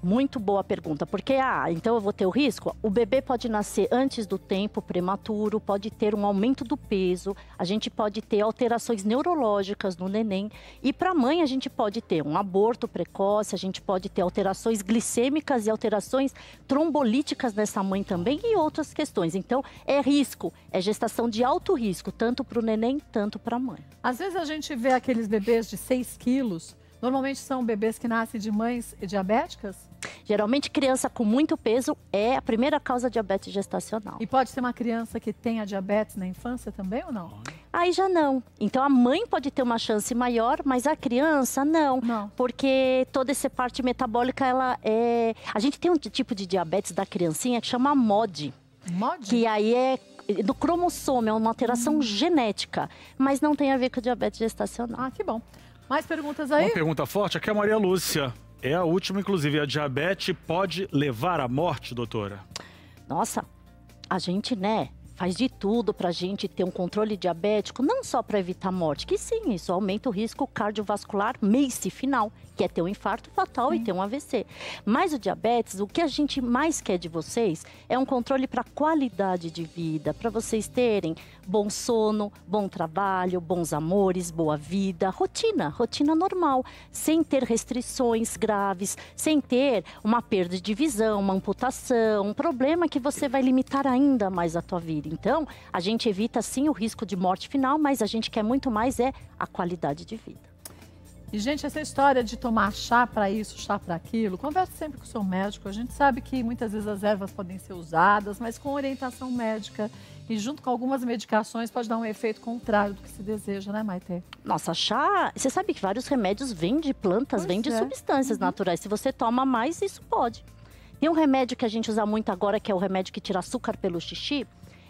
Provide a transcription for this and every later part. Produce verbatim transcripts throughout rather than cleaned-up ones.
Muito boa pergunta, porque, ah, então eu vou ter o risco? O bebê pode nascer antes do tempo, prematuro, pode ter um aumento do peso, a gente pode ter alterações neurológicas no neném. E para a mãe, a gente pode ter um aborto precoce, a gente pode ter alterações glicêmicas e alterações trombolíticas nessa mãe também e outras questões. Então, é risco, é gestação de alto risco, tanto para o neném, tanto para a mãe. Às vezes a gente vê aqueles bebês de seis quilos, normalmente são bebês que nascem de mães diabéticas? Geralmente, criança com muito peso é a primeira causa de diabetes gestacional. E pode ser uma criança que tenha diabetes na infância também ou não? Aí já não. Então, a mãe pode ter uma chance maior, mas a criança não. Não. Porque toda essa parte metabólica, ela é... A gente tem um tipo de diabetes da criancinha que chama M O D. M O D? Que aí é do cromossomo, é uma alteração hum. genética. Mas não tem a ver com diabetes gestacional. Ah, que bom. Mais perguntas aí? Uma pergunta forte, aqui é a Maria Lúcia. É a última, inclusive. A diabetes pode levar à morte, doutora? Nossa, a gente, né, faz de tudo pra gente ter um controle diabético, não só para evitar a morte, que sim, isso aumenta o risco cardiovascular M A C E final, que é ter um infarto fatal sim. e ter um A V C. Mas o diabetes, o que a gente mais quer de vocês é um controle para qualidade de vida, para vocês terem bom sono, bom trabalho, bons amores, boa vida, rotina, rotina normal, sem ter restrições graves, sem ter uma perda de visão, uma amputação, um problema que você vai limitar ainda mais a tua vida. Então, a gente evita sim o risco de morte final, mas a gente quer muito mais é a qualidade de vida. E, gente, essa história de tomar chá para isso, chá para aquilo, converse sempre com o seu médico. A gente sabe que muitas vezes as ervas podem ser usadas, mas com orientação médica e junto com algumas medicações pode dar um efeito contrário do que se deseja, né, Maitê? Nossa, chá... Você sabe que vários remédios vêm de plantas, vêm de é. substâncias uhum. naturais. Se você toma mais, isso pode. Tem um remédio que a gente usa muito agora, que é o remédio que tira açúcar pelo xixi.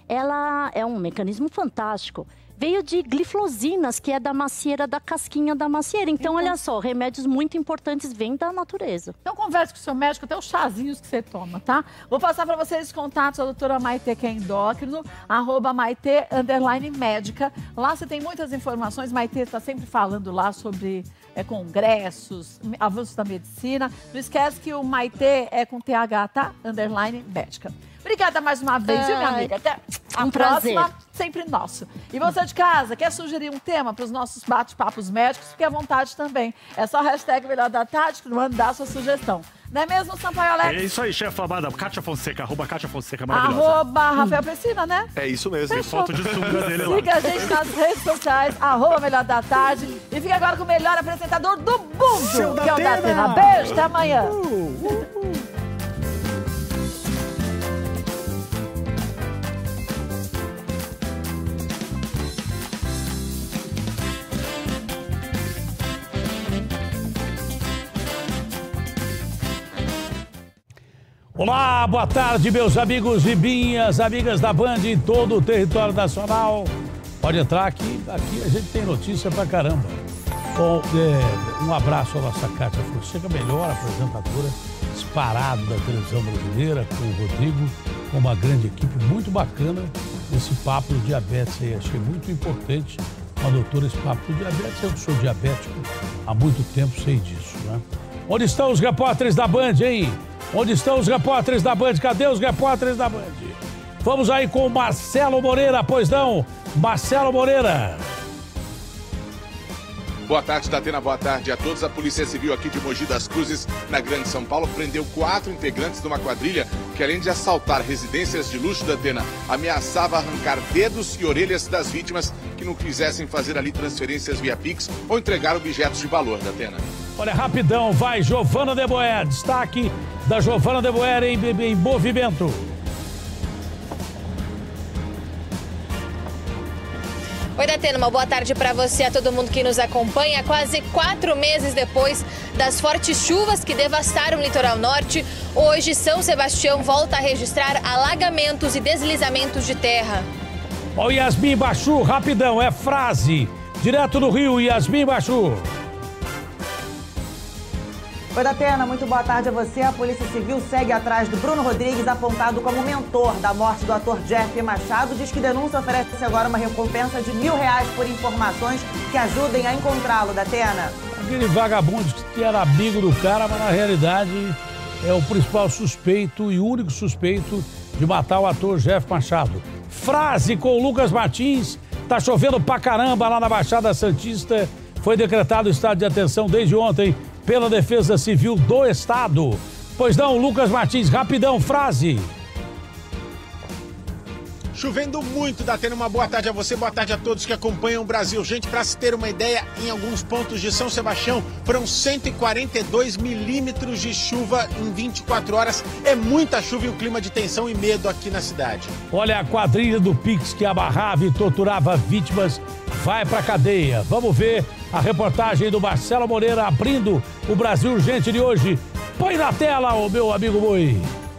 Ela é um mecanismo fantástico. Veio de glifosinas, que é da macieira, da casquinha da macieira. Então, então, olha só, remédios muito importantes vêm da natureza. Então, converse com o seu médico, até os chazinhos que você toma, tá? Vou passar para vocês os contatos da doutora Maitê, que é endócrino, arroba Maitê, underline médica. Lá você tem muitas informações. Maitê está sempre falando lá sobre é, congressos, avanços da medicina. Não esquece que o Maitê é com T H, tá? Underline médica. Obrigada mais uma vez, viu, minha amiga? Até a um próxima, prazer. Sempre nosso. E você de casa, quer sugerir um tema para os nossos bate-papos médicos? Fique à vontade também. É só hashtag Melhor da Tarde que mandar sua sugestão. Não é mesmo, Sampaio Alex? É isso aí, chefe amada. Kátia Fonseca, arroba Kátia Fonseca, maravilhosa. Arroba Rafael Pessina, né? É isso mesmo. Tem foto de sunga dele lá. Siga a gente nas redes sociais, arroba Melhor da Tarde. E fica agora com o melhor apresentador do mundo, que é o Datena. Beijo, até amanhã. Uh, uh, uh. Olá, boa tarde, meus amigos e minhas amigas da Band em todo o território nacional. Pode entrar aqui, aqui a gente tem notícia pra caramba. Bom, é, um abraço à nossa Kátia Fonseca, melhor apresentadora disparado da televisão brasileira, com o Rodrigo, com uma grande equipe, muito bacana esse papo do diabetes aí. Achei muito importante com a doutora esse papo do diabetes. Eu que sou diabético há muito tempo, sei disso, né? Onde estão os repórteres da Band, hein? Onde estão os repórteres da Band? Cadê os repórteres da Band? Vamos aí com o Marcelo Moreira, pois não? Marcelo Moreira. Boa tarde, Datena. Boa tarde a todos. A Polícia Civil aqui de Mogi das Cruzes, na Grande São Paulo, prendeu quatro integrantes de uma quadrilha que, além de assaltar residências de luxo, Datena, ameaçava arrancar dedos e orelhas das vítimas que não quisessem fazer ali transferências via Pix ou entregar objetos de valor, Datena. Olha, rapidão, vai, Giovana de Boer, destaque da Giovana de Boer em, em movimento. Oi, Datena, uma boa tarde para você, a todo mundo que nos acompanha. Quase quatro meses depois das fortes chuvas que devastaram o litoral norte, hoje São Sebastião volta a registrar alagamentos e deslizamentos de terra. Ó, oh, Yasmin Bachu, rapidão, é frase, direto do Rio, Yasmin Bachu. Oi, Datena, muito boa tarde a você. A Polícia Civil segue atrás do Bruno Rodrigues, apontado como mentor da morte do ator Jeff Machado. Diz que denúncia oferece agora uma recompensa de mil reais por informações que ajudem a encontrá-lo, Datena. Aquele vagabundo que era amigo do cara, mas na realidade é o principal suspeito e único suspeito de matar o ator Jeff Machado. Frase com o Lucas Martins. Tá chovendo pra caramba lá na Baixada Santista. Foi decretado estado de atenção desde ontem pela Defesa Civil do Estado. Pois não, Lucas Martins, rapidão, frase. Chovendo muito, Datena, uma boa tarde a você, boa tarde a todos que acompanham o Brasil. Gente, para se ter uma ideia, em alguns pontos de São Sebastião foram cento e quarenta e dois milímetros de chuva em vinte e quatro horas. É muita chuva e um clima de tensão e medo aqui na cidade. Olha, a quadrilha do Pix que amarrava e torturava vítimas vai pra cadeia. Vamos ver a reportagem do Marcelo Moreira abrindo o Brasil Urgente de hoje. Põe na tela, o meu amigo Boi.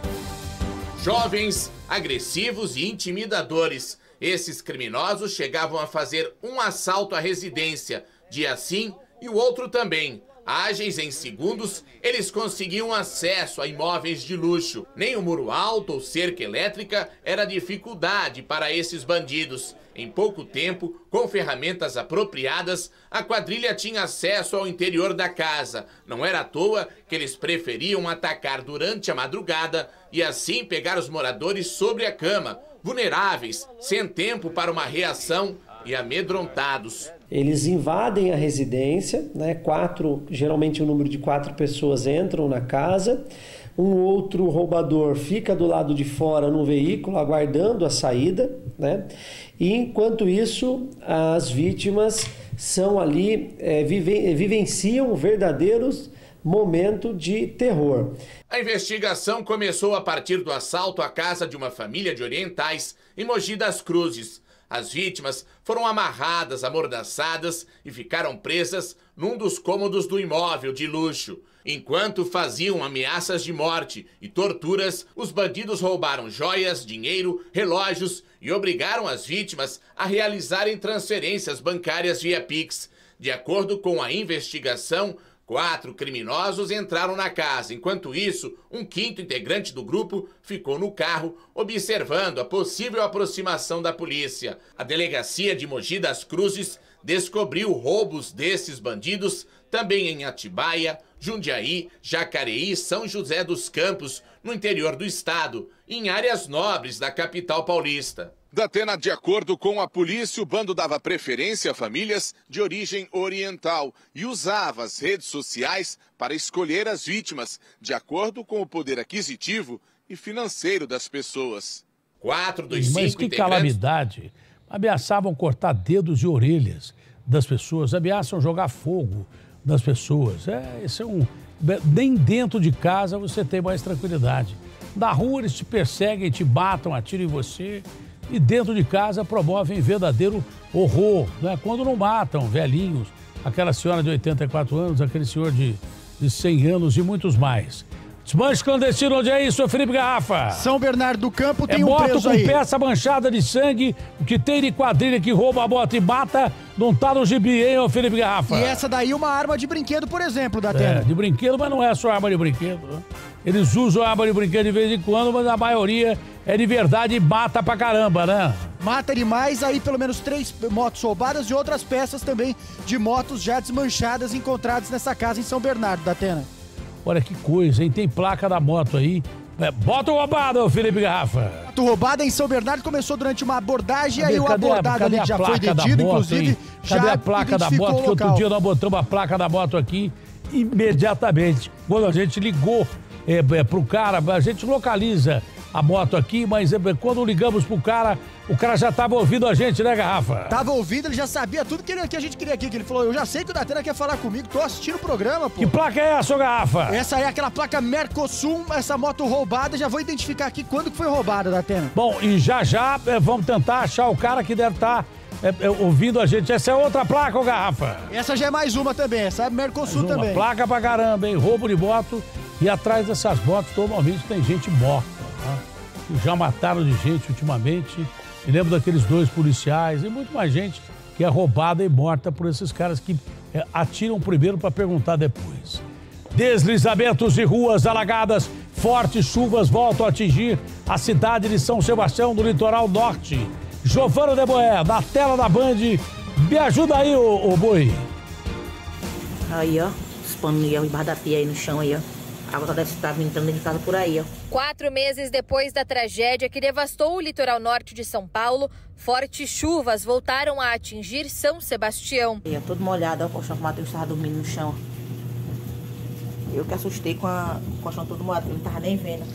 Jovens, agressivos e intimidadores. Esses criminosos chegavam a fazer um assalto à residência, dia sim e o outro também. Ágeis em segundos, eles conseguiam acesso a imóveis de luxo. Nem o muro alto ou cerca elétrica era dificuldade para esses bandidos. Em pouco tempo, com ferramentas apropriadas, a quadrilha tinha acesso ao interior da casa. Não era à toa que eles preferiam atacar durante a madrugada e assim pegar os moradores sobre a cama, vulneráveis, sem tempo para uma reação e amedrontados. Eles invadem a residência, né? Quatro, geralmente o número de quatro pessoas entram na casa. Um outro roubador fica do lado de fora no veículo, aguardando a saída, né? E enquanto isso, as vítimas são ali, é, vive, vivenciam verdadeiros momento de terror. A investigação começou a partir do assalto à casa de uma família de orientais em Mogi das Cruzes. As vítimas foram amarradas, amordaçadas e ficaram presas num dos cômodos do imóvel de luxo. Enquanto faziam ameaças de morte e torturas, os bandidos roubaram joias, dinheiro, relógios e obrigaram as vítimas a realizarem transferências bancárias via Pix. De acordo com a investigação, quatro criminosos entraram na casa. Enquanto isso, um quinto integrante do grupo ficou no carro, observando a possível aproximação da polícia. A delegacia de Mogi das Cruzes descobriu roubos desses bandidos também em Atibaia, Jundiaí, Jacareí e São José dos Campos, no interior do estado, em áreas nobres da capital paulista. Datena, de acordo com a polícia, o bando dava preferência a famílias de origem oriental e usava as redes sociais para escolher as vítimas, de acordo com o poder aquisitivo e financeiro das pessoas. Quatro dos Mas cinco que integrantes... calamidade. Ameaçavam cortar dedos e orelhas das pessoas, ameaçam jogar fogo das pessoas. É, esse é um... Nem dentro de casa você tem mais tranquilidade. Na rua eles te perseguem, te matam, atiram em você. E dentro de casa promovem verdadeiro horror, né? Quando não matam velhinhos, aquela senhora de oitenta e quatro anos, aquele senhor de, de cem anos e muitos mais. Desmanche clandestino, onde é isso, Felipe Garrafa? São Bernardo do Campo tem é um preso aí. Moto com peça manchada de sangue, o que tem de quadrilha que rouba a moto e mata, não tá no gibi, hein, ô Felipe Garrafa? E essa daí é uma arma de brinquedo, por exemplo, Datena. É, de brinquedo, mas não é só arma de brinquedo, né? Eles usam arma de brinquedo de vez em quando, mas a maioria é de verdade e mata pra caramba, né? Mata demais, aí pelo menos três motos roubadas e outras peças também de motos já desmanchadas encontradas nessa casa em São Bernardo, Datena. Olha que coisa, hein? Tem placa da moto aí. É, bota o roubado, Felipe Garrafa. Moto roubada em São Bernardo começou durante uma abordagem, cadê, aí o cadê, abordado cadê ali já foi detido, moto, inclusive. Hein? Cadê já a placa da moto? Que outro dia nós botamos a placa da moto aqui imediatamente. Quando a gente ligou é, é, pro cara, a gente localiza a moto aqui, mas é, quando ligamos pro cara, o cara já tava ouvindo a gente, né, Garrafa? Tava ouvindo, ele já sabia tudo que, ele, que a gente queria aqui, que ele falou, eu já sei que o Datena quer falar comigo, tô assistindo o programa, pô. Que placa é essa, Garrafa? Essa aí é aquela placa Mercosul, essa moto roubada, já vou identificar aqui quando que foi roubada, Datena. Bom, e já já é, vamos tentar achar o cara que deve estar... Tá... É, é, ouvindo a gente. Essa é outra placa, ô Garrafa? Essa já é mais uma também, essa é Mercosul também. Placa pra caramba, hein? Roubo de moto. E atrás dessas motos, normalmente, tem gente morta. Tá? Já mataram de gente ultimamente. Me lembro daqueles dois policiais e muito mais gente que é roubada e morta por esses caras que é, atiram primeiro para perguntar depois. Deslizamentos de ruas alagadas. Fortes chuvas voltam a atingir a cidade de São Sebastião, do litoral norte. Giovana de Boé, na tela da Band. Me ajuda aí, ô, ô Boi. Aí, ó. Os panos aí, embaixo da pia aí no chão aí, ó. A água deve estar entrando dentro de casa por aí, ó. Quatro meses depois da tragédia que devastou o litoral norte de São Paulo, fortes chuvas voltaram a atingir São Sebastião. E é todo molhado, ó, o colchão que o Matheus estava dormindo no chão. Eu que assustei com a, o colchão todo molhado, eu não estava nem vendo.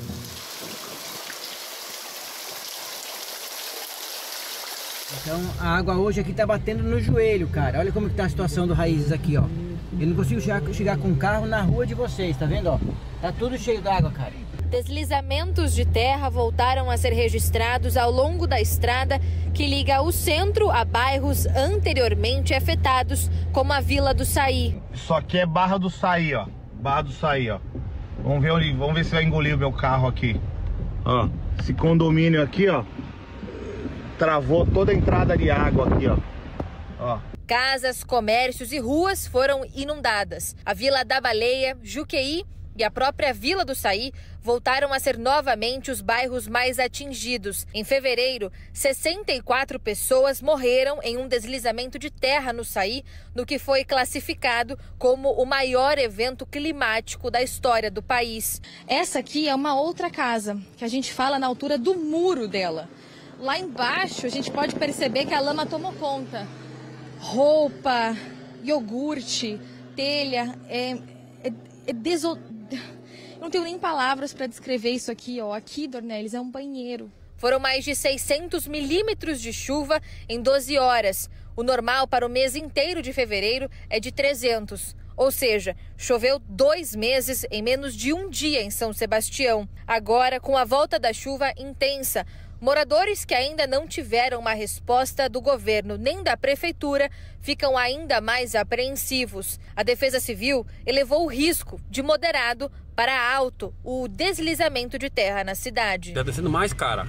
Então a água hoje aqui tá batendo no joelho, cara. Olha como que tá a situação do Raízes aqui, ó. Eu não consigo chegar, chegar com o carro na rua de vocês, tá vendo, ó? Tá tudo cheio d'água, cara. Deslizamentos de terra voltaram a ser registrados ao longo da estrada que liga o centro a bairros anteriormente afetados, como a Vila do Saí. Isso aqui é Barra do Saí, ó. Barra do Saí, ó. Vamos ver, onde, vamos ver se vai engolir o meu carro aqui. Ó, esse condomínio aqui, ó, travou toda a entrada de água aqui, ó. Ó. Casas, comércios e ruas foram inundadas. A Vila da Baleia, Juqueí e a própria Vila do Saí voltaram a ser novamente os bairros mais atingidos. Em fevereiro, sessenta e quatro pessoas morreram em um deslizamento de terra no Saí, no que foi classificado como o maior evento climático da história do país. Essa aqui é uma outra casa, que a gente fala na altura do muro dela. Lá embaixo, a gente pode perceber que a lama tomou conta. Roupa, iogurte, telha, é, é, é desol... Eu não tenho nem palavras para descrever isso aqui, ó. Aqui, Dornelles, é um banheiro. Foram mais de seiscentos milímetros de chuva em doze horas. O normal para o mês inteiro de fevereiro é de trezentos. Ou seja, choveu dois meses em menos de um dia em São Sebastião. Agora, com a volta da chuva intensa, moradores que ainda não tiveram uma resposta do governo nem da prefeitura ficam ainda mais apreensivos. A Defesa Civil elevou o risco de moderado para alto o deslizamento de terra na cidade. Tá descendo mais, cara.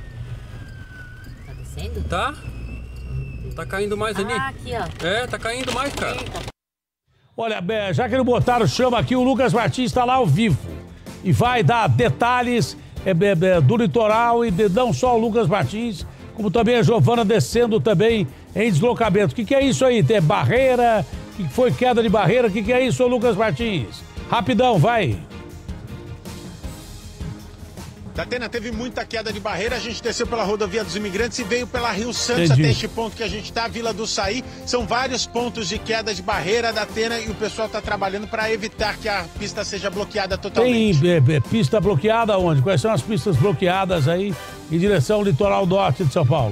Tá descendo? Tá. Tá caindo mais ali. Ah, aqui, ó. É, tá caindo mais, cara. Olha, já que não botaram chama aqui, o Lucas Martins está lá ao vivo e vai dar detalhes É, é, do litoral e de, não só o Lucas Martins, como também a Giovana descendo também em deslocamento. O que, que é isso aí? Tem barreira? O que foi queda de barreira? O que, que é isso, Lucas Martins? Rapidão, vai. Datena, teve muita queda de barreira, a gente desceu pela rodovia dos Imigrantes e veio pela Rio Santos. Entendi. Até este ponto que a gente está, Vila do Saí. São vários pontos de queda de barreira, Datena, e o pessoal está trabalhando para evitar que a pista seja bloqueada totalmente. Tem é, é, pista bloqueada onde? Quais são as pistas bloqueadas aí em direção ao litoral norte de São Paulo?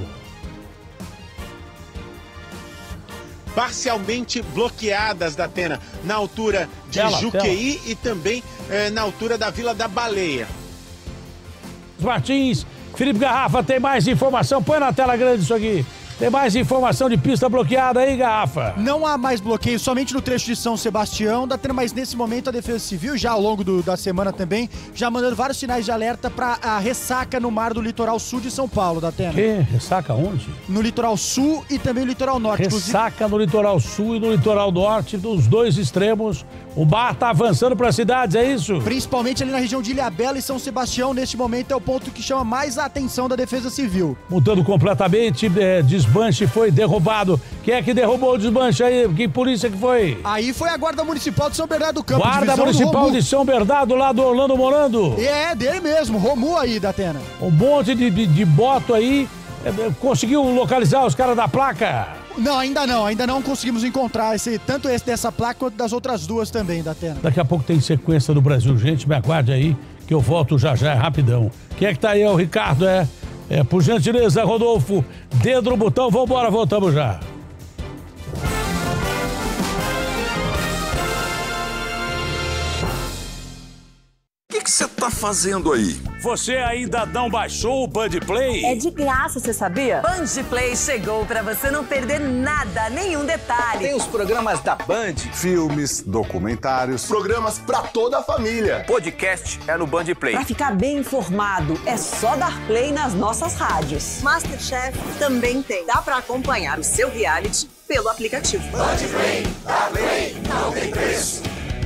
Parcialmente bloqueadas, Datena, na altura de tela, Juqueí tela. e também eh, na altura da Vila da Baleia. Martins, Felipe Garrafa, tem mais informação? Põe na tela grande isso aqui. Tem mais informação de pista bloqueada aí, Garrafa? Não há mais bloqueio, somente no trecho de São Sebastião. Datena, mas nesse momento a Defesa Civil, já ao longo do, da semana também, já mandando vários sinais de alerta para a ressaca no mar do litoral sul de São Paulo, Datena. Que? Ressaca onde? No litoral sul e também no litoral norte. Ressaca inclusive... no litoral sul e no litoral norte, dos dois extremos. O mar tá avançando para as cidades, é isso? Principalmente ali na região de Ilhabela e São Sebastião, neste momento é o ponto que chama mais a atenção da Defesa Civil. Mudando completamente, é, desmanche foi derrubado. Quem é que derrubou o desmanche aí? Que polícia que foi? Aí foi a Guarda Municipal de São Bernardo do Campo. Guarda Municipal de São Bernardo, lá do Orlando Morando. É, dele mesmo, Romu aí, Datena. Um monte de, de, de boto aí. É, conseguiu localizar os caras da placa? Não, ainda não, ainda não conseguimos encontrar esse, tanto esse dessa placa quanto das outras duas também, Datena. Daqui a pouco tem sequência do Brasil, gente, me aguarde aí que eu volto já já, é rapidão. Quem é que tá aí? É o Ricardo, é? É, por gentileza, Rodolfo, dedo no botão, vambora, voltamos já. O que você tá fazendo aí? Você ainda não baixou o Band Play? É de graça, você sabia? Band Play chegou pra você não perder nada, nenhum detalhe. Tem os programas da Band. Filmes, documentários. Programas pra toda a família. Podcast é no Band Play. Pra ficar bem informado, é só dar play nas nossas rádios. Masterchef também tem. Dá pra acompanhar o seu reality pelo aplicativo. Band Play, dá play, não tem preço.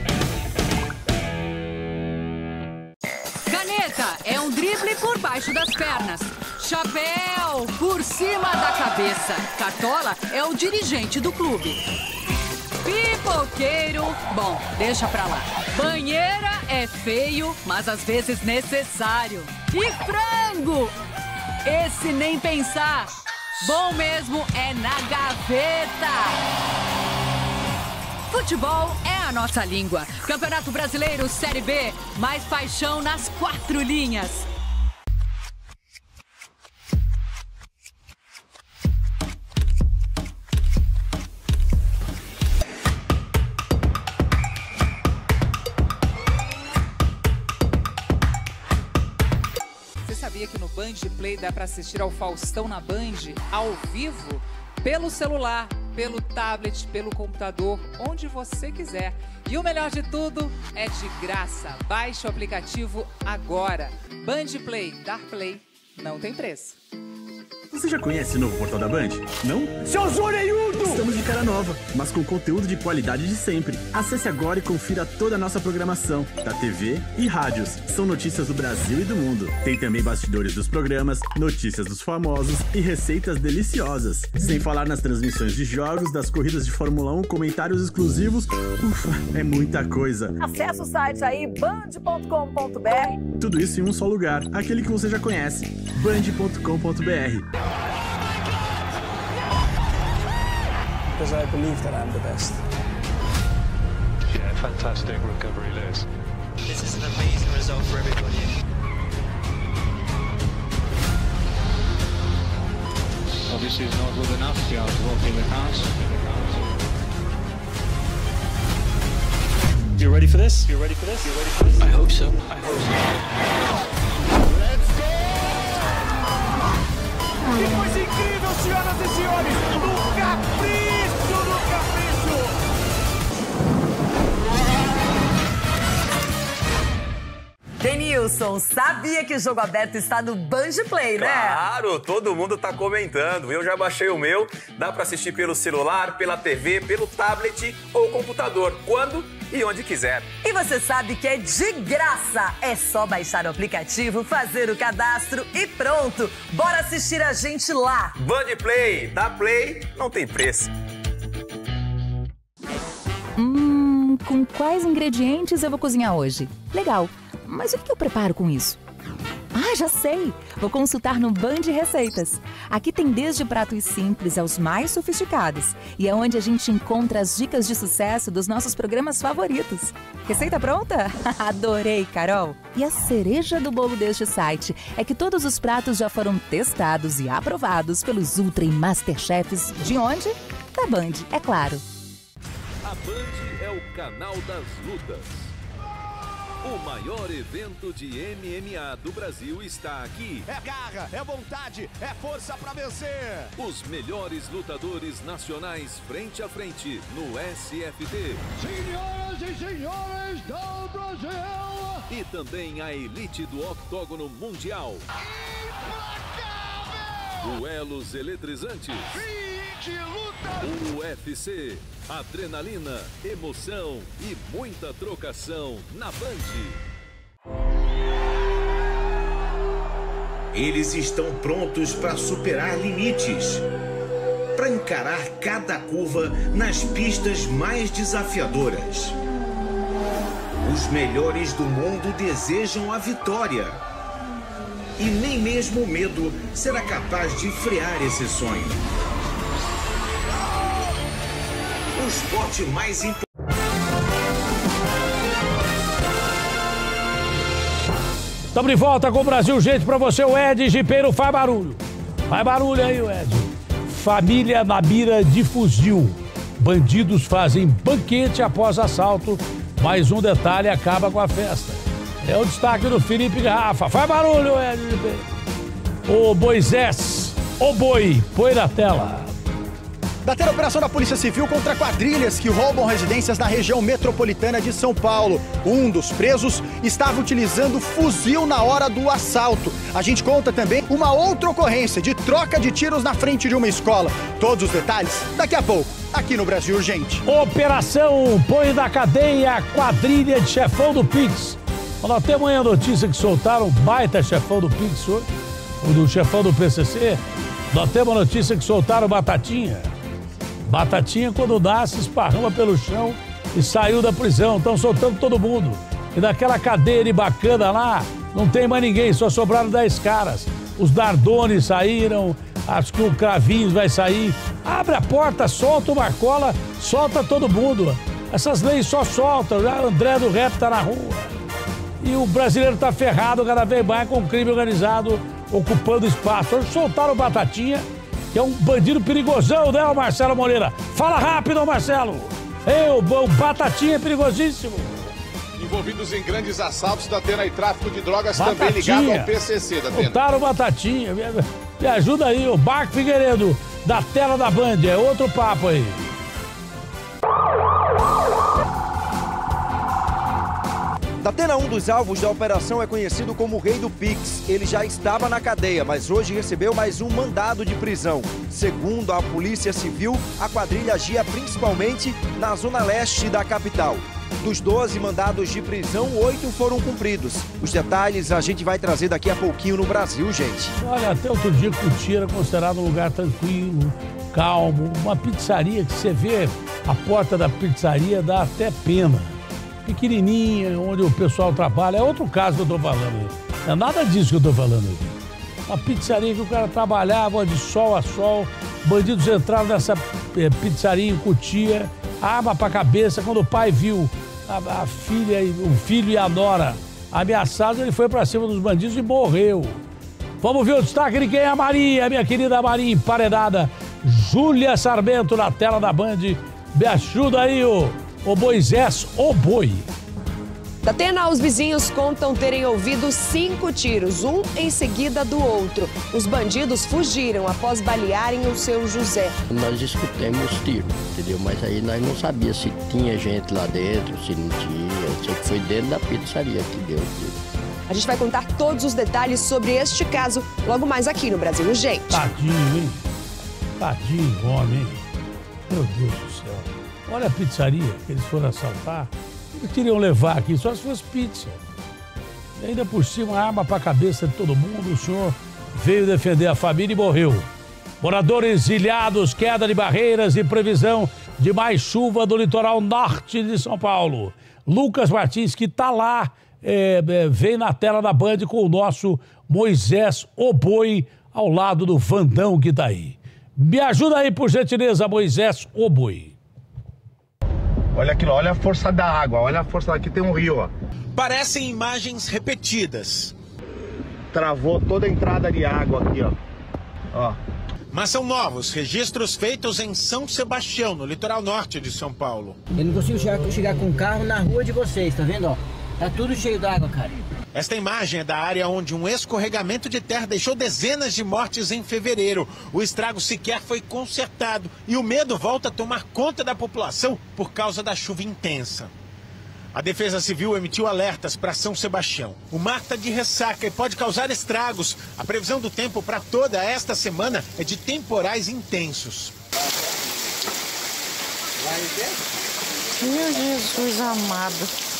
Caneta é um drible por baixo das pernas. Chapéu por cima da cabeça. Cartola é o dirigente do clube. Pipo Pipoqueiro, bom, deixa pra lá. Banheira é feio, mas às vezes necessário. E frango? Esse nem pensar. Bom mesmo é na gaveta. Futebol é a nossa língua. Campeonato Brasileiro Série B, mais paixão nas quatro linhas. Sabia que no Band Play dá para assistir ao Faustão na Band ao vivo? Pelo celular, pelo tablet, pelo computador, onde você quiser. E o melhor de tudo é de graça. Baixe o aplicativo agora. Band Play, dar play, não tem preço. Você já conhece o novo portal da Band? Não? Seus orelhudos! Estamos de cara nova, mas com conteúdo de qualidade de sempre. Acesse agora e confira toda a nossa programação, da T V e rádios. São notícias do Brasil e do mundo. Tem também bastidores dos programas, notícias dos famosos e receitas deliciosas. Sem falar nas transmissões de jogos, das corridas de Fórmula um, comentários exclusivos. Ufa, é muita coisa. Acesse o site aí, band ponto com ponto b r. Tudo isso em um só lugar, aquele que você já conhece, band ponto com ponto b r. Because I believe that I'm the best. Yeah, fantastic recovery, Lewis. This is an amazing result for everybody. Obviously it's not good enough to be able to walk in the cars. You ready for this? You ready for this? You ready for this? I hope so. I hope so. Que coisa incrível, senhoras e senhores! No capricho, no capricho! Denilson, sabia que o Jogo Aberto está no Band Play, né? Claro, todo mundo tá comentando. Eu já baixei o meu. Dá pra assistir pelo celular, pela T V, pelo tablet ou computador. Quando e onde quiser. E você sabe que é de graça. É só baixar o aplicativo, fazer o cadastro e pronto. Bora assistir a gente lá. Band Play, dá play, não tem preço. Hum, com quais ingredientes eu vou cozinhar hoje? Legal, mas o que eu preparo com isso? Ah, já sei! Vou consultar no Band Receitas. Aqui tem desde pratos simples aos mais sofisticados. E é onde a gente encontra as dicas de sucesso dos nossos programas favoritos. Receita pronta? Adorei, Carol! E a cereja do bolo deste site é que todos os pratos já foram testados e aprovados pelos Ultra e Masterchefs. De onde? Da Band, é claro. A Band é o canal das lutas. O maior evento de M M A do Brasil está aqui. É garra, é vontade, é força pra vencer. Os melhores lutadores nacionais frente a frente no S F T. Senhoras e senhores do Brasil. E também a elite do octógono mundial. Implacável! Duelos eletrizantes. Fim de luta. O U F C. Adrenalina, emoção e muita trocação na Band. Eles estão prontos para superar limites, para encarar cada curva nas pistas mais desafiadoras. Os melhores do mundo desejam a vitória. E nem mesmo o medo será capaz de frear esse sonho. O esporte mais importante. Estamos de volta com o Brasil, gente, pra você, o Ed Jipeiro, faz barulho. Faz barulho aí, o Ed. Família na mira de fuzil. Bandidos fazem banquete após assalto. Mais um detalhe acaba com a festa. É o destaque do Felipe Garrafa. Faz barulho, Ed Jipeiro. Ô Moisés, ô boi, põe na tela. Da ter operação da Polícia Civil contra quadrilhas que roubam residências na região metropolitana de São Paulo. Um dos presos estava utilizando fuzil na hora do assalto. A gente conta também uma outra ocorrência de troca de tiros na frente de uma escola. Todos os detalhes daqui a pouco, aqui no Brasil Urgente. Operação põe na cadeia a quadrilha de chefão do Pix. Nós temos aí a notícia que soltaram um baita chefão do Pix hoje, o do chefão do P C C. Nós temos a notícia que soltaram Batatinha. Batatinha, quando dá, se esparrama pelo chão e saiu da prisão. Estão soltando todo mundo. E daquela cadeia de bacana lá, não tem mais ninguém, só sobraram dez caras. Os Dardones saíram, acho que o Cravinhos vai sair. Abre a porta, solta o Marcola, solta todo mundo. Essas leis só soltam, já André do Rap tá na rua. E o brasileiro tá ferrado cada vez mais com o crime organizado ocupando espaço. Hoje soltaram o Batatinha, que é um bandido perigosão, né, o Marcelo Moreira? Fala rápido, Marcelo! Ei, o, o Batatinha é perigosíssimo. Envolvidos em grandes assaltos da Atena e tráfico de drogas, Batatinha. Também ligado ao P C C da Atena. Soltaram o Batatinha. Me, me ajuda aí, o Marco Figueiredo, da tela da Band. É outro papo aí. Datena, um dos alvos da operação, é conhecido como o Rei do Pix. Ele já estava na cadeia, mas hoje recebeu mais um mandado de prisão. Segundo a Polícia Civil, a quadrilha agia principalmente na zona leste da capital. Dos doze mandados de prisão, oito foram cumpridos. Os detalhes a gente vai trazer daqui a pouquinho no Brasil, gente. Olha, até outro dia Cotia era considerado um lugar tranquilo, calmo. Uma pizzaria que você vê a porta da pizzaria dá até pena. Pequenininha, onde o pessoal trabalha. É outro caso que eu tô falando aí. Não é nada disso que eu tô falando aí. Uma pizzaria que o cara trabalhava de sol a sol. Bandidos entraram nessa é, pizzaria em Cotia, arma pra cabeça. Quando o pai viu a, a filha, o filho e a nora ameaçados, ele foi pra cima dos bandidos e morreu. Vamos ver o destaque de quem é a Maria, minha querida Maria emparedada. Júlia Sarmento na tela da Band. Me ajuda aí, ô. O Moisés, o boi. Datena, os vizinhos contam terem ouvido cinco tiros, um em seguida do outro. Os bandidos fugiram após balearem o seu José. Nós escutamos tiro, entendeu? Mas aí nós não sabíamos se tinha gente lá dentro, se não tinha. Eu sei que foi dentro da pizzaria que deu tiro. A gente vai contar todos os detalhes sobre este caso logo mais aqui no Brasil Urgente. Tadinho, hein? Tadinho, homem. Meu Deus do céu. Olha a pizzaria que eles foram assaltar. Eles queriam levar aqui só se fosse pizza. E ainda por cima, arma para a cabeça de todo mundo. O senhor veio defender a família e morreu. Moradores ilhados, queda de barreiras e previsão de mais chuva do litoral norte de São Paulo. Lucas Martins, que está lá, é, é, vem na tela da Band com o nosso Moisés o Boi ao lado do Vandão que está aí. Me ajuda aí, por gentileza, Moisés o Boi. Olha aquilo, olha a força da água, olha a força, aqui tem um rio, ó. Parecem imagens repetidas. Travou toda a entrada de água aqui, ó. Ó. Mas são novos registros feitos em São Sebastião, no litoral norte de São Paulo. Eu não consigo chegar, chegar com o carro na rua de vocês, tá vendo, ó? Tá tudo cheio d'água, cara. Esta imagem é da área onde um escorregamento de terra deixou dezenas de mortes em fevereiro. O estrago sequer foi consertado e o medo volta a tomar conta da população por causa da chuva intensa. A Defesa Civil emitiu alertas para São Sebastião. O mar está de ressaca e pode causar estragos. A previsão do tempo para toda esta semana é de temporais intensos. Meu Jesus amado.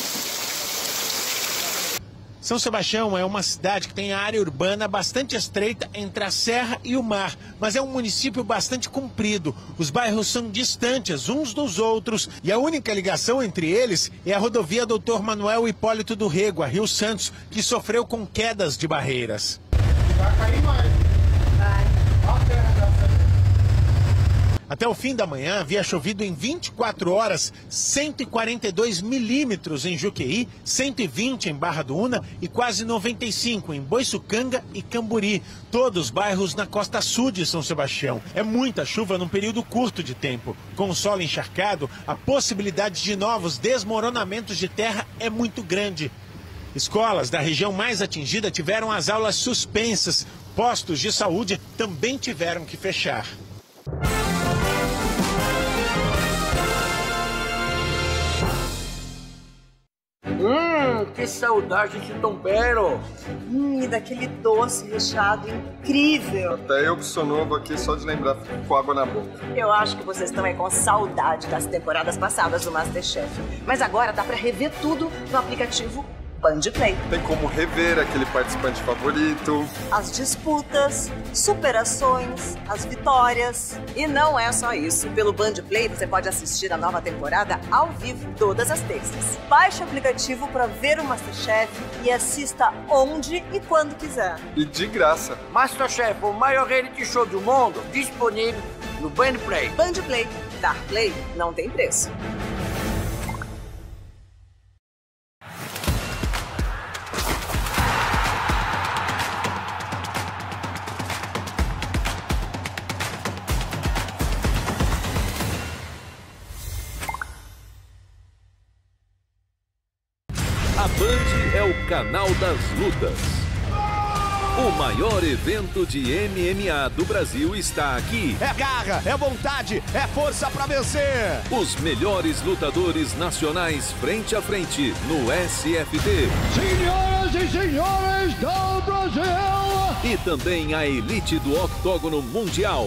São Sebastião é uma cidade que tem a área urbana bastante estreita entre a serra e o mar, mas é um município bastante comprido. Os bairros são distantes uns dos outros e a única ligação entre eles é a rodovia doutor Manuel Hipólito do Rego, a Rio Santos, que sofreu com quedas de barreiras. Vai cair mais. Vai. Até o fim da manhã havia chovido em vinte e quatro horas cento e quarenta e dois milímetros em Juqueí, cento e vinte em Barra do Una e quase noventa e cinco em Boiçucanga e Camburi, todos bairros na costa sul de São Sebastião. É muita chuva num período curto de tempo. Com o solo encharcado, a possibilidade de novos desmoronamentos de terra é muito grande. Escolas da região mais atingida tiveram as aulas suspensas. Postos de saúde também tiveram que fechar. Hum, que saudade de tombero! Hum, e daquele doce recheado incrível. Até eu que sou novo aqui, só de lembrar, fico com água na boca. Eu acho que vocês estão aí com saudade das temporadas passadas do MasterChef. Mas agora dá pra rever tudo no aplicativo Bandplay. Tem como rever aquele participante favorito. As disputas, superações, as vitórias. E não é só isso. Pelo Bandplay você pode assistir a nova temporada ao vivo todas as terças. Baixe o aplicativo para ver o MasterChef e assista onde e quando quiser. E de graça. MasterChef, o maior reality show do mundo, disponível no Bandplay. Bandplay. Dar play não tem preço. A Band é o canal das lutas. O maior evento de M M A do Brasil está aqui. É garra, é vontade, é força pra vencer. Os melhores lutadores nacionais frente a frente no S F T. Senhoras e senhores do Brasil. E também a elite do octógono mundial.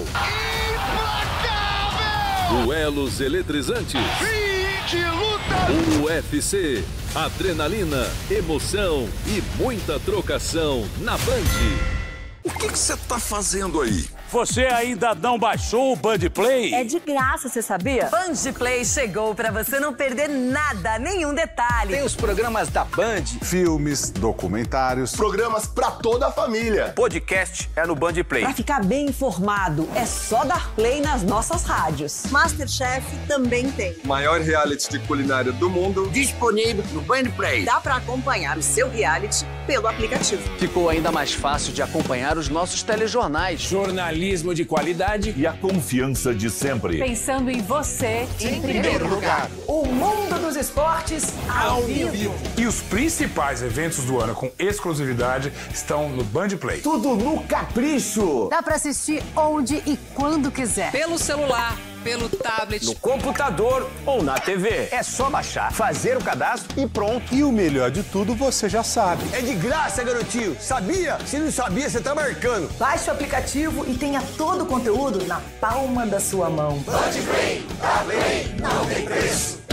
Implacável! Duelos eletrizantes. Fim de luta! U F C. Adrenalina, emoção e muita trocação na Band. O que você tá fazendo aí? Você ainda não baixou o Bandplay? É de graça, você sabia? Bandplay chegou para você não perder nada, nenhum detalhe. Tem os programas da Band. Filmes, documentários, Programas pra toda a família. Podcast é no Bandplay. Para ficar bem informado, é só dar play nas nossas rádios. MasterChef também tem. O maior reality de culinária do mundo. Disponível no Bandplay. Dá para acompanhar o seu reality pelo aplicativo. Ficou ainda mais fácil de acompanhar os nossos telejornais. Jornalismo de qualidade E a confiança de sempre. Pensando em você Em primeiro lugar. O mundo dos esportes ao vivo. e os principais eventos do ano com exclusividade estão no Bandplay. Tudo no capricho. Dá para assistir onde e quando quiser. Pelo celular, pelo tablet, No computador ou na T V. É só baixar, fazer o cadastro e pronto. E o melhor de tudo, você já sabe. É de graça, garotinho. Sabia? Se não sabia, você tá marcando. Baixe o aplicativo e tenha todo o conteúdo na palma da sua mão. Bandplay, Bandplay, não tem preço.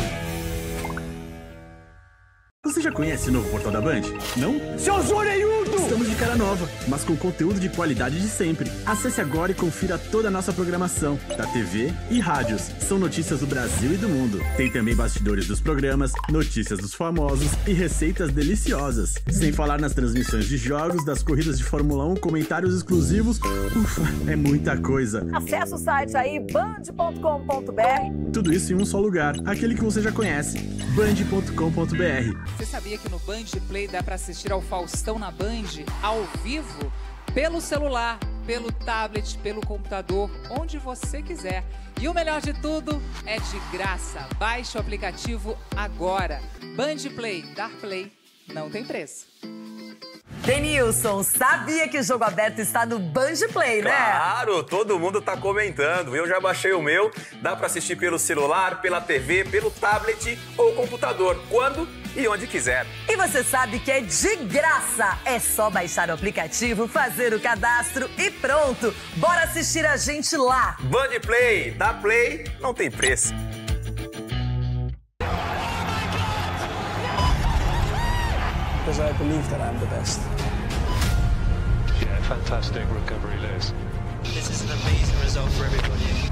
Você já conhece o novo portal da Band? Não? Seus orelhudos! Estamos de cara nova, mas com conteúdo de qualidade de sempre. Acesse agora e confira toda a nossa programação, da T V e rádios. São notícias do Brasil e do mundo. Tem também bastidores dos programas, notícias dos famosos e receitas deliciosas. Sem falar nas transmissões de jogos, das corridas de Fórmula um, comentários exclusivos. Ufa, é muita coisa. Acesse o site aí, band ponto com ponto br. Tudo isso em um só lugar, aquele que você já conhece, band ponto com ponto br. Você sabia que no Bandplay dá para assistir ao Faustão na Band ao vivo? Pelo celular, pelo tablet, pelo computador, onde você quiser. E o melhor de tudo é de graça. Baixe o aplicativo agora. Bandplay, dar play, não tem preço. Denilson, sabia que o Jogo Aberto está no Bandplay, né? Claro, todo mundo tá comentando. Eu já baixei o meu. Dá pra assistir pelo celular, pela T V, pelo tablet ou computador, quando e onde quiser. E você sabe que é de graça. É só baixar o aplicativo, fazer o cadastro e pronto. Bora assistir a gente lá. Bandplay, dá play, não tem preço. Because I believe that I'm the best. Yeah, fantastic recovery, Liz. This is an amazing result for everybody.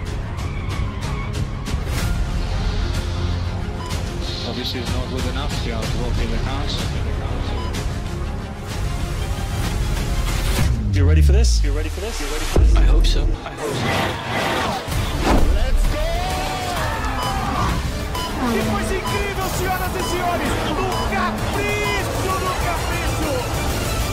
Obviously, it's not good enough to be able to walk in the house. You ready for this? You ready for this? You ready for this? I hope so. I hope so. Que coisa incrível, senhoras e senhores! No capricho, no capricho!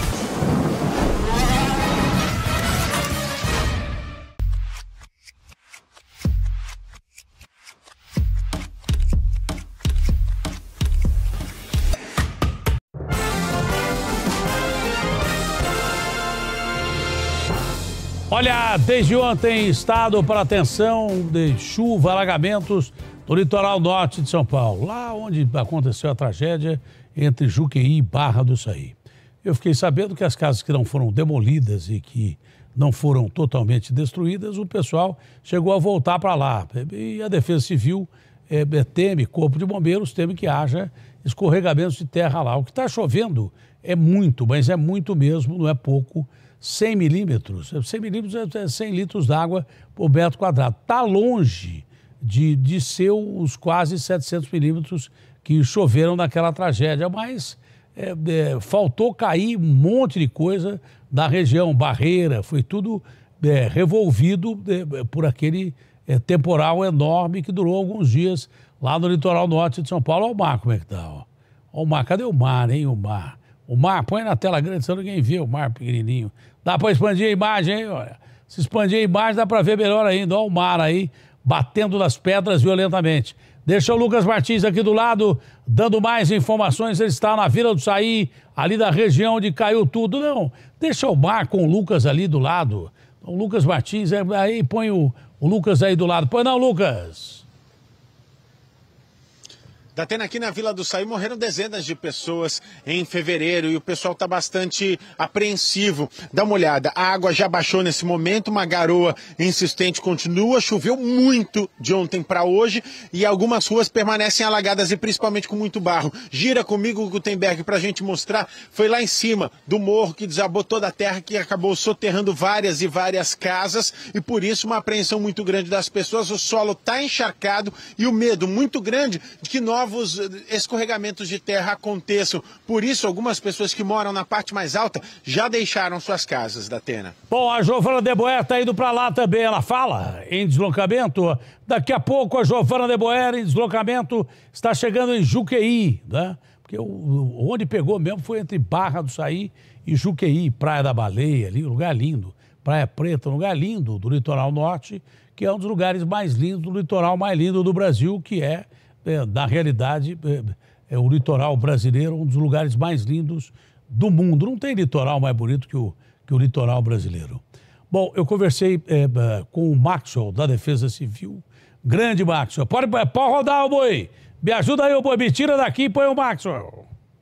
Olha, desde ontem, estado para atenção de chuva, alagamentos no litoral norte de São Paulo, lá onde aconteceu a tragédia entre Juqueí e Barra do Saí. Eu fiquei sabendo que as casas que não foram demolidas e que não foram totalmente destruídas, o pessoal chegou a voltar para lá. E a Defesa Civil é, teme, Corpo de Bombeiros teme que haja escorregamentos de terra lá. O que está chovendo é muito, mas é muito mesmo, não é pouco, cem milímetros. cem milímetros é cem litros d'água por metro quadrado. Está longe de, de ser os quase setecentos milímetros que choveram naquela tragédia, mas é, é, faltou cair um monte de coisa na região, barreira, foi tudo é, revolvido é, por aquele é, temporal enorme que durou alguns dias lá no litoral norte de São Paulo. Olha o mar como é que tá, ó. Olha o mar, cadê o mar, hein, o mar? O mar, põe na tela grande, senão ninguém vê o mar pequenininho. Dá para expandir a imagem, hein, olha. Se expandir a imagem dá para ver melhor ainda, olha o mar aí, batendo nas pedras violentamente. Deixa o Lucas Martins aqui do lado, dando mais informações. Ele está na Vila do Saí, ali da região onde caiu tudo. Não, deixa o mar com o Lucas ali do lado. O Lucas Martins, aí põe o, o Lucas aí do lado. Põe não, Lucas. Datena, aqui na Vila do Saí morreram dezenas de pessoas em fevereiro e o pessoal está bastante apreensivo. Dá uma olhada, a água já baixou nesse momento, uma garoa insistente continua, choveu muito de ontem para hoje e algumas ruas permanecem alagadas e principalmente com muito barro. Gira comigo, Gutenberg, para a gente mostrar. Foi lá em cima do morro que desabou toda a terra, que acabou soterrando várias e várias casas e por isso uma apreensão muito grande das pessoas. O solo está encharcado e o medo muito grande de que novos Novos escorregamentos de terra aconteçam. Por isso, algumas pessoas que moram na parte mais alta já deixaram suas casas, Datena. Bom, a Giovana de Boer está indo para lá também. Ela fala em deslocamento. Daqui a pouco a Giovana de Boer em deslocamento está chegando em Juqueí, né? Porque o, onde pegou mesmo foi entre Barra do Saí e Juqueí, Praia da Baleia, ali, um lugar lindo. Praia Preta, um lugar lindo do litoral norte, que é um dos lugares mais lindos do litoral mais lindo do Brasil, que é É, na realidade, é, é o litoral brasileiro, um dos lugares mais lindos do mundo. Não tem litoral mais bonito que o, que o litoral brasileiro. Bom, eu conversei é, com o Maxwell, da Defesa Civil. Grande Maxwell. Pode, pode rodar o boi. Me ajuda aí, o boi. Me tira daqui e põe o Maxwell.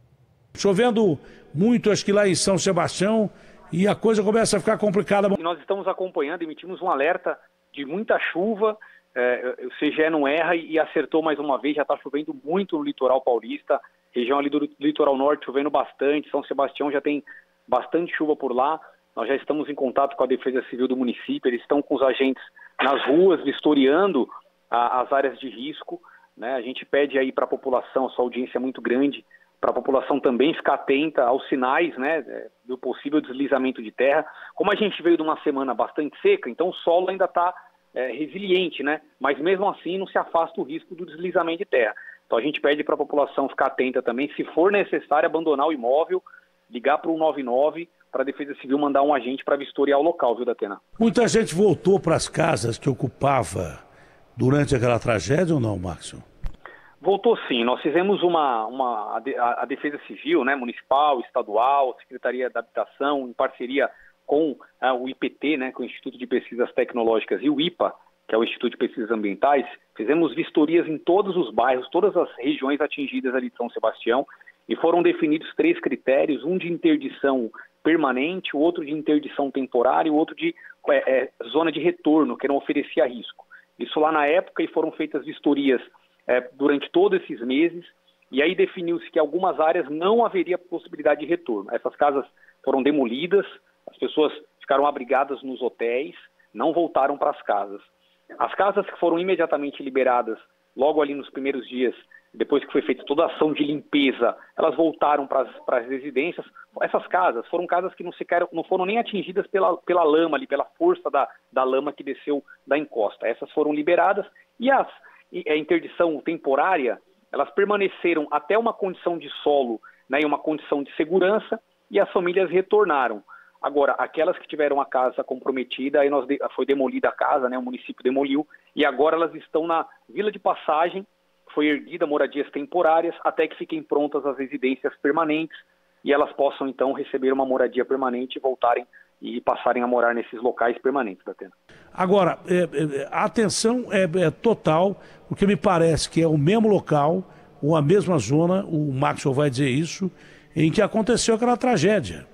Chovendo muito, acho que lá em São Sebastião, e a coisa começa a ficar complicada. Nós estamos acompanhando, emitimos um alerta de muita chuva. É, o C G E não erra e acertou mais uma vez, já está chovendo muito no litoral paulista, região ali do litoral norte chovendo bastante, São Sebastião já tem bastante chuva por lá. Nós já estamos em contato com a Defesa Civil do município, eles estão com os agentes nas ruas, vistoriando a, as áreas de risco, né? A gente pede aí para a população, a sua audiência é muito grande, para a população também ficar atenta aos sinais, né, do possível deslizamento de terra. Como a gente veio de uma semana bastante seca, então o solo ainda está É, resiliente, né? Mas mesmo assim não se afasta o risco do deslizamento de terra. Então a gente pede para a população ficar atenta também, se for necessário abandonar o imóvel, ligar para o um nove nove para a Defesa Civil mandar um agente para vistoriar o local, viu, Datena? Muita gente voltou para as casas que ocupava durante aquela tragédia ou não, Márcio? Voltou sim, nós fizemos uma, uma a, a Defesa Civil, né, municipal, estadual, Secretaria da Habitação, em parceria com ah, o I P T, né, com o Instituto de Pesquisas Tecnológicas, e o I P A, que é o Instituto de Pesquisas Ambientais, fizemos vistorias em todos os bairros, todas as regiões atingidas ali de São Sebastião, e foram definidos três critérios, um de interdição permanente, o outro de interdição temporária e o outro de é, é, zona de retorno, que não oferecia risco. Isso lá na época, e foram feitas vistorias é, durante todos esses meses, e aí definiu-se que algumas áreas não haveria possibilidade de retorno. Essas casas foram demolidas, as pessoas ficaram abrigadas nos hotéis, não voltaram para as casas. As casas que foram imediatamente liberadas, logo ali nos primeiros dias, depois que foi feita toda a ação de limpeza, elas voltaram para as residências. Essas casas foram casas que não, sequer, não foram nem atingidas pela, pela lama, ali, pela força da, da lama que desceu da encosta. Essas foram liberadas e as, e a interdição temporária, elas permaneceram até uma condição de solo, né, e uma condição de segurança, e as famílias retornaram. Agora, aquelas que tiveram a casa comprometida, aí nós de, foi demolida a casa, né, o município demoliu, e agora elas estão na Vila de Passagem, foi erguida moradias temporárias, até que fiquem prontas as residências permanentes, e elas possam então receber uma moradia permanente e voltarem e passarem a morar nesses locais permanentes, Datena. Agora, é, é, a atenção é, é total, porque me parece que é o mesmo local, ou a mesma zona, o Maxwell vai dizer isso, em que aconteceu aquela tragédia.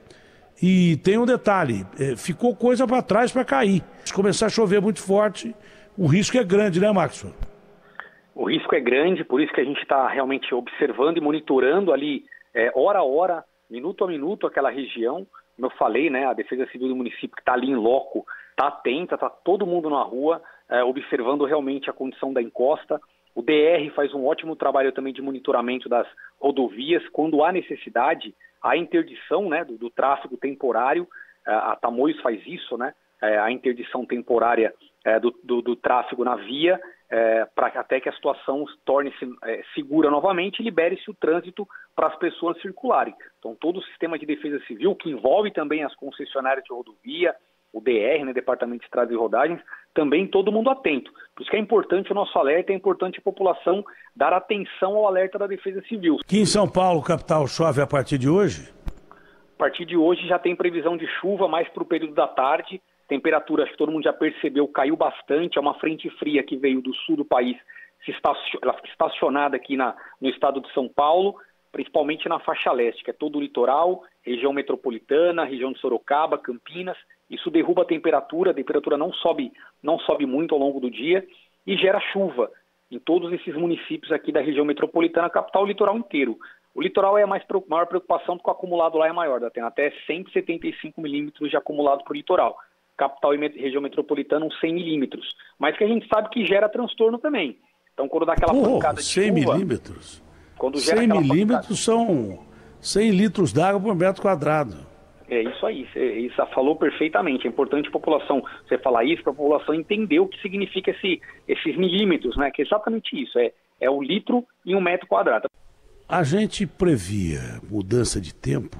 E tem um detalhe, é, ficou coisa para trás para cair. Se começar a chover muito forte, o risco é grande, né, Maxwell? O risco é grande, por isso que a gente está realmente observando e monitorando ali, é, hora a hora, minuto a minuto, aquela região. Como eu falei, né, a Defesa Civil do município que está ali em loco, está atenta, está todo mundo na rua, é, observando realmente a condição da encosta. O D R faz um ótimo trabalho também de monitoramento das rodovias. Quando há necessidade, a interdição, né, do, do tráfego temporário, a Tamoios faz isso, né, a interdição temporária é, do, do, do tráfego na via, é, para até que a situação torne-se é, segura novamente e libere-se o trânsito para as pessoas circularem. Então, todo o sistema de defesa civil, que envolve também as concessionárias de rodovia, o D R, né, Departamento de Estradas e Rodagens, também todo mundo atento. Por isso que é importante o nosso alerta, é importante a população dar atenção ao alerta da Defesa Civil. Aqui em São Paulo, capital, chove a partir de hoje? A partir de hoje já tem previsão de chuva mais para o período da tarde. Temperatura, acho que todo mundo já percebeu, caiu bastante. É uma frente fria que veio do sul do país, se estacion... ela fica estacionada aqui na... no estado de São Paulo, principalmente na faixa leste, que é todo o litoral, região metropolitana, região de Sorocaba, Campinas. Isso derruba a temperatura, a temperatura não sobe, não sobe muito ao longo do dia e gera chuva em todos esses municípios aqui da região metropolitana, capital, o litoral inteiro. O litoral é a mais, maior preocupação, porque o acumulado lá é maior, tem até cento e setenta e cinco milímetros de acumulado para o litoral. Capital e met- região metropolitana, uns cem milímetros. Mas que a gente sabe que gera transtorno também. Então, quando dá aquela oh, pancada de cem chuva... milímetros? Quando gera cem milímetros pancada... são cem litros d'água por metro quadrado. É isso aí, você falou perfeitamente. É importante a população, você falar isso, para a população entender o que significa esse, esses milímetros, né? Que é exatamente isso, é, é o litro em um metro quadrado. A gente previa mudança de tempo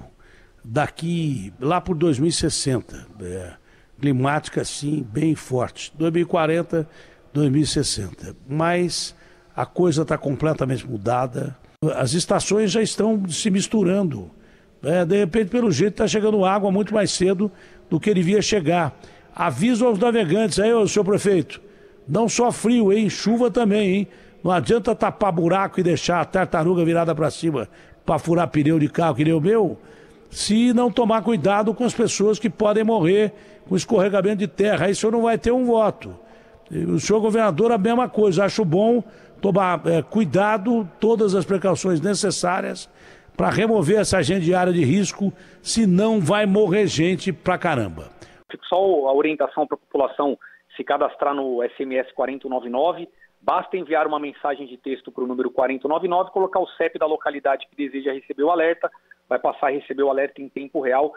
daqui, lá por dois mil e sessenta, é, climática assim, bem forte, dois mil e quarenta, dois mil e sessenta, mas a coisa está completamente mudada, as estações já estão se misturando, é, de repente pelo jeito está chegando água muito mais cedo do que devia chegar. Aviso aos navegantes aí, ô, senhor prefeito, não só frio, hein, chuva também, hein. Não adianta tapar buraco e deixar a tartaruga virada para cima para furar pneu de carro, que nem o meu, se não tomar cuidado com as pessoas que podem morrer com escorregamento de terra. Aí o senhor não vai ter um voto. O senhor governador, a mesma coisa. Acho bom tomar é, cuidado, todas as precauções necessárias para remover essa gente de área de risco, senão vai morrer gente pra caramba. Só a orientação para a população se cadastrar no S M S quatro nove nove. Basta enviar uma mensagem de texto para o número quatro nove nove, colocar o C E P da localidade que deseja receber o alerta, vai passar a receber o alerta em tempo real.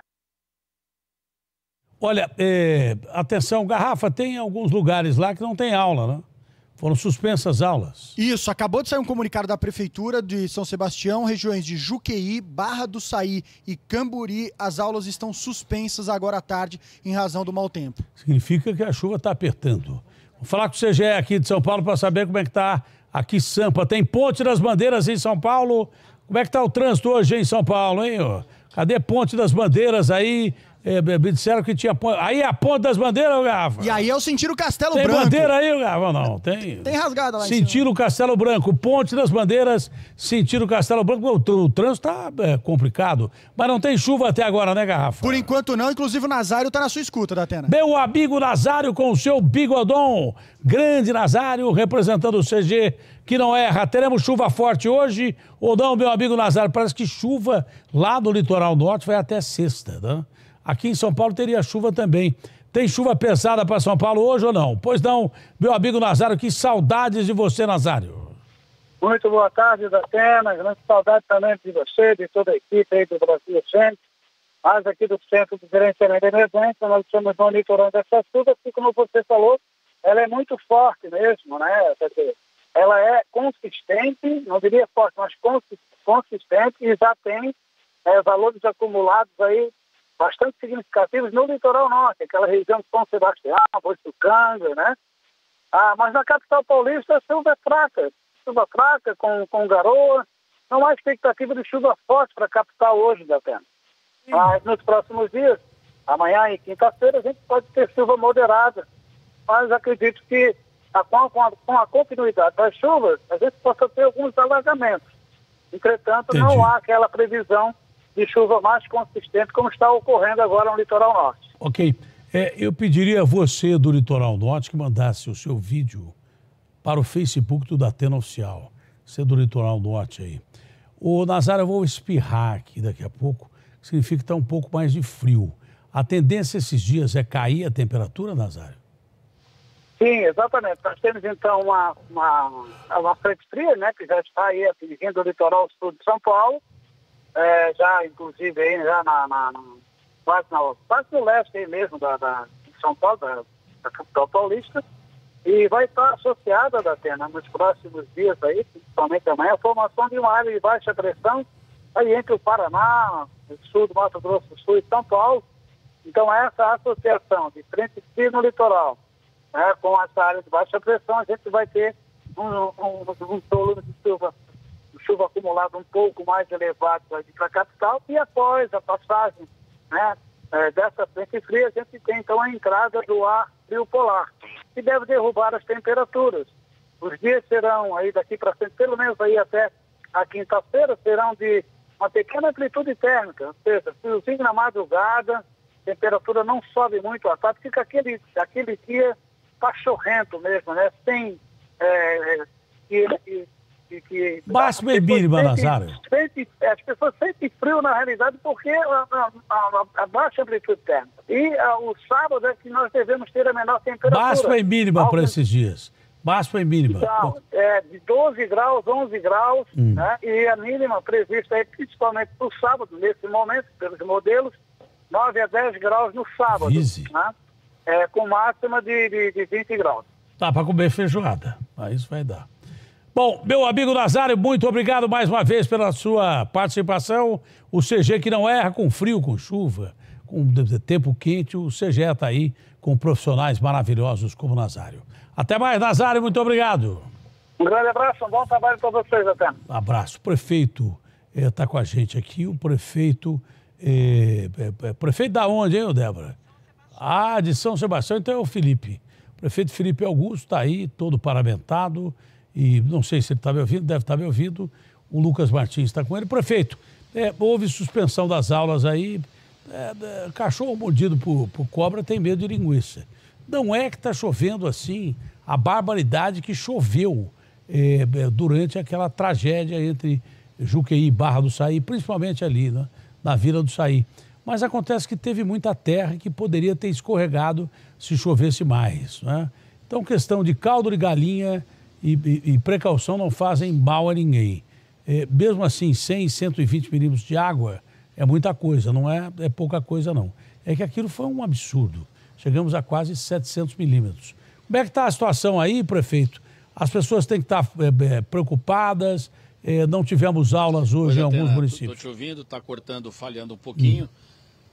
Olha, é, atenção, Garrafa, tem alguns lugares lá que não tem aula, né? Foram suspensas aulas. Isso, acabou de sair um comunicado da Prefeitura de São Sebastião, regiões de Juqueí, Barra do Saí e Camburi, as aulas estão suspensas agora à tarde em razão do mau tempo. Significa que a chuva está apertando. Vou falar com o C G E aqui de São Paulo para saber como é que está aqui Sampa. Tem Ponte das Bandeiras em São Paulo. Como é que está o trânsito hoje em São Paulo, hein? Cadê Ponte das Bandeiras aí? É, me disseram que tinha ponte. Aí é a Ponte das Bandeiras, Garrafa? E aí eu senti o Castelo tem Branco. Tem bandeira aí, Garrafa? Não, tem. Tem rasgada lá em Sentir o Castelo Branco, Ponte das Bandeiras, sentir o Castelo Branco. O, o trânsito tá é, complicado, mas não tem chuva até agora, né, Garrafa? Por enquanto não, inclusive o Nazário tá na sua escuta, Datena. Meu amigo Nazário com o seu bigodão. Grande Nazário, representando o C G, que não erra. Teremos chuva forte hoje ou não, meu amigo Nazário? Parece que chuva lá no litoral norte vai até sexta, né? Aqui em São Paulo teria chuva também. Tem chuva pesada para São Paulo hoje ou não? Pois não, meu amigo Nazário, que saudades de você, Nazário. Muito boa tarde, Datena. Grande saudade também de você, de toda a equipe aí do Brasil Gente. Mas aqui do Centro de Gerenciamento de Emergência, nós estamos monitorando essa chuva, que, como você falou, ela é muito forte mesmo, né? Quer dizer, ela é consistente, não diria forte, mas consistente, e já tem é, valores acumulados aí bastante significativos no litoral norte, aquela região de São Sebastião, Boiçucanga, né? Ah, mas na capital paulista a chuva é fraca, chuva fraca com, com garoa, não há expectativa de chuva forte para a capital hoje, Datena. Mas nos próximos dias, amanhã e quinta-feira, a gente pode ter chuva moderada, mas acredito que a, com, a, com a continuidade das chuvas, a gente possa ter alguns alagamentos. Entretanto, Entendi. Não há aquela previsão de chuva mais consistente, como está ocorrendo agora no litoral norte. Ok. É, eu pediria a você do litoral norte que mandasse o seu vídeo para o Facebook do Datena Oficial. Você é do Litoral Norte aí. Ô, Nazário, eu vou espirrar aqui daqui a pouco, significa que está um pouco mais de frio. A tendência esses dias é cair a temperatura, Nazário? Sim, exatamente. Nós temos, então, uma, uma, uma frente fria, né, que já está aí atingindo o litoral sul de São Paulo, é, já, inclusive, aí, já na, na, na, quase, na, quase no leste aí mesmo da, da, de São Paulo, da, da capital paulista, e vai estar associada, Datena, nos próximos dias aí, principalmente amanhã, a formação de uma área de baixa pressão aí entre o Paraná, o sul do Mato Grosso do Sul e São Paulo. Então, essa associação de frente fria no litoral, né, com essa área de baixa pressão, a gente vai ter um, um, um volume de chuva, chuva acumulada um pouco mais elevado para a capital, e após a passagem, né, é, dessa frente fria, a gente tem então a entrada do ar frio polar, que deve derrubar as temperaturas. Os dias serão aí daqui para frente, pelo menos aí até a quinta-feira, serão de uma pequena amplitude térmica, ou seja, friozinho na madrugada, temperatura não sobe muito à tarde, fica aquele, aquele dia pachorrento mesmo, né? Sem é, que, que, que, que máxima e mínima, Nazário. As pessoas sentem frio na realidade porque a, a, a, a baixa amplitude térmica. E a, o sábado é que nós devemos ter a menor temperatura. Máxima e mínima para esses dias. Máxima e mínima. Então, é de doze graus, onze graus, hum. né? E a mínima prevista aí, principalmente para o sábado, nesse momento, pelos modelos, nove a dez graus no sábado, né? É, com máxima de, de, de vinte graus. Dá para comer feijoada, aí isso vai dar. Bom, meu amigo Nazário, muito obrigado mais uma vez pela sua participação. O C G que não erra com frio, com chuva, com tempo quente, o C G está aí com profissionais maravilhosos como o Nazário. Até mais, Nazário, muito obrigado. Um grande abraço, um bom trabalho para vocês, até. Um abraço. O prefeito está eh, com a gente aqui, o prefeito... Eh, eh, prefeito da onde, hein, Débora? Ah, de São Sebastião, então é o Felipe. O prefeito Felipe Augusto está aí, todo paramentado, e não sei se ele está me ouvindo, deve estar me ouvindo. O Lucas Martins está com ele. Prefeito, é, houve suspensão das aulas aí, é, é, cachorro mordido por, por cobra tem medo de linguiça. Não é que está chovendo assim, a barbaridade que choveu é, durante aquela tragédia entre Juqueí e Barra do Saí, principalmente ali, né, na Vila do Saí. Mas acontece que teve muita terra que poderia ter escorregado se chovesse mais, né? Então, questão de caldo de galinha e, e, e precaução não fazem mal a ninguém. É, mesmo assim, cem, cento e vinte milímetros de água é muita coisa, não é, é pouca coisa não. É que aquilo foi um absurdo. Chegamos a quase setecentos milímetros. Como é que está a situação aí, prefeito? As pessoas têm que estar é, é, preocupadas, é, não tivemos aulas hoje em alguns municípios. Estou te ouvindo, está cortando, falhando um pouquinho. Hum.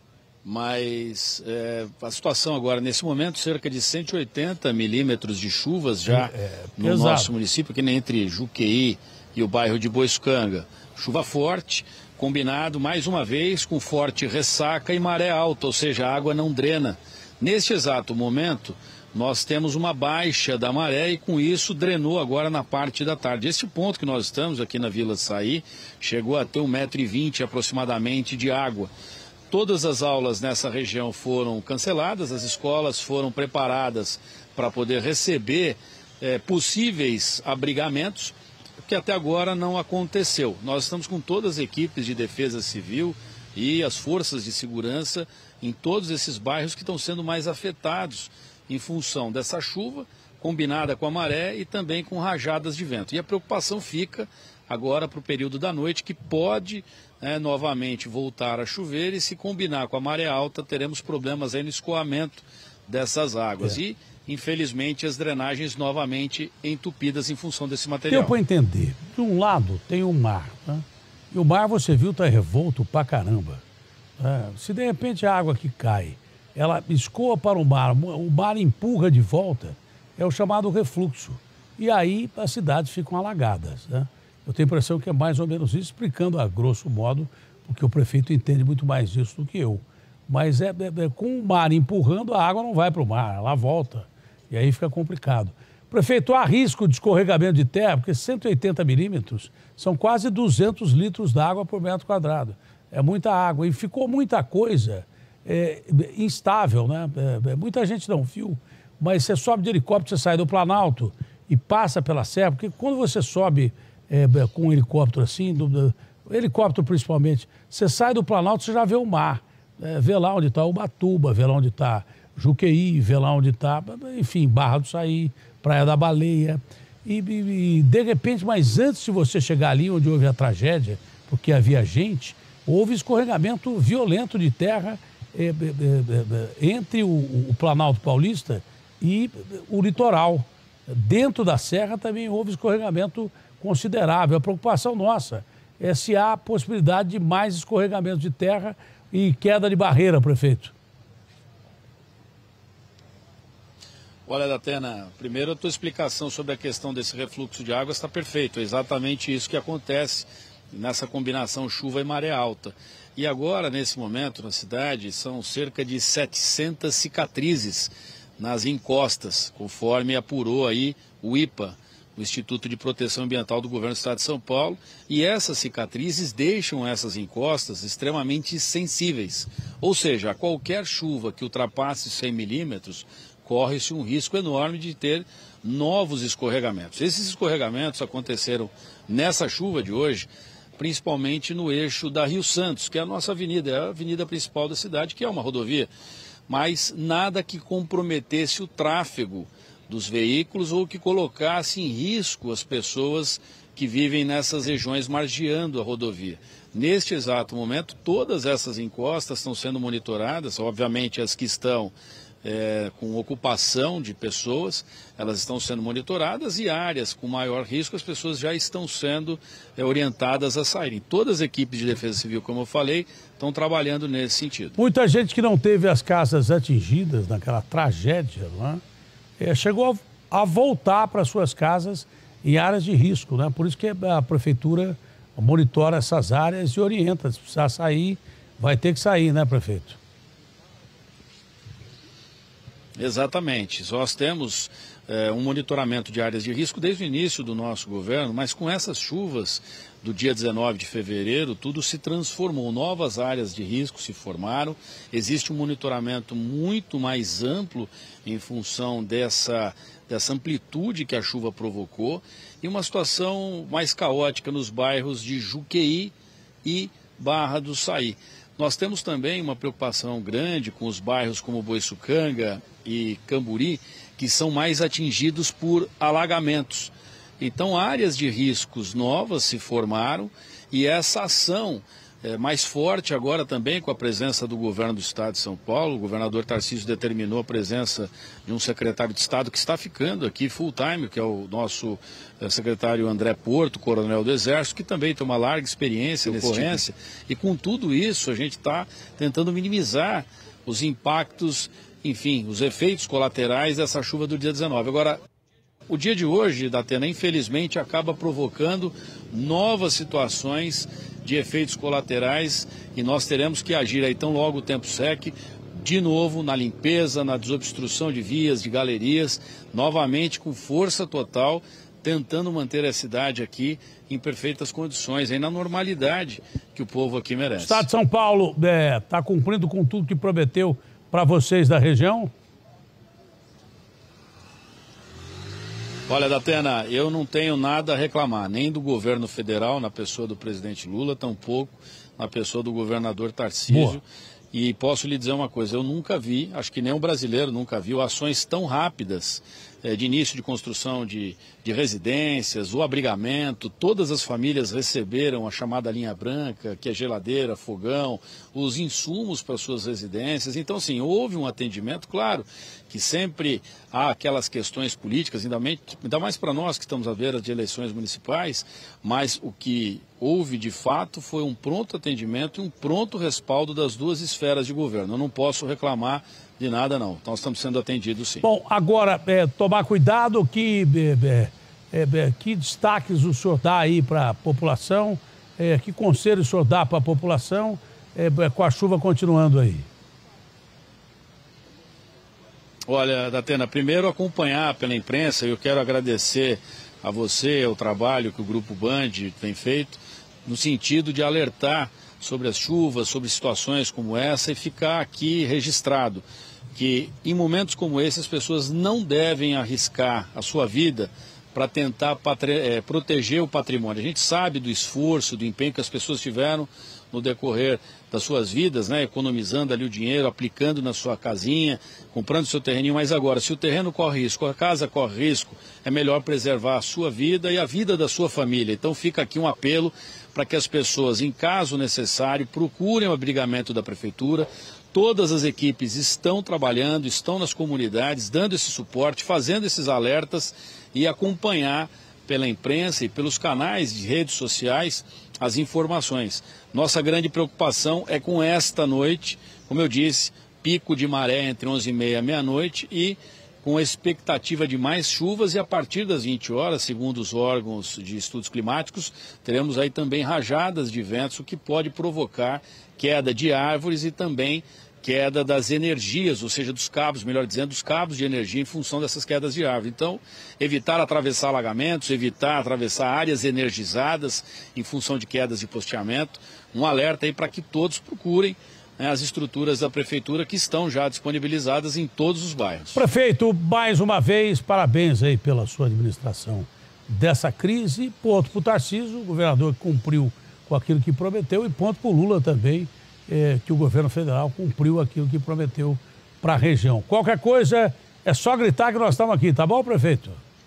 Mas é, a situação agora, nesse momento, cerca de cento e oitenta milímetros de chuvas já é, no pesado. Nosso município, que nem entre Juqueí e o bairro de Boiçucanga. Chuva forte, combinado mais uma vez com forte ressaca e maré alta, ou seja, a água não drena. Neste exato momento, nós temos uma baixa da maré e com isso drenou agora na parte da tarde. Esse ponto que nós estamos aqui na Vila Saí chegou a ter um metro e vinte aproximadamente de água. Todas as aulas nessa região foram canceladas, as escolas foram preparadas para poder receber é, possíveis abrigamentos, que até agora não aconteceu. Nós estamos com todas as equipes de defesa civil e as forças de segurança em todos esses bairros que estão sendo mais afetados em função dessa chuva, combinada com a maré e também com rajadas de vento. E a preocupação fica agora para o período da noite, que pode é, novamente voltar a chover, e se combinar com a maré alta, teremos problemas aí no escoamento dessas águas. É. E, infelizmente, as drenagens novamente entupidas em função desse material. Deu para entender. De um lado tem o mar, né? E o mar, você viu, está revolto pra caramba. É, se de repente a água que cai, ela escoa para o mar, o mar empurra de volta, é o chamado refluxo. E aí as cidades ficam alagadas, né? Eu tenho a impressão que é mais ou menos isso, explicando a grosso modo, porque o prefeito entende muito mais disso do que eu. Mas é, é, é com o mar empurrando, a água não vai para o mar, ela volta. E aí fica complicado. Prefeito, há risco de escorregamento de terra, porque cento e oitenta milímetros são quase duzentos litros d'água por metro quadrado. É muita água. E ficou muita coisa é, instável, né? É, muita gente não viu, mas você sobe de helicóptero, você sai do Planalto e passa pela serra, porque quando você sobe é, com um helicóptero assim, do, do, helicóptero principalmente, você sai do Planalto, você já vê o mar, é, vê lá onde está Ubatuba, vê lá onde está Juqueí, vê lá onde está, enfim, Barra do Saí, Praia da Baleia. E, e, e de repente, mas antes de você chegar ali onde houve a tragédia, porque havia gente, houve escorregamento violento de terra é, é, é, entre o, o Planalto Paulista e o litoral. Dentro da serra também houve escorregamento considerável. A preocupação nossa é se há possibilidade de mais escorregamento de terra e queda de barreira, prefeito. Olha, Datena, primeiro a tua explicação sobre a questão desse refluxo de água está perfeito. É exatamente isso que acontece nessa combinação chuva e maré alta. E agora, nesse momento, na cidade, são cerca de setecentas cicatrizes nas encostas, conforme apurou aí o I P A, o Instituto de Proteção Ambiental do Governo do Estado de São Paulo, e essas cicatrizes deixam essas encostas extremamente sensíveis. Ou seja, a qualquer chuva que ultrapasse cem milímetros, corre-se um risco enorme de ter novos escorregamentos. Esses escorregamentos aconteceram nessa chuva de hoje, principalmente no eixo da Rio Santos, que é a nossa avenida, é a avenida principal da cidade, que é uma rodovia, mas nada que comprometesse o tráfego dos veículos ou que colocasse em risco as pessoas que vivem nessas regiões margeando a rodovia. Neste exato momento, todas essas encostas estão sendo monitoradas, obviamente as que estão É, com ocupação de pessoas, elas estão sendo monitoradas, e áreas com maior risco, as pessoas já estão sendo é, orientadas a saírem. Todas as equipes de defesa civil, como eu falei, estão trabalhando nesse sentido. Muita gente que não teve as casas atingidas naquela tragédia, não é? É, chegou a, a voltar para suas casas em áreas de risco, né? Por isso que a prefeitura monitora essas áreas e orienta. Se precisar sair, vai ter que sair, né, prefeito? Exatamente. Nós temos é, um monitoramento de áreas de risco desde o início do nosso governo, mas com essas chuvas do dia dezenove de fevereiro, tudo se transformou. Novas áreas de risco se formaram. Existe um monitoramento muito mais amplo em função dessa, dessa amplitude que a chuva provocou, e uma situação mais caótica nos bairros de Juqueí e Barra do Saí. Nós temos também uma preocupação grande com os bairros como Boiçucanga e Camburi, que são mais atingidos por alagamentos. Então, áreas de riscos novas se formaram, e essa ação é mais forte agora também com a presença do governo do Estado de São Paulo. O governador Tarcísio determinou a presença de um secretário de Estado que está ficando aqui full time, que é o nosso é, secretário André Porto, coronel do Exército, que também tem uma larga experiência nesse ocorrência. E com tudo isso a gente está tentando minimizar os impactos, enfim, os efeitos colaterais dessa chuva do dia dezenove. Agora, o dia de hoje, Datena, infelizmente, acaba provocando novas situações de efeitos colaterais, e nós teremos que agir aí tão logo o tempo seque, de novo na limpeza, na desobstrução de vias, de galerias, novamente com força total, tentando manter a cidade aqui em perfeitas condições, aí na normalidade que o povo aqui merece. O Estado de São Paulo está é, cumprindo com tudo que prometeu para vocês da região? Olha, Datena, eu não tenho nada a reclamar, nem do governo federal, na pessoa do presidente Lula, tampouco na pessoa do governador Tarcísio. Boa. E posso lhe dizer uma coisa, eu nunca vi, acho que nem um brasileiro nunca viu, ações tão rápidas é, de início de construção de, de residências, o abrigamento. Todas as famílias receberam a chamada linha branca, que é geladeira, fogão, os insumos para suas residências. Então, assim, houve um atendimento, claro, que sempre há aquelas questões políticas, ainda mais, ainda mais para nós que estamos à beira de eleições municipais, mas o que houve de fato foi um pronto atendimento e um pronto respaldo das duas esferas de governo. Eu não posso reclamar de nada, não. Nós estamos sendo atendidos, sim. Bom, agora, é, tomar cuidado, que, é, é, que destaques o senhor dá aí para a população, é, que conselho o senhor dá para a população, é, com a chuva continuando aí? Olha, Datena, primeiro acompanhar pela imprensa, eu quero agradecer a você, ao trabalho que o Grupo Band tem feito, no sentido de alertar sobre as chuvas, sobre situações como essa, e ficar aqui registrado que em momentos como esse as pessoas não devem arriscar a sua vida para tentar patre, é, proteger o patrimônio. A gente sabe do esforço, do empenho que as pessoas tiveram no decorrer das suas vidas, né, economizando ali o dinheiro, aplicando na sua casinha, comprando seu terreninho, mas agora, se o terreno corre risco, a casa corre risco, é melhor preservar a sua vida e a vida da sua família. Então fica aqui um apelo para que as pessoas, em caso necessário, procurem o abrigamento da Prefeitura. Todas as equipes estão trabalhando, estão nas comunidades, dando esse suporte, fazendo esses alertas e acompanhar pela imprensa e pelos canais de redes sociais as informações. Nossa grande preocupação é com esta noite, como eu disse, pico de maré entre onze e meia e meia-noite e com a expectativa de mais chuvas, e a partir das vinte horas, segundo os órgãos de estudos climáticos, teremos aí também rajadas de ventos, o que pode provocar queda de árvores e também queda das energias, ou seja, dos cabos, melhor dizendo, dos cabos de energia em função dessas quedas de árvore. Então, evitar atravessar alagamentos, evitar atravessar áreas energizadas em função de quedas de posteamento. Um alerta aí para que todos procurem, né, as estruturas da Prefeitura que estão já disponibilizadas em todos os bairros. Prefeito, mais uma vez, parabéns aí pela sua administração dessa crise. Ponto para o Tarcísio, o governador cumpriu com aquilo que prometeu, e ponto para o Lula também, É, que o governo federal cumpriu aquilo que prometeu para a região. Qualquer coisa, é só gritar que nós estamos aqui, tá bom, prefeito?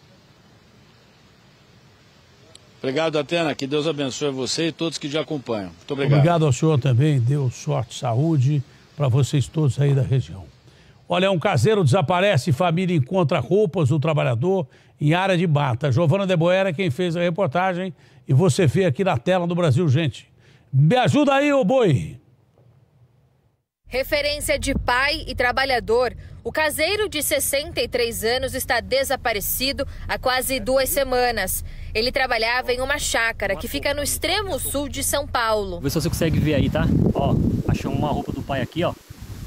Obrigado, Atena. Que Deus abençoe você e todos que já acompanham. Muito obrigado. Obrigado ao senhor também. Deus sorte, saúde para vocês todos aí da região. Olha, um caseiro desaparece e família encontra roupas do trabalhador em área de mata. Giovana de Boera é quem fez a reportagem e você vê aqui na tela do Brasil, gente. Me ajuda aí, ô boi! Referência de pai e trabalhador, o caseiro de sessenta e três anos está desaparecido há quase duas semanas. Ele trabalhava em uma chácara que fica no extremo sul de São Paulo. Vê se você consegue ver aí, tá? Ó, achamos uma roupa do pai aqui, ó.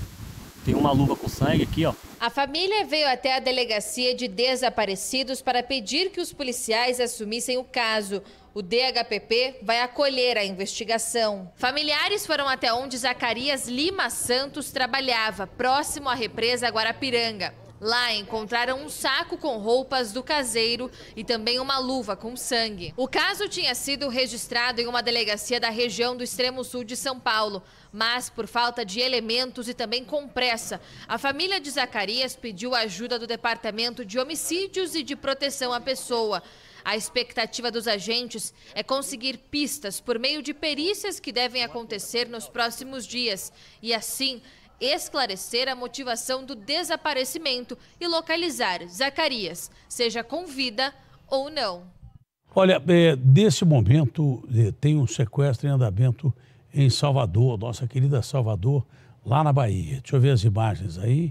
Tem uma luva com sangue aqui, ó. A família veio até a delegacia de desaparecidos para pedir que os policiais assumissem o caso. O D H P P vai acolher a investigação. Familiares foram até onde Zacarias Lima Santos trabalhava, próximo à represa Guarapiranga. Lá encontraram um saco com roupas do caseiro e também uma luva com sangue. O caso tinha sido registrado em uma delegacia da região do extremo sul de São Paulo, mas por falta de elementos e também com pressa, a família de Zacarias pediu ajuda do Departamento de Homicídios e de Proteção à Pessoa. A expectativa dos agentes é conseguir pistas por meio de perícias que devem acontecer nos próximos dias e, assim, esclarecer a motivação do desaparecimento e localizar Zacarias, seja com vida ou não. Olha, é, nesse momento é, tem um sequestro em andamento em Salvador, nossa querida Salvador, lá na Bahia. Deixa eu ver as imagens aí.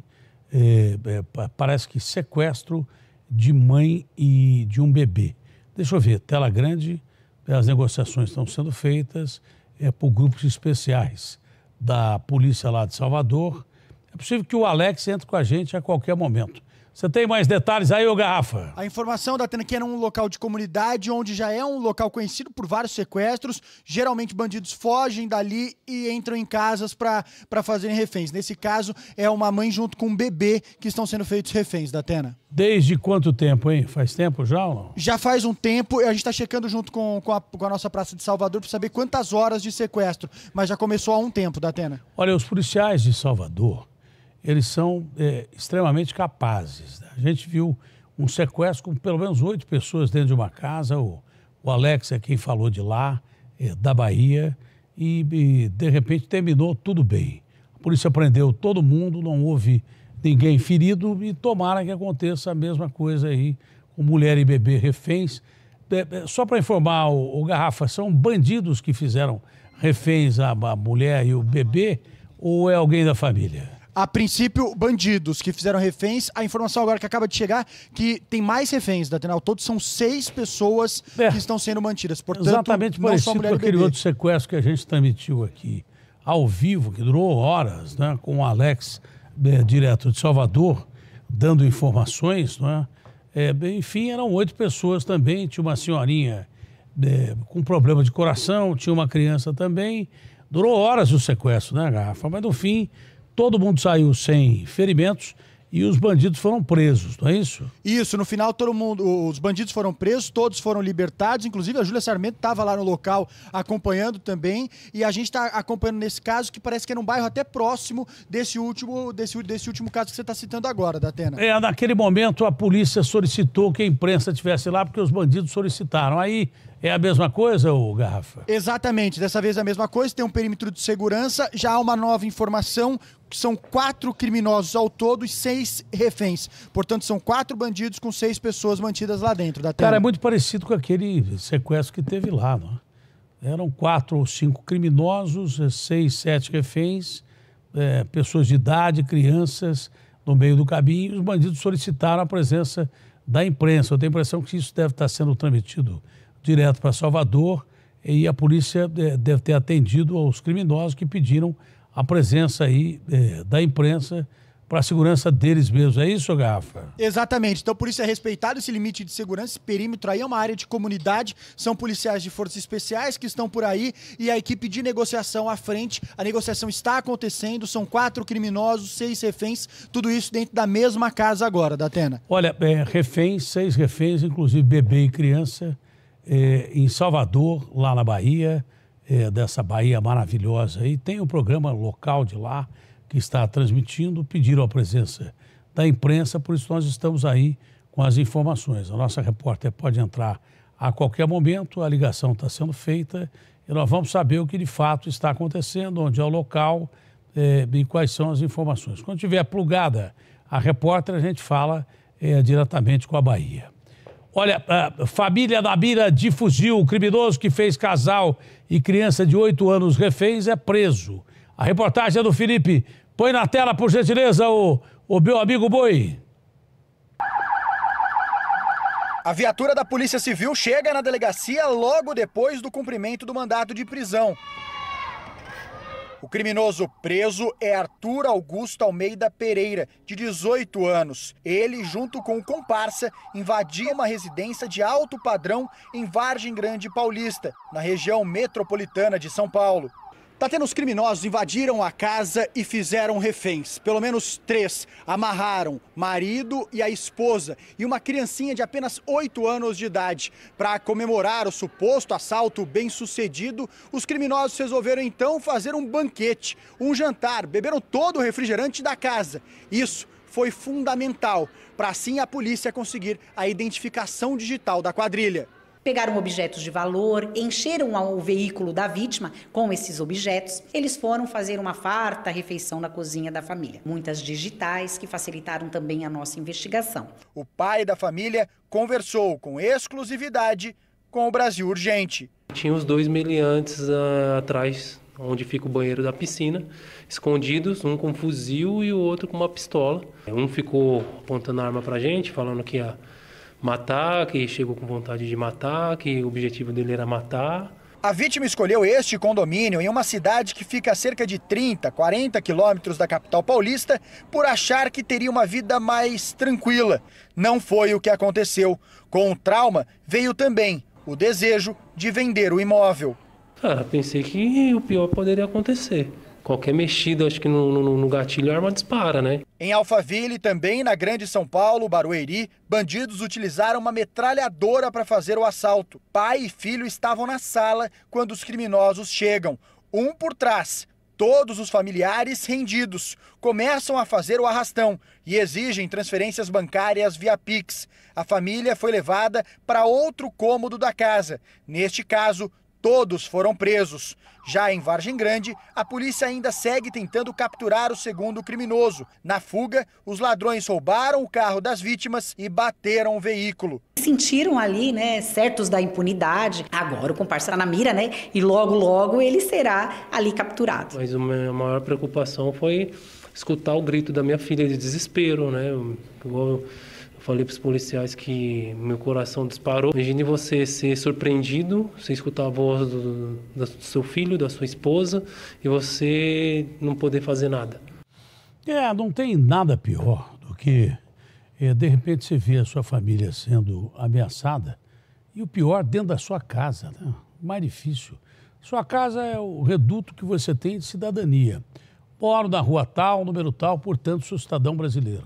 É, é, parece que sequestro de mãe e de um bebê. Deixa eu ver, tela grande, as negociações estão sendo feitas é, por grupos especiais da polícia lá de Salvador. É possível que o Alex entre com a gente a qualquer momento. Você tem mais detalhes aí, ô Garrafa? A informação da Atena que era um local de comunidade, onde já é um local conhecido por vários sequestros. Geralmente bandidos fogem dali e entram em casas para fazerem reféns. Nesse caso, é uma mãe junto com um bebê que estão sendo feitos reféns da Atena. Desde quanto tempo, hein? Faz tempo já ou não? Já faz um tempo. A gente está checando junto com, com, a, com a nossa Praça de Salvador para saber quantas horas de sequestro. Mas já começou há um tempo, da Atena. Olha, os policiais de Salvador, eles são é, extremamente capazes. A gente viu um sequestro com pelo menos oito pessoas dentro de uma casa. O, o Alex é quem falou de lá, é, da Bahia, e, e de repente terminou tudo bem. A polícia prendeu todo mundo, não houve ninguém ferido e tomara que aconteça a mesma coisa aí com mulher e bebê reféns. É, é, só para informar o, o Garrafa, são bandidos que fizeram reféns a, a mulher e o bebê ou é alguém da família? A princípio, bandidos que fizeram reféns. A informação agora que acaba de chegar que tem mais reféns da Atena. Todos são seis pessoas é, que estão sendo mantidas. Portanto, exatamente parecido com aquele outro sequestro que a gente transmitiu aqui ao vivo, que durou horas, né, com o Alex, é, direto de Salvador, dando informações. Né? É, enfim, eram oito pessoas também. Tinha uma senhorinha é, com problema de coração, tinha uma criança também. Durou horas o sequestro, né, Garrafa? Mas no fim, todo mundo saiu sem ferimentos e os bandidos foram presos, não é isso? Isso, no final todo mundo, os bandidos foram presos, todos foram libertados, inclusive a Júlia Sarmento estava lá no local acompanhando também, e a gente está acompanhando nesse caso que parece que é num bairro até próximo desse último, desse, desse último caso que você está citando agora, Datena. É, naquele momento a polícia solicitou que a imprensa estivesse lá porque os bandidos solicitaram. Aí é a mesma coisa, ô Garrafa? Exatamente, dessa vez é a mesma coisa, tem um perímetro de segurança, já há uma nova informação, são quatro criminosos ao todo e seis reféns. Portanto, são quatro bandidos com seis pessoas mantidas lá dentro da tela. Cara, é muito parecido com aquele sequestro que teve lá, não é? Eram quatro ou cinco criminosos, seis, sete reféns, é, pessoas de idade, crianças, no meio do caminho, e os bandidos solicitaram a presença da imprensa. Eu tenho a impressão que isso deve estar sendo transmitido direto para Salvador, e a polícia deve ter atendido aos criminosos que pediram a presença aí é, da imprensa para a segurança deles mesmos. É isso, Garrafa? Exatamente. Então, por isso é respeitado esse limite de segurança. Esse perímetro aí é uma área de comunidade. São policiais de forças especiais que estão por aí e a equipe de negociação à frente. A negociação está acontecendo. São quatro criminosos, seis reféns. Tudo isso dentro da mesma casa agora, Datena. Olha, é, reféns, seis reféns, inclusive bebê e criança, é, em Salvador, lá na Bahia. É, dessa Bahia maravilhosa aí, tem um programa local de lá que está transmitindo, pediram a presença da imprensa, por isso nós estamos aí com as informações. A nossa repórter pode entrar a qualquer momento, a ligação está sendo feita e nós vamos saber o que de fato está acontecendo, onde é o local é, e quais são as informações. Quando tiver plugada a repórter, a gente fala é, diretamente com a Bahia. Olha, a família Nabira de Fuzil, o criminoso que fez casal e criança de oito anos reféns, é preso. A reportagem é do Felipe. Põe na tela, por gentileza, o, o meu amigo Boi. A viatura da Polícia Civil chega na delegacia logo depois do cumprimento do mandado de prisão. O criminoso preso é Arthur Augusto Almeida Pereira, de dezoito anos. Ele, junto com o comparsa, invadiu uma residência de alto padrão em Vargem Grande Paulista, na região metropolitana de São Paulo. Tatena, os criminosos invadiram a casa e fizeram reféns. Pelo menos três amarraram marido e a esposa e uma criancinha de apenas oito anos de idade. Para comemorar o suposto assalto bem-sucedido, os criminosos resolveram então fazer um banquete, um jantar, beberam todo o refrigerante da casa. Isso foi fundamental para assim a polícia conseguir a identificação digital da quadrilha. Pegaram objetos de valor, encheram o veículo da vítima com esses objetos. Eles foram fazer uma farta refeição na cozinha da família. Muitas digitais que facilitaram também a nossa investigação. O pai da família conversou com exclusividade com o Brasil Urgente. Tinha os dois meliantes uh, atrás, onde fica o banheiro da piscina, escondidos, um com um fuzil e o outro com uma pistola. Um ficou apontando a arma pra gente, falando que ia matar, que chegou com vontade de matar, que o objetivo dele era matar. A vítima escolheu este condomínio em uma cidade que fica a cerca de trinta, quarenta quilômetros da capital paulista por achar que teria uma vida mais tranquila. Não foi o que aconteceu. Com o trauma veio também o desejo de vender o imóvel. Cara, pensei que o pior poderia acontecer. Qualquer mexida, acho que no, no, no gatilho a arma dispara, né? Em Alphaville, também na Grande São Paulo, Barueri, bandidos utilizaram uma metralhadora para fazer o assalto. Pai e filho estavam na sala quando os criminosos chegam. Um por trás, todos os familiares rendidos. Começam a fazer o arrastão e exigem transferências bancárias via Pix. A família foi levada para outro cômodo da casa. Neste caso, todos foram presos. Já em Vargem Grande, a polícia ainda segue tentando capturar o segundo criminoso. Na fuga, os ladrões roubaram o carro das vítimas e bateram o veículo. Sentiram ali, né, certos da impunidade. Agora o comparsa está na mira, né? E logo, logo ele será ali capturado. Mas a minha maior preocupação foi escutar o grito da minha filha de desespero, né? Igual falei para os policiais que meu coração disparou. Imagine você ser surpreendido, você escutar a voz do, do seu filho, da sua esposa, e você não poder fazer nada. É, não tem nada pior do que, é, de repente, você vê a sua família sendo ameaçada, e o pior dentro da sua casa, né? O mais difícil. Sua casa é o reduto que você tem de cidadania. Moro na rua tal, número tal, portanto, sou cidadão brasileiro.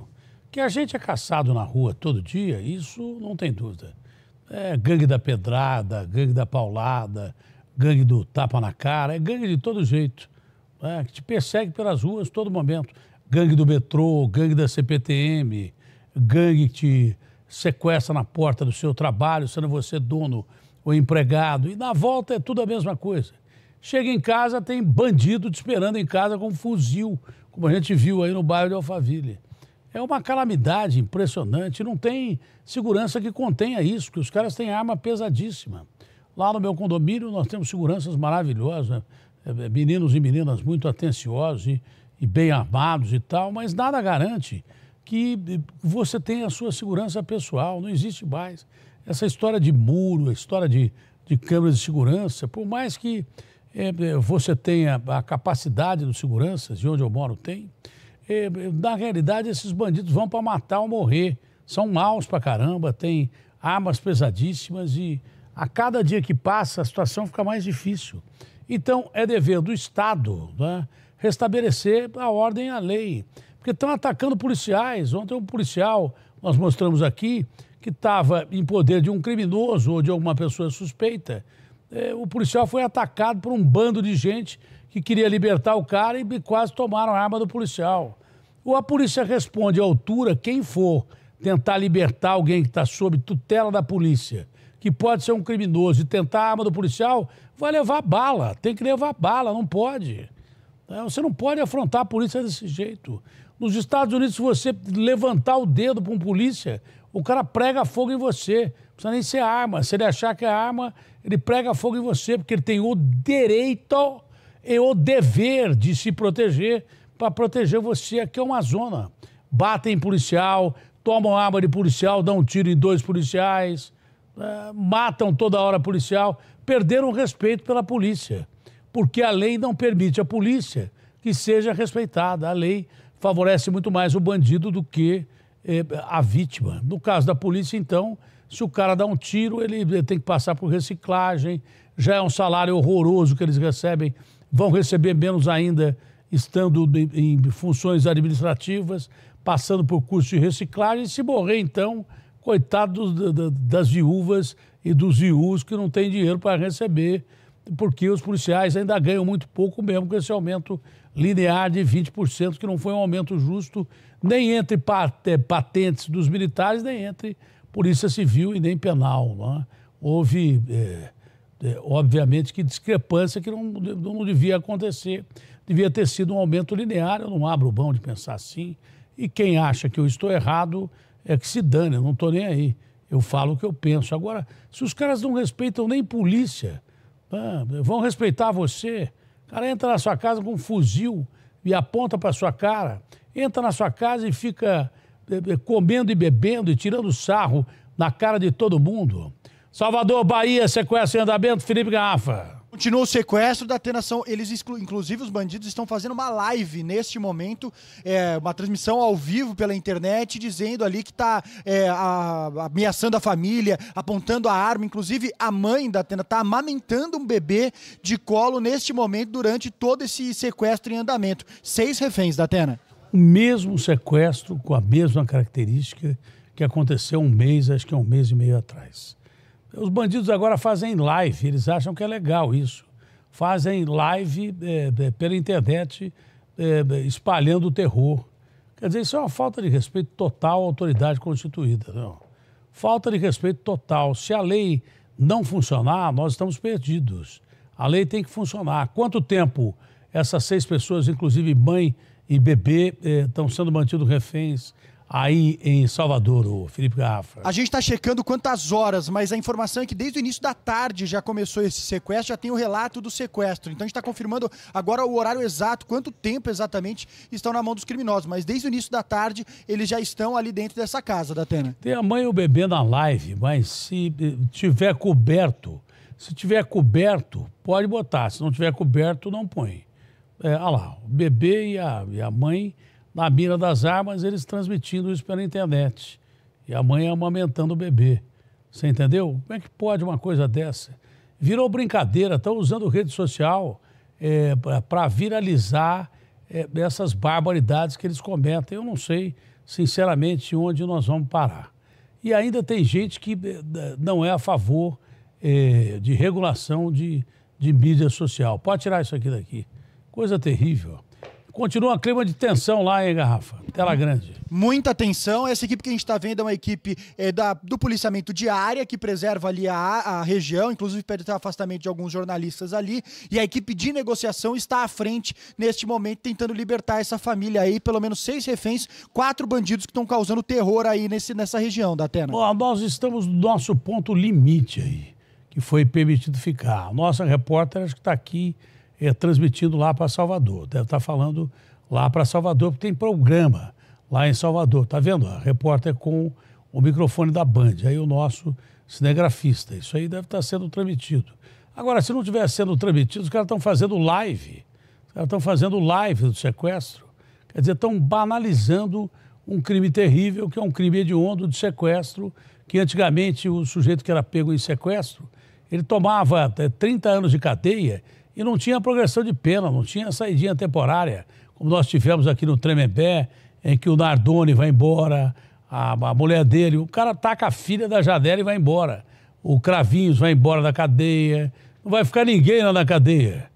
Que a gente é caçado na rua todo dia, isso não tem dúvida. É gangue da pedrada, gangue da paulada, gangue do tapa na cara, é gangue de todo jeito, né? Que te persegue pelas ruas todo momento. Gangue do metrô, gangue da C P T M, gangue que te sequestra na porta do seu trabalho, sendo você dono ou empregado. E na volta é tudo a mesma coisa. Chega em casa, tem bandido te esperando em casa com um fuzil, como a gente viu aí no bairro de Alphaville. É uma calamidade impressionante, não tem segurança que contenha isso, porque os caras têm arma pesadíssima. Lá no meu condomínio nós temos seguranças maravilhosas, né? Meninos e meninas muito atenciosos e, e bem armados e tal, mas nada garante que você tenha a sua segurança pessoal, não existe mais. Essa história de muro, a história de, de câmeras de segurança, por mais que é, você tenha a capacidade dos seguranças, de onde eu moro tem, é, na realidade esses bandidos vão para matar ou morrer. São maus pra caramba, têm armas pesadíssimas e a cada dia que passa a situação fica mais difícil. Então é dever do Estado, né, restabelecer a ordem e a lei. Porque estão atacando policiais. Ontem um policial, nós mostramos aqui, que estava em poder de um criminoso ou de alguma pessoa suspeita. É, o policial foi atacado por um bando de gente que queria libertar o cara e quase tomaram a arma do policial. Ou a polícia responde à altura, quem for tentar libertar alguém que está sob tutela da polícia, que pode ser um criminoso, e tentar a arma do policial, vai levar bala. Tem que levar bala, não pode. Você não pode afrontar a polícia desse jeito. Nos Estados Unidos, se você levantar o dedo para um polícia, o cara prega fogo em você. Não precisa nem ser arma. Se ele achar que é arma, ele prega fogo em você, porque ele tem o direito e o dever de se proteger para proteger você. Aqui é uma zona. Batem em policial, tomam arma de policial, dão um tiro em dois policiais, uh, matam toda hora policial, perderam o respeito pela polícia, porque a lei não permite à polícia que seja respeitada. A lei favorece muito mais o bandido do que eh, a vítima. No caso da polícia, então, se o cara dá um tiro, ele, ele tem que passar por reciclagem, já é um salário horroroso que eles recebem, vão receber menos ainda estando em, em funções administrativas, passando por curso de reciclagem. Se morrer, então, coitado do, do, das viúvas e dos viúvos que não têm dinheiro para receber, porque os policiais ainda ganham muito pouco mesmo com esse aumento linear de vinte por cento, que não foi um aumento justo nem entre patentes dos militares, nem entre polícia civil e nem penal. Não é? Houve, é, é, obviamente, que discrepância que não, não devia acontecer. Devia ter sido um aumento linear, eu não abro mão de pensar assim. E quem acha que eu estou errado é que se dane, eu não estou nem aí. Eu falo o que eu penso. Agora, se os caras não respeitam nem polícia, ah, vão respeitar você. O cara entra na sua casa com um fuzil e aponta para sua cara, entra na sua casa e fica eh, comendo e bebendo e tirando sarro na cara de todo mundo. Salvador, Bahia, sequestro em andamento, Felipe Garrafa. Continua o sequestro da Atena. Eles, inclusive, os bandidos estão fazendo uma live neste momento, é, uma transmissão ao vivo pela internet, dizendo ali que está é, ameaçando a família, apontando a arma. Inclusive, a mãe da Atena está amamentando um bebê de colo neste momento, durante todo esse sequestro em andamento. Seis reféns da Atena. O mesmo sequestro, com a mesma característica, que aconteceu um mês, acho que é um mês e meio atrás. Os bandidos agora fazem live, eles acham que é legal isso. Fazem live é, é, pela internet, é, espalhando o terror. Quer dizer, isso é uma falta de respeito total à autoridade constituída. Não? Falta de respeito total. Se a lei não funcionar, nós estamos perdidos. A lei tem que funcionar. Quanto tempo essas seis pessoas, inclusive mãe e bebê, é, estão sendo mantidos reféns aí em Salvador, o Felipe Garrafa? A gente está checando quantas horas, mas a informação é que desde o início da tarde já começou esse sequestro, já tem o relato do sequestro. Então a gente está confirmando agora o horário exato, quanto tempo exatamente estão na mão dos criminosos. Mas desde o início da tarde eles já estão ali dentro dessa casa, da Atena. Tem a mãe e o bebê na live, mas se tiver coberto, se tiver coberto, pode botar. Se não tiver coberto, não põe. É, olha lá, o bebê e a, e a mãe na mira das armas, eles transmitindo isso pela internet. E a mãe amamentando o bebê. Você entendeu? Como é que pode uma coisa dessa? Virou brincadeira, estão usando rede social é, para viralizar é, essas barbaridades que eles cometem. Eu não sei sinceramente, onde nós vamos parar. E ainda tem gente que não é a favor eh, de regulação de, de mídia social. Pode tirar isso aqui daqui. Coisa terrível. Continua um clima de tensão lá, hein, Garrafa? Tela grande. Muita tensão. Essa equipe que a gente está vendo é uma equipe é, da, do policiamento de área, que preserva ali a, a região, inclusive pede até afastamento de alguns jornalistas ali. E a equipe de negociação está à frente, neste momento, tentando libertar essa família aí. Pelo menos seis reféns, quatro bandidos que estão causando terror aí nesse, nessa região da Atena. Bom, nós estamos no nosso ponto limite aí, que foi permitido ficar. A nossa repórter, acho que está aqui, é, transmitindo lá para Salvador. Deve estar falando lá para Salvador, porque tem programa lá em Salvador. Tá vendo? A repórter com o microfone da Band. Aí o nosso cinegrafista. Isso aí deve estar sendo transmitido. Agora, se não estiver sendo transmitido, os caras estão fazendo live. Os caras estão fazendo live do sequestro. Quer dizer, estão banalizando um crime terrível, que é um crime hediondo de sequestro, que antigamente o sujeito que era pego em sequestro, ele tomava trinta anos de cadeia e não tinha progressão de pena, não tinha saidinha temporária, como nós tivemos aqui no Tremembé, em que o Nardoni vai embora, a, a mulher dele, o cara taca a filha da Jadela e vai embora. O Cravinhos vai embora da cadeia, não vai ficar ninguém lá na cadeia.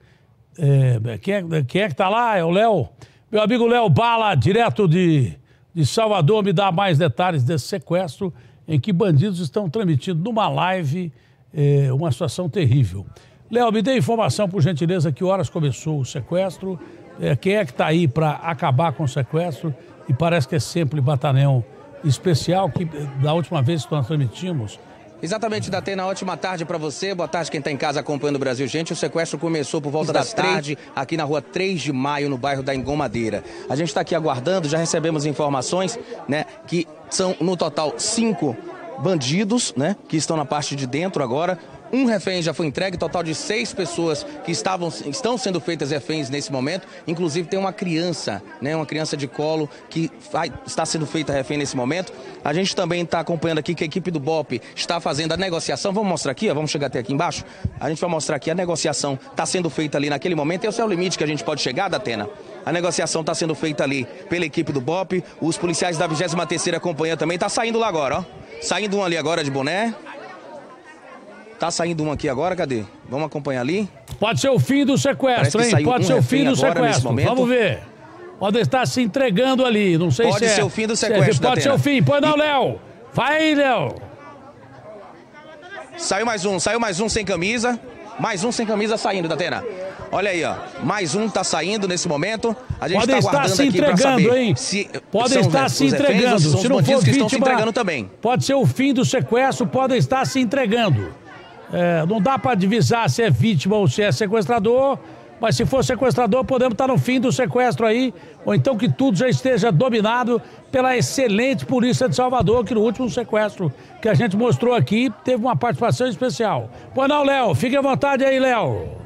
É, quem, é, quem é que tá lá? É o Léo. Meu amigo Léo Bala, direto de, de Salvador, me dá mais detalhes desse sequestro em que bandidos estão transmitindo numa live é, uma situação terrível. Léo, me dê informação, por gentileza, que horas começou o sequestro, é, quem é que está aí para acabar com o sequestro, e parece que é sempre batalhão especial, que da última vez que nós transmitimos... Exatamente, Datena, ótima tarde para você, boa tarde quem está em casa acompanhando o Brasil. Gente, o sequestro começou por volta das tarde, aqui na rua três de maio, no bairro da Engomadeira. A gente está aqui aguardando, já recebemos informações, né, que são no total cinco bandidos, né, que estão na parte de dentro agora. Um refém já foi entregue, total de seis pessoas que estavam, estão sendo feitas reféns nesse momento. Inclusive tem uma criança, né, uma criança de colo que vai, está sendo feita refém nesse momento. A gente também está acompanhando aqui que a equipe do B O P está fazendo a negociação. Vamos mostrar aqui, ó, vamos chegar até aqui embaixo. A gente vai mostrar aqui, a negociação está sendo feita ali naquele momento. Esse é o limite que a gente pode chegar, Datena. A negociação está sendo feita ali pela equipe do B O P. Os policiais da vigésima terceira Companhia também está saindo lá agora, ó. Saindo um ali agora de boné. Tá saindo um aqui agora, cadê? Vamos acompanhar ali. Pode ser o fim do sequestro, hein? Pode um ser o fim do sequestro. Vamos ver. Pode estar se entregando ali, não sei pode se é... Pode ser o fim do sequestro, Pode ser o fim. Pois não, Léo. Vai aí, Léo. Saiu mais um, saiu mais um sem camisa. Mais um sem camisa saindo, Datena. Olha aí, ó. Mais um tá saindo nesse momento. A gente pode tá estar aguardando se aqui pra saber hein? se pode são estar os, se os entregando. Reféns, se não for que vítima, estão se entregando também. Pode ser o fim do sequestro, pode estar se entregando. É, não dá para divisar se é vítima ou se é sequestrador, mas se for sequestrador, podemos estar no fim do sequestro aí, ou então que tudo já esteja dominado pela excelente Polícia de Salvador, que no último sequestro que a gente mostrou aqui, teve uma participação especial. Pois não, Léo, fique à vontade aí, Léo.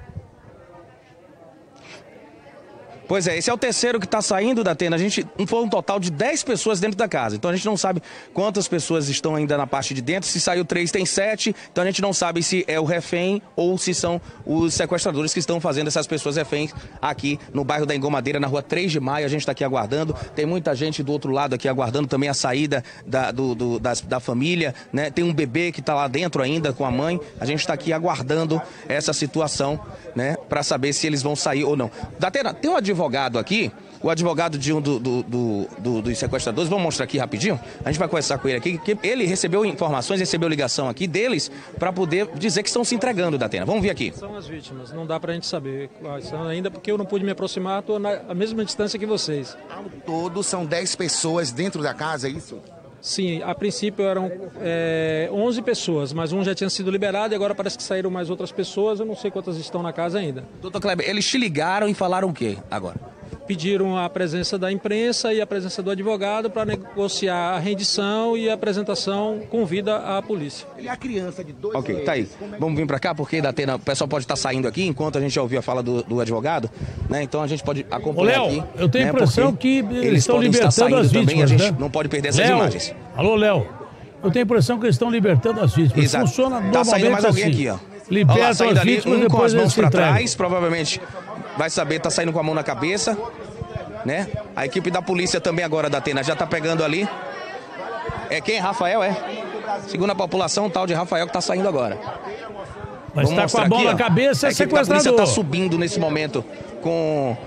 Pois é, esse é o terceiro que está saindo, Datena. A gente foi um total de dez pessoas dentro da casa. Então a gente não sabe quantas pessoas estão ainda na parte de dentro. Se saiu três, tem sete. Então a gente não sabe se é o refém ou se são os sequestradores que estão fazendo essas pessoas reféns aqui no bairro da Engomadeira, na rua três de maio. A gente está aqui aguardando. Tem muita gente do outro lado aqui aguardando também a saída da, do, do, das, da família, né? Tem um bebê que está lá dentro ainda com a mãe. A gente está aqui aguardando essa situação, né? Para saber se eles vão sair ou não. Datena, tem um advogado advogado aqui, o advogado de um do, do, do, do, dos sequestradores, vamos mostrar aqui rapidinho, a gente vai conversar com ele aqui, que ele recebeu informações, recebeu ligação aqui deles para poder dizer que estão se entregando, Datena. Vamos ver aqui. São as vítimas, não dá pra gente saber quais são ainda, porque eu não pude me aproximar, estou na mesma distância que vocês. Ao todo são dez pessoas dentro da casa, é isso? Sim, a princípio eram é, onze pessoas, mas um já tinha sido liberado e agora parece que saíram mais outras pessoas, eu não sei quantas estão na casa ainda. Doutor Kleber, eles te ligaram e falaram o quê agora? Pediram a presença da imprensa e a presença do advogado para negociar a rendição e a apresentação com vida à polícia. Ele é a criança de dois Ok, anos. tá aí. Vamos vir para cá, porque Datena, o pessoal pode estar saindo aqui enquanto a gente já ouviu a fala do, do advogado, né? Então a gente pode acompanhar Ô, Léo, aqui. eu tenho a né? impressão Porque que eles, eles estão podem libertando estar saindo as vítimas, também, a gente né? não pode perder essas Léo, imagens. Alô, Léo. Eu tenho a impressão que eles estão libertando as vítimas. Exato. Tá Funciona normalmente saindo mais alguém assim. aqui, ó. Libertam Olha lá, saindo as ali, vítimas, um com depois as mãos eles se para entregam. trás, provavelmente vai saber, tá saindo com a mão na cabeça. né? A equipe da polícia também agora da Atena já está pegando ali. É quem? Rafael, é? Segundo a população, o tal de Rafael que está saindo agora. Mas está com a bola na cabeça, é sequestrador. A polícia está subindo nesse momento com...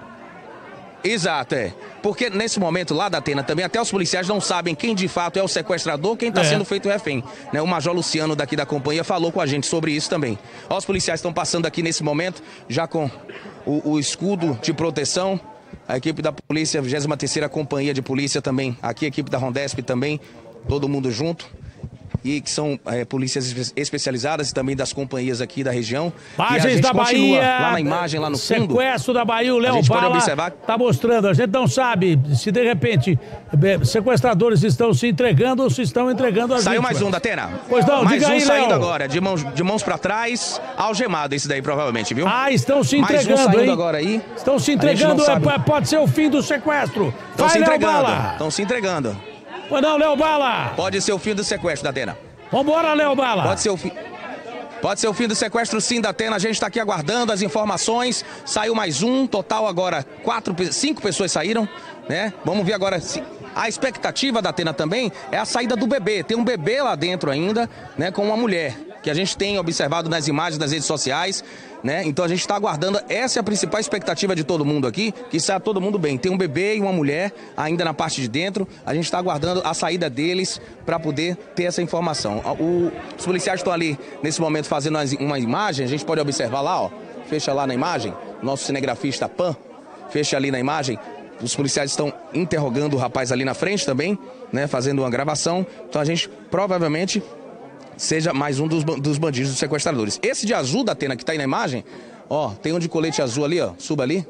Exato, é. Porque nesse momento lá da Atena também, até os policiais não sabem quem de fato é o sequestrador, quem está é. sendo feito refém. Né? O Major Luciano daqui da companhia falou com a gente sobre isso também. Ó, os policiais estão passando aqui nesse momento, já com o, o escudo de proteção. A equipe da polícia, a vigésima terceira Companhia de Polícia também. Aqui a equipe da Rondesp também, todo mundo junto. E que são é, polícias especializadas e também das companhias aqui da região. Imagens da Bahia. Lá na imagem, lá no fundo. Sequestro da Bahia, o Léo Bala está mostrando. A gente não sabe se de repente sequestradores estão se entregando ou se estão entregando as Saiu vítimas. mais um da Atena. Pois não, mais diga um aí, saindo Léo. agora, de mãos, de mãos para trás, algemado esse daí provavelmente, viu? Ah, estão se mais entregando, um saindo hein? agora aí. Estão se entregando, é, pode ser o fim do sequestro. Estão se entregando, estão se entregando. Pois não, Léo Bala. Pode ser o fim do sequestro da Atena. Vambora, Léo Bala. Pode ser o fim. Pode ser o fim do sequestro, sim, da Atena. A gente está aqui aguardando as informações. Saiu mais um, total agora quatro, cinco pessoas saíram, né? Vamos ver agora. A expectativa da Atena também é a saída do bebê. Tem um bebê lá dentro ainda, né? Com uma mulher, que a gente tem observado nas imagens das redes sociais, né? Então a gente está aguardando. Essa é a principal expectativa de todo mundo aqui, que saia todo mundo bem. Tem um bebê e uma mulher ainda na parte de dentro. A gente está aguardando a saída deles para poder ter essa informação. O, os policiais estão ali nesse momento fazendo uma imagem. A gente pode observar lá, ó. Fecha lá na imagem. Nosso cinegrafista Pan fecha ali na imagem. Os policiais estão interrogando o rapaz ali na frente também, né? Fazendo uma gravação. Então a gente provavelmente seja mais um dos, dos bandidos, dos sequestradores. Esse de azul da Atena que tá aí na imagem, ó, tem um de colete azul ali, ó, suba ali,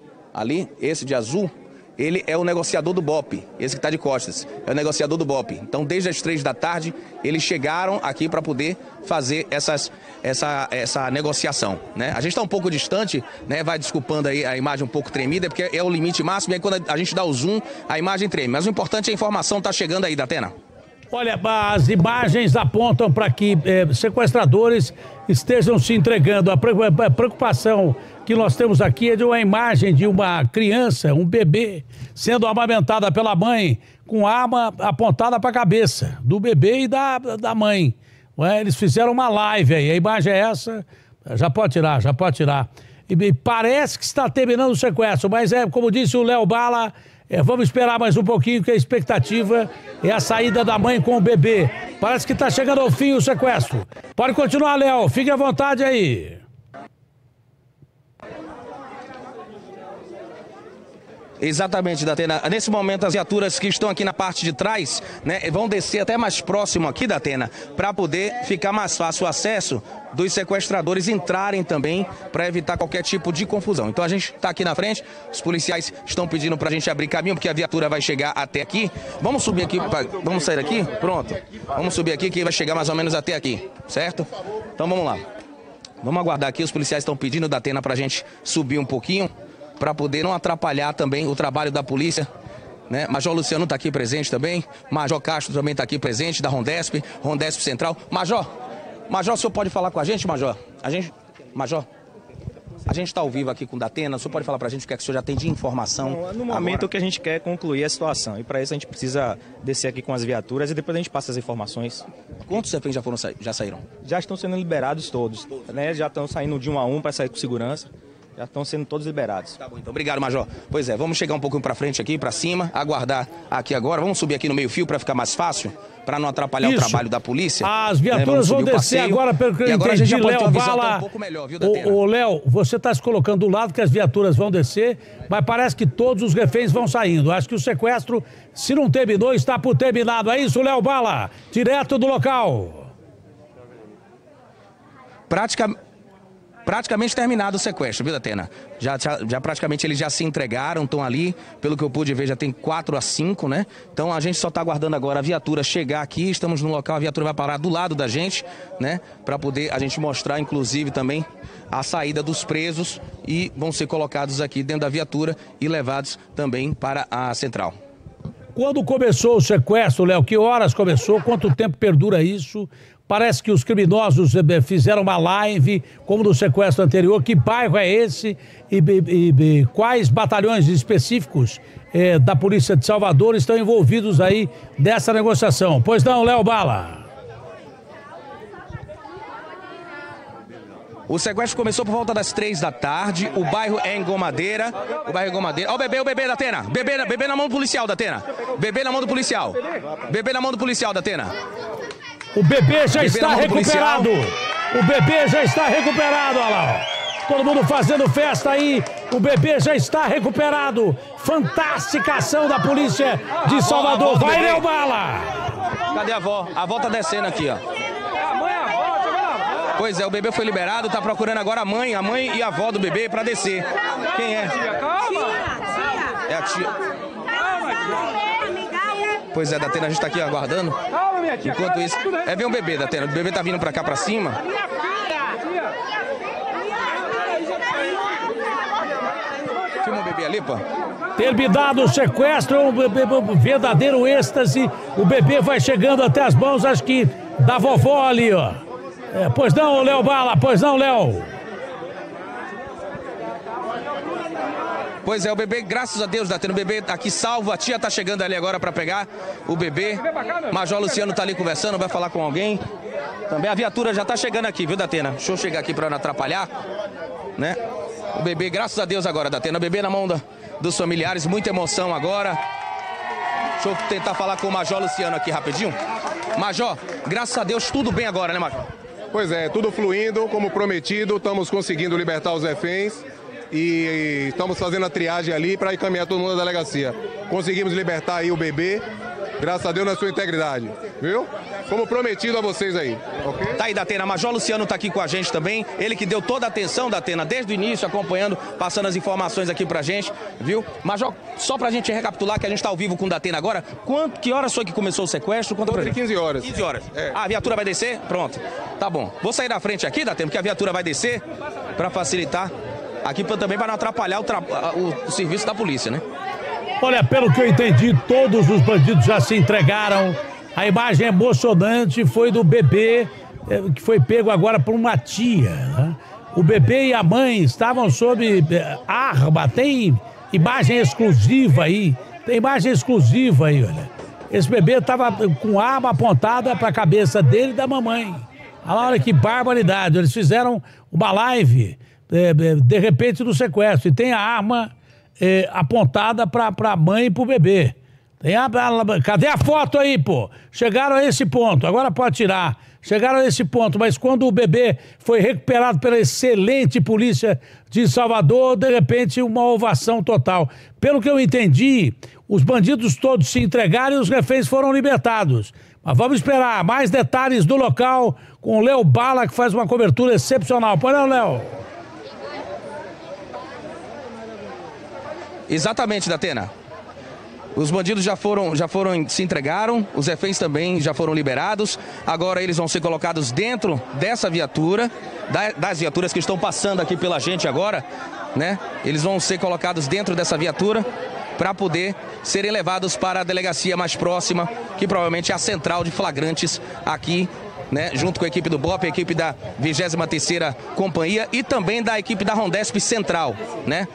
ali, esse de azul, ele é o negociador do B O P, esse que tá de costas, é o negociador do B O P. Então, desde as três da tarde, eles chegaram aqui para poder fazer essas, essa, essa negociação, né? A gente tá um pouco distante, né, vai desculpando aí a imagem um pouco tremida, porque é o limite máximo, e aí quando a gente dá o zoom, a imagem treme. Mas o importante é a informação tá chegando aí da Atena. Olha, as imagens apontam para que eh, sequestradores estejam se entregando. A preocupação que nós temos aqui é de uma imagem de uma criança, um bebê, sendo amamentada pela mãe com arma apontada para a cabeça do bebê e da, da mãe. Ué, eles fizeram uma live aí, a imagem é essa, já pode tirar, já pode tirar. E, e parece que está terminando o sequestro, mas é como disse o Léo Bala... É, vamos esperar mais um pouquinho, que a expectativa é a saída da mãe com o bebê. Parece que está chegando ao fim o sequestro. Pode continuar, Léo. Fique à vontade aí. Exatamente, Datena. Nesse momento, as viaturas que estão aqui na parte de trás, né, vão descer até mais próximo aqui, Datena, para poder ficar mais fácil o acesso dos sequestradores entrarem também, para evitar qualquer tipo de confusão. Então a gente está aqui na frente, os policiais estão pedindo para a gente abrir caminho, porque a viatura vai chegar até aqui. Vamos subir aqui, pra... vamos sair aqui? Pronto. Vamos subir aqui, que vai chegar mais ou menos até aqui, certo? Então vamos lá. Vamos aguardar aqui, os policiais estão pedindo, Datena, para a gente subir um pouquinho, para poder não atrapalhar também o trabalho da polícia, né? Major Luciano está aqui presente também, Major Castro também está aqui presente, da Rondesp, Rondesp Central. Major, Major, o senhor pode falar com a gente, Major? A gente, Major, a gente está ao vivo aqui com o Datena, o senhor pode falar para a gente o que é que o senhor já tem de informação? No, no momento agora, que a gente quer concluir a situação, e para isso a gente precisa descer aqui com as viaturas e depois a gente passa as informações. Quantos reféns já, foram, já saíram? Já estão sendo liberados todos, né? Já estão saindo de um a um para sair com segurança. Já estão sendo todos liberados. Tá bom, então obrigado, Major. Pois é, vamos chegar um pouquinho para frente aqui, para cima, aguardar aqui agora. Vamos subir aqui no meio fio para ficar mais fácil, para não atrapalhar Isso. o trabalho da polícia. As viaturas né? vão descer agora, pelo que eu entendi, Léo Bala. Um pouco melhor, viu, Ô, Léo, você está se colocando do lado que as viaturas vão descer, mas parece que todos os reféns vão saindo. Acho que o sequestro, se não terminou, está por terminado. É isso, Léo Bala? Direto do local. Praticamente... Praticamente terminado o sequestro, viu, Datena? Já, já, já praticamente eles já se entregaram, estão ali, pelo que eu pude ver, já tem quatro a cinco, né? Então a gente só está aguardando agora a viatura chegar aqui, estamos no local, a viatura vai parar do lado da gente, né? Para poder a gente mostrar, inclusive, também a saída dos presos e vão ser colocados aqui dentro da viatura e levados também para a central. Quando começou o sequestro, Léo, que horas começou, quanto tempo perdura isso? Parece que os criminosos fizeram uma live, como no sequestro anterior. Que bairro é esse? E, e, e quais batalhões específicos eh, da Polícia de Salvador estão envolvidos aí nessa negociação? Pois não, Léo Bala. O sequestro começou por volta das três da tarde. O bairro é Engomadeira. O bairro é Engomadeira. Ó, o bebê, o bebê da Atena. Bebê, bebê na mão do policial da Atena. Bebê na mão do policial. Bebê na mão do policial da Atena. O bebê já bebê está recuperado. O bebê já está recuperado, olha lá. Ó. Todo mundo fazendo festa aí. O bebê já está recuperado. Fantástica ação da Polícia de Salvador. Avó, avó Vai, Léo Bala. Cadê a avó? A avó tá descendo aqui, ó. Pois é, o bebê foi liberado, tá procurando agora a mãe, a mãe e a avó do bebê pra descer. Quem é? Calma. É a tia. Pois é, Datena, a gente tá aqui aguardando. Calma, minha tia. Enquanto isso, é ver um bebê, Datena. O bebê tá vindo pra cá, pra cima. Filma o bebê ali, pô. Terminado o sequestro, um, um, um verdadeiro êxtase. O bebê vai chegando até as mãos, acho que da vovó ali, ó. É, pois não, Léo Bala, pois não, Léo. Pois é, o bebê, graças a Deus, Datena, o bebê tá aqui salvo. A tia tá chegando ali agora pra pegar o bebê. Major Luciano tá ali conversando, vai falar com alguém. Também a viatura já tá chegando aqui, viu, Datena? Deixa eu chegar aqui pra não atrapalhar, né? O bebê, graças a Deus agora, Datena, o bebê na mão da, dos familiares, muita emoção agora. Deixa eu tentar falar com o Major Luciano aqui rapidinho. Major, graças a Deus, tudo bem agora, né, Major? Pois é, tudo fluindo, como prometido, estamos conseguindo libertar os reféns e estamos fazendo a triagem ali para encaminhar todo mundo à delegacia. Conseguimos libertar aí o bebê, graças a Deus na sua integridade, viu? Como prometido a vocês aí, ok? Tá aí, Datena, Major Luciano tá aqui com a gente também, ele que deu toda a atenção, Datena, desde o início, acompanhando, passando as informações aqui pra gente, viu? Major, só pra gente recapitular que a gente tá ao vivo com o Datena agora, quanto, que horas foi que começou o sequestro? Quanto pra quinze horas. quinze horas. É. Ah, a viatura vai descer? Pronto. Tá bom. Vou sair da frente aqui, Datena, porque a viatura vai descer pra facilitar, aqui pra, também para não atrapalhar o, tra... o, o serviço da polícia, né? Olha, pelo que eu entendi, todos os bandidos já se entregaram. A imagem emocionante foi do bebê, que foi pego agora por uma tia, né? O bebê e a mãe estavam sob arma. Tem imagem exclusiva aí. Tem imagem exclusiva aí, olha. Esse bebê estava com arma apontada para a cabeça dele e da mamãe. Olha que barbaridade. Eles fizeram uma live, de repente, do sequestro. E tem a arma é, apontada para a mãe e para o bebê. Tem a, a, cadê a foto aí, pô? Chegaram a esse ponto, agora pode tirar. Chegaram a esse ponto, mas quando o bebê foi recuperado pela excelente polícia de Salvador, de repente uma ovação total. Pelo que eu entendi, os bandidos todos se entregaram e os reféns foram libertados. Mas vamos esperar mais detalhes do local com o Léo Bala, que faz uma cobertura excepcional. Põe não, Léo. Exatamente, Datena. Os bandidos já foram, já foram, se entregaram, os reféns também já foram liberados. Agora eles vão ser colocados dentro dessa viatura, das viaturas que estão passando aqui pela gente agora, né? Eles vão ser colocados dentro dessa viatura para poder serem levados para a delegacia mais próxima, que provavelmente é a central de flagrantes aqui, né? Junto com a equipe do B O P, a equipe da vigésima terceira Companhia e também da equipe da Rondesp Central, né?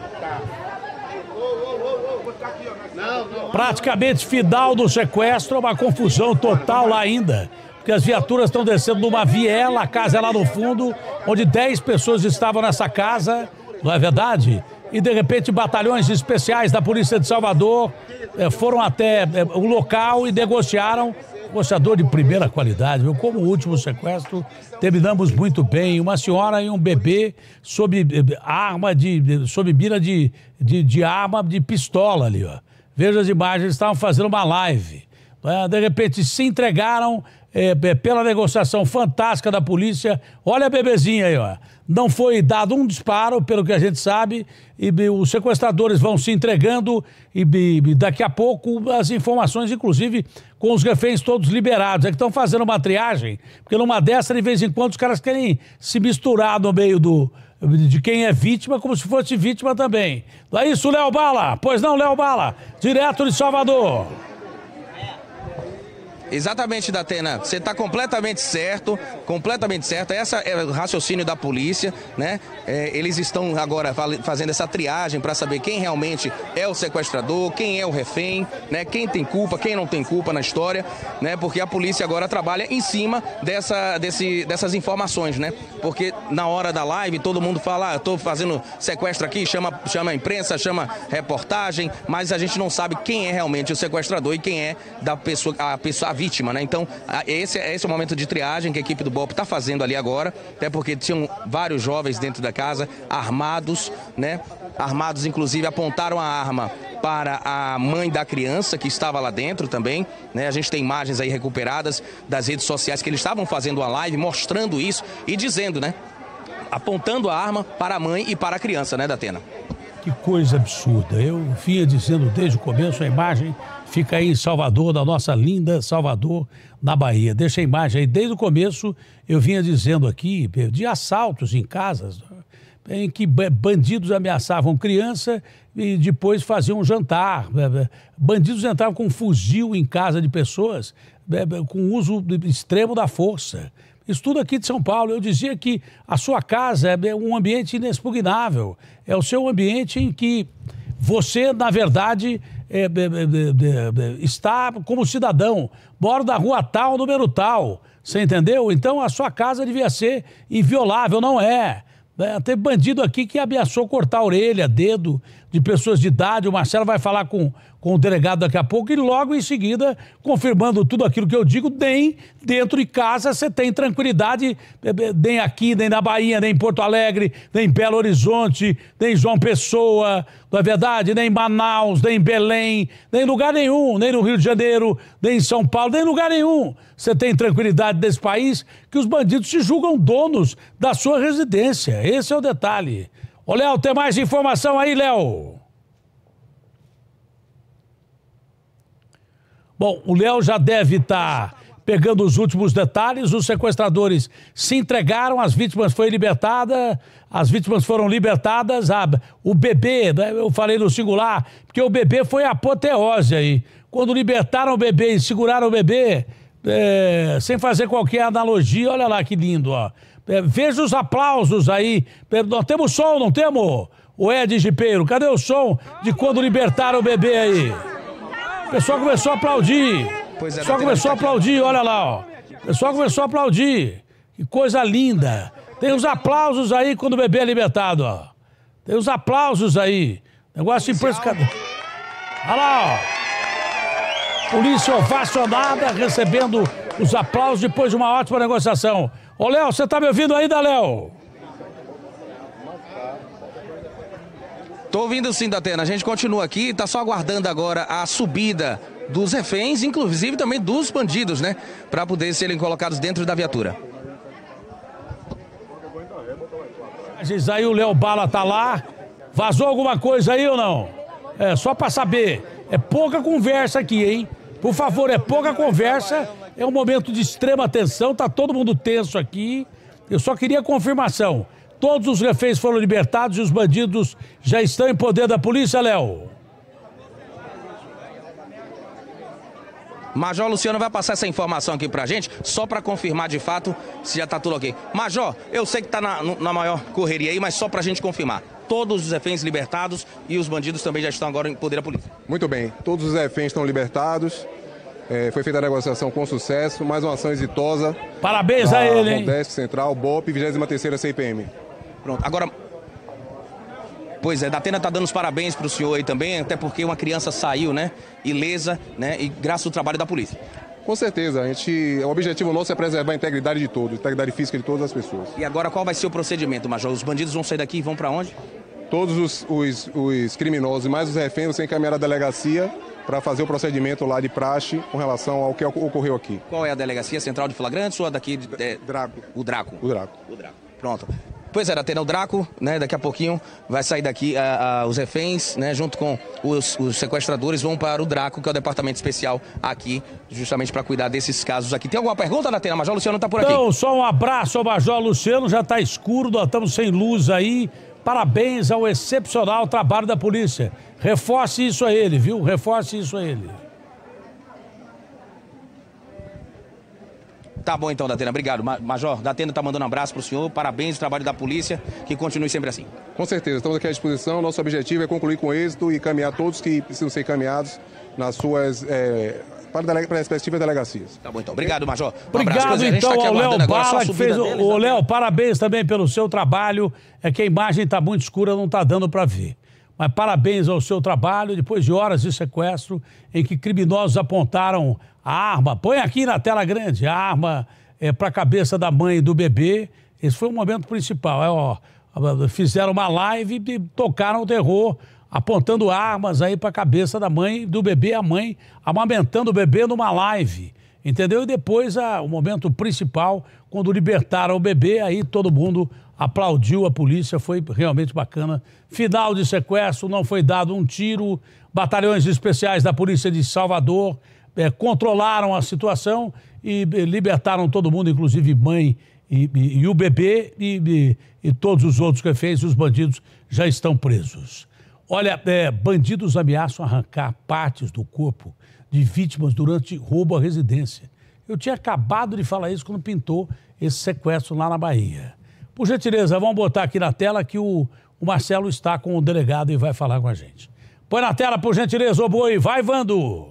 Praticamente final do sequestro, uma confusão total lá ainda, porque as viaturas estão descendo numa viela, a casa é lá no fundo, onde dez pessoas estavam nessa casa, não é verdade? E de repente batalhões especiais da Polícia de Salvador eh, foram até eh, o local e negociaram, negociador de primeira qualidade, viu? Como o último sequestro, terminamos muito bem, uma senhora e um bebê sob eh, arma de, sob mira de, de, de arma de pistola ali, ó. Veja as imagens, eles estavam fazendo uma live. Né? De repente se entregaram é, pela negociação fantástica da polícia. Olha a bebezinha aí, ó. Não foi dado um disparo, pelo que a gente sabe, e os sequestradores vão se entregando e, e daqui a pouco as informações, inclusive, com os reféns todos liberados. É que estão fazendo uma triagem, porque numa dessa, de vez em quando, os caras querem se misturar no meio do... de quem é vítima, como se fosse vítima também. Não é isso, Léo Bala? Pois não, Léo Bala? Direto de Salvador. Exatamente, Datena. Você está completamente certo, completamente certo. Esse é o raciocínio da polícia, né? É, eles estão agora fazendo essa triagem para saber quem realmente é o sequestrador, quem é o refém, né? Quem tem culpa, quem não tem culpa na história, né? Porque a polícia agora trabalha em cima dessa, desse, dessas informações, né? Porque na hora da live todo mundo fala, ah, eu tô fazendo sequestro aqui, chama, chama a imprensa, chama reportagem, mas a gente não sabe quem é realmente o sequestrador e quem é da pessoa, a pessoa, a vítima, né? Então, esse, esse é o momento de triagem que a equipe do B O P está fazendo ali agora, até porque tinham vários jovens dentro da casa, armados, né? Armados, inclusive, apontaram a arma para a mãe da criança que estava lá dentro também, né? A gente tem imagens aí recuperadas das redes sociais que eles estavam fazendo a live, mostrando isso e dizendo, né? Apontando a arma para a mãe e para a criança, né, Datena? Que coisa absurda. Eu vinha dizendo desde o começo, a imagem fica aí em Salvador, da nossa linda Salvador, na Bahia. Deixa a imagem aí. Desde o começo eu vinha dizendo aqui de assaltos em casas, em que bandidos ameaçavam criança e depois faziam um jantar. Bandidos entravam com um fuzil em casa de pessoas, com uso extremo da força. Isso tudo aqui de São Paulo. Eu dizia que a sua casa é um ambiente inexpugnável. É o seu ambiente em que você, na verdade, é, é, é, é, está como cidadão. Mora na rua tal, número tal. Você entendeu? Então a sua casa devia ser inviolável, não é? É, teve bandido aqui que ameaçou cortar a orelha, dedo de pessoas de idade. O Marcelo vai falar com, com o delegado daqui a pouco e logo em seguida, confirmando tudo aquilo que eu digo, nem dentro de casa você tem tranquilidade, nem aqui, nem na Bahia, nem em Porto Alegre, nem em Belo Horizonte, nem em João Pessoa, não é verdade? Nem em Manaus, nem em Belém, nem em lugar nenhum, nem no Rio de Janeiro, nem em São Paulo, nem em lugar nenhum. Você tem tranquilidade desse país que os bandidos se julgam donos da sua residência. Esse é o detalhe. Ô, Léo, tem mais informação aí, Léo? Bom, o Léo já deve estar pegando os últimos detalhes. Os sequestradores se entregaram, as vítimas foram libertadas, as vítimas foram libertadas. A, o bebê, né, eu falei no singular, porque o bebê foi a apoteose aí. Quando libertaram o bebê e seguraram o bebê, é, sem fazer qualquer analogia, olha lá que lindo, ó. É, veja os aplausos aí. É, nós temos som, não temos? O Ed Gipeiro, cadê o som de quando libertaram o bebê aí? O pessoal começou a aplaudir. Pois é, o pessoal começou a aplaudir, olha lá, ó. O pessoal começou a aplaudir. Que coisa linda. Tem os aplausos aí quando o bebê é libertado, ó. Tem os aplausos aí. Negócio impressionante. Olha lá, ó. Polícia ovacionada, recebendo os aplausos depois de uma ótima negociação. Ô, Léo, você tá me ouvindo ainda, Léo? Tô ouvindo sim, Datena. A gente continua aqui, tá só aguardando agora a subida dos reféns, inclusive também dos bandidos, né? Para poder serem colocados dentro da viatura. Aí o Léo Bala tá lá. Vazou alguma coisa aí ou não? É, só para saber. É pouca conversa aqui, hein? Por favor, é pouca conversa. É um momento de extrema tensão, tá todo mundo tenso aqui. Eu só queria confirmação. Todos os reféns foram libertados e os bandidos já estão em poder da polícia, Léo? Major Luciano vai passar essa informação aqui pra gente, só pra confirmar de fato se já tá tudo ok. Major, eu sei que tá na, na maior correria aí, mas só pra gente confirmar. Todos os reféns libertados e os bandidos também já estão agora em poder da polícia. Muito bem, todos os reféns estão libertados. É, foi feita a negociação com sucesso, mais uma ação exitosa. Parabéns a ele, hein? Nordeste Central, B O P, vigésima terceira C P M. Pronto, agora... Pois é, Datena tá dando os parabéns pro senhor aí também, até porque uma criança saiu, né, ilesa, né, e graças ao trabalho da polícia. Com certeza, a gente, o objetivo nosso é preservar a integridade de todos, a integridade física de todas as pessoas. E agora qual vai ser o procedimento, Major? Os bandidos vão sair daqui e vão para onde? Todos os, os, os criminosos e mais os reféns vão ser encaminhados à delegacia para fazer o procedimento lá de praxe com relação ao que ocorreu aqui. Qual é a delegacia? Central de Flagrantes ou a daqui? De, é... Draco. O Draco. O Draco. O Draco. Pronto. Pois é, Datena, o Draco, né, daqui a pouquinho vai sair daqui, a, a, os reféns, né, junto com os, os sequestradores, vão para o Draco, que é o departamento especial aqui, justamente para cuidar desses casos aqui. Tem alguma pergunta, Datena? Major Luciano está por aqui. Não, só um abraço ao Major Luciano, já está escuro, nós estamos sem luz aí. Parabéns ao excepcional trabalho da polícia. Reforce isso a ele, viu? Reforce isso a ele. Tá bom então, Datena, obrigado. Major, Datena tá mandando um abraço pro senhor, parabéns, o trabalho da polícia, que continue sempre assim. Com certeza, estamos aqui à disposição, nosso objetivo é concluir com êxito e caminhar todos que precisam ser caminhados nas suas... É... Para, dele... para as respectivas delegacias. Tá bom, então. Obrigado, Major. Um Obrigado, abraço. então, tá ao Léo Bala, que fez... Deles, o Léo, parabéns também pelo seu trabalho. É que a imagem está muito escura, não está dando para ver. Mas parabéns ao seu trabalho, depois de horas de sequestro, em que criminosos apontaram a arma. Põe aqui na tela grande, a arma é, para a cabeça da mãe e do bebê. Esse foi o momento principal. É, ó, fizeram uma live e tocaram o terror, apontando armas aí para a cabeça da mãe, do bebê, a mãe amamentando o bebê numa live, entendeu? E depois a, o momento principal, quando libertaram o bebê, aí todo mundo aplaudiu a polícia, foi realmente bacana. Final de sequestro, não foi dado um tiro, batalhões especiais da Polícia de Salvador é, controlaram a situação e é, libertaram todo mundo, inclusive mãe e, e, e o bebê e, e, e todos os outros que fez, os bandidos já estão presos. Olha, é, bandidos ameaçam arrancar partes do corpo de vítimas durante roubo à residência. Eu tinha acabado de falar isso quando pintou esse sequestro lá na Bahia. Por gentileza, vamos botar aqui na tela que o, o Marcelo está com o delegado e vai falar com a gente. Põe na tela, por gentileza, ô boi. Vai, Vando!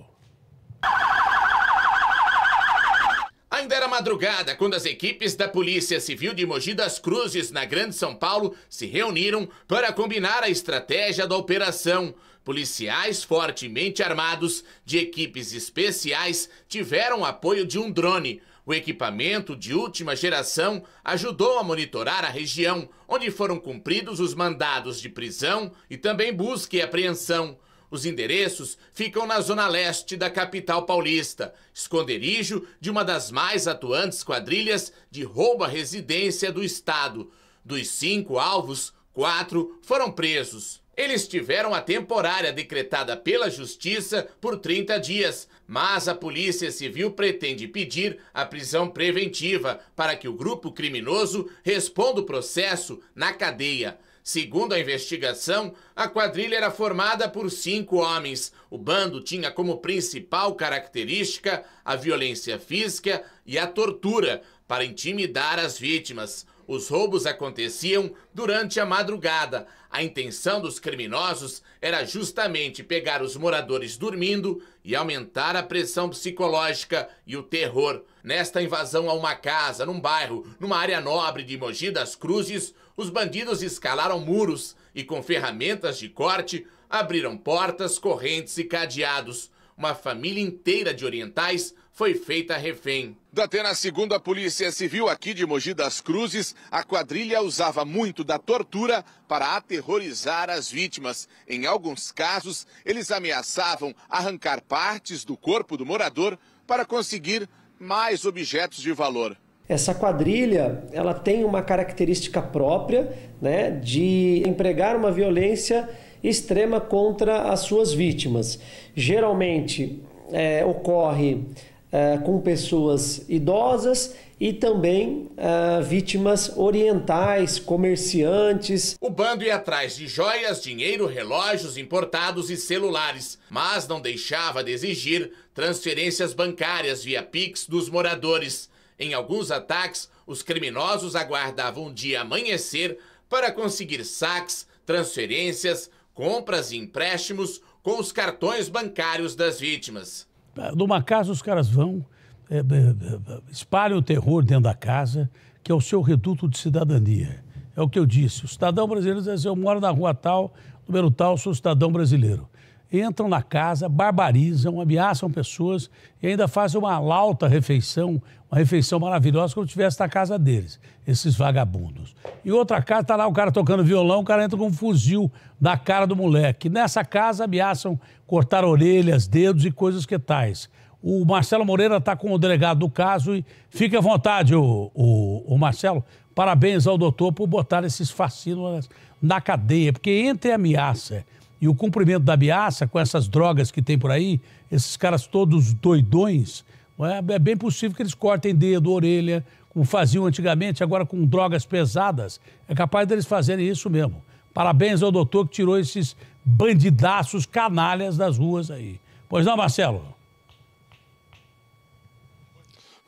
Ainda era madrugada quando as equipes da Polícia Civil de Mogi das Cruzes, na Grande São Paulo, se reuniram para combinar a estratégia da operação. Policiais fortemente armados de equipes especiais tiveram apoio de um drone. O equipamento de última geração ajudou a monitorar a região, onde foram cumpridos os mandados de prisão e também busca e apreensão. Os endereços ficam na zona leste da capital paulista, esconderijo de uma das mais atuantes quadrilhas de roubo à residência do estado. Dos cinco alvos, quatro foram presos. Eles tiveram a temporária decretada pela Justiça por trinta dias, mas a Polícia Civil pretende pedir a prisão preventiva para que o grupo criminoso responda o processo na cadeia. Segundo a investigação, a quadrilha era formada por cinco homens. O bando tinha como principal característica a violência física e a tortura para intimidar as vítimas. Os roubos aconteciam durante a madrugada. A intenção dos criminosos era justamente pegar os moradores dormindo e aumentar a pressão psicológica e o terror. Nesta invasão a uma casa, num bairro, numa área nobre de Mogi das Cruzes, os bandidos escalaram muros e, com ferramentas de corte, abriram portas, correntes e cadeados. Uma família inteira de orientais foi feita refém. Datena, segundo a Polícia Civil aqui de Mogi das Cruzes, a quadrilha usava muito da tortura para aterrorizar as vítimas. Em alguns casos, eles ameaçavam arrancar partes do corpo do morador para conseguir mais objetos de valor. Essa quadrilha, ela tem uma característica própria, né, de empregar uma violência extrema contra as suas vítimas. Geralmente é, ocorre é, com pessoas idosas e também é, vítimas orientais, comerciantes. O bando ia atrás de joias, dinheiro, relógios importados e celulares, mas não deixava de exigir transferências bancárias via Pix dos moradores. Em alguns ataques, os criminosos aguardavam o dia amanhecer para conseguir saques, transferências, compras e empréstimos com os cartões bancários das vítimas. Numa casa, os caras vão, é, é, espalham o terror dentro da casa, que é o seu reduto de cidadania. É o que eu disse. O cidadão brasileiro diz assim: eu moro na rua tal, número tal, sou cidadão brasileiro. Entram na casa, barbarizam, ameaçam pessoas e ainda fazem uma lauta refeição, uma refeição maravilhosa como se estivesse na casa deles, esses vagabundos. E outra casa, está lá o cara tocando violão, o cara entra com um fuzil na cara do moleque. Nessa casa ameaçam cortar orelhas, dedos e coisas que tais. O Marcelo Moreira está com o delegado do caso e fique à vontade, o, o, o Marcelo. Parabéns ao doutor por botar esses fascínoras na cadeia, porque entre a ameaça e o cumprimento da ameaça, com essas drogas que tem por aí, esses caras todos doidões, não é? É bem possível que eles cortem dedo, orelha, como faziam antigamente, agora com drogas pesadas. É capaz deles fazerem isso mesmo. Parabéns ao doutor que tirou esses bandidaços canalhas das ruas aí. Pois não, Marcelo?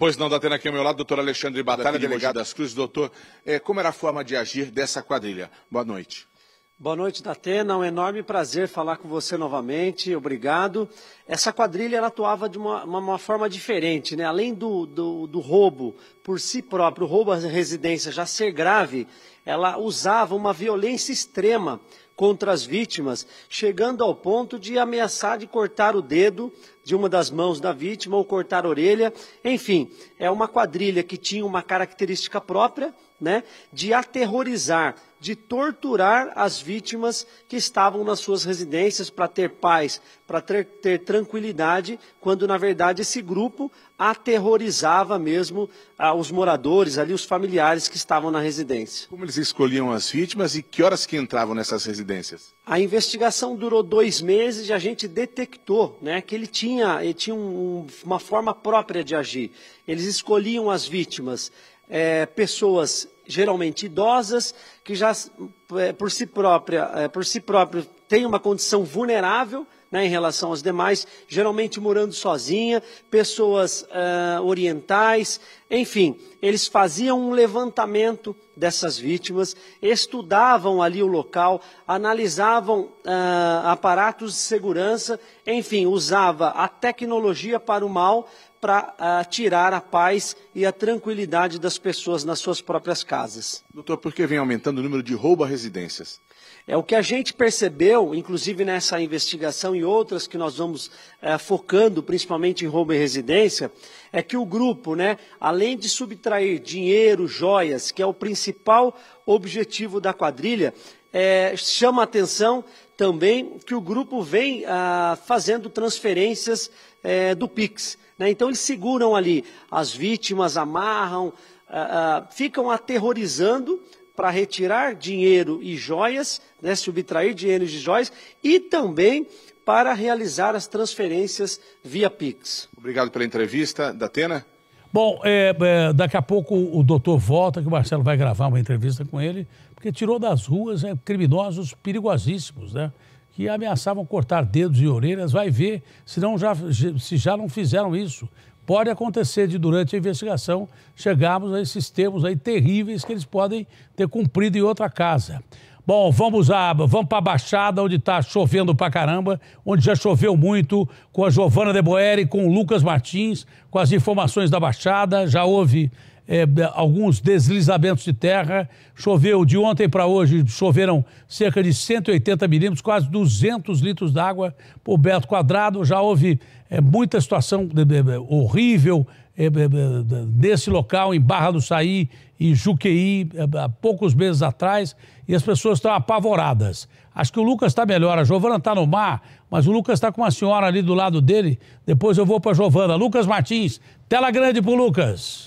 Pois não, Datena, aqui ao meu lado, doutor Alexandre Batalha, delegado das Cruzes. Doutor, é, como era a forma de agir dessa quadrilha? Boa noite. Boa noite, Datena. É um enorme prazer falar com você novamente. Obrigado. Essa quadrilha ela atuava de uma, uma, uma forma diferente, né? Além do, do, do roubo por si próprio, o roubo à residência já ser grave, ela usava uma violência extrema contra as vítimas, chegando ao ponto de ameaçar de cortar o dedo de uma das mãos da vítima ou cortar a orelha. Enfim, é uma quadrilha que tinha uma característica própria, né, de aterrorizar, de torturar as vítimas que estavam nas suas residências para ter paz, para ter, ter tranquilidade, quando na verdade esse grupo aterrorizava mesmo ah, os moradores ali, os familiares que estavam na residência. Como eles escolhiam as vítimas e que horas que entravam nessas residências? A investigação durou dois meses e a gente detectou, né, que ele tinha, ele tinha um, uma forma própria de agir. Eles escolhiam as vítimas, é, pessoas geralmente idosas, que já é, por si própria, é, por si próprio têm uma condição vulnerável, né, em relação aos demais, geralmente morando sozinha, pessoas uh, orientais, enfim, eles faziam um levantamento dessas vítimas, estudavam ali o local, analisavam uh, aparatos de segurança, enfim, usava a tecnologia para o mal, para uh, tirar a paz e a tranquilidade das pessoas nas suas próprias casas. Doutor, por que vem aumentando o número de roubo a residências? É o que a gente percebeu, inclusive nessa investigação e outras que nós vamos é, focando, principalmente em roubo em residência, é que o grupo, né, além de subtrair dinheiro, joias, que é o principal objetivo da quadrilha, é, chama a atenção também que o grupo vem ah, fazendo transferências é, do Pix, né? Então eles seguram ali as vítimas, amarram, ah, ah, ficam aterrorizando para retirar dinheiro e joias, né, subtrair dinheiro e joias, e também para realizar as transferências via Pix. Obrigado pela entrevista, Datena. Bom, é, é, daqui a pouco o doutor volta, que o Marcelo vai gravar uma entrevista com ele, porque tirou das ruas é, criminosos perigosíssimos, né, que ameaçavam cortar dedos e orelhas. Vai ver, senão já, se já não fizeram isso. Pode acontecer de, durante a investigação, chegarmos a esses termos aí terríveis que eles podem ter cumprido em outra casa. Bom, vamos, a, vamos para a Baixada, onde está chovendo pra caramba, onde já choveu muito, com a Giovana de Boeri, com o Lucas Martins, com as informações da Baixada. Já houve é, alguns deslizamentos de terra. Choveu de ontem para hoje, choveram cerca de cento e oitenta milímetros, quase duzentos litros d'água por metro quadrado. Já houve é, muita situação é, é, horrível é, é, é, nesse local, em Barra do Saí e Juqueí, é, há poucos meses atrás, e as pessoas estão apavoradas. Acho que o Lucas está melhor, a Giovana está no mar, mas o Lucas está com uma senhora ali do lado dele. Depois eu vou para a Giovana. Lucas Martins, tela grande para o Lucas.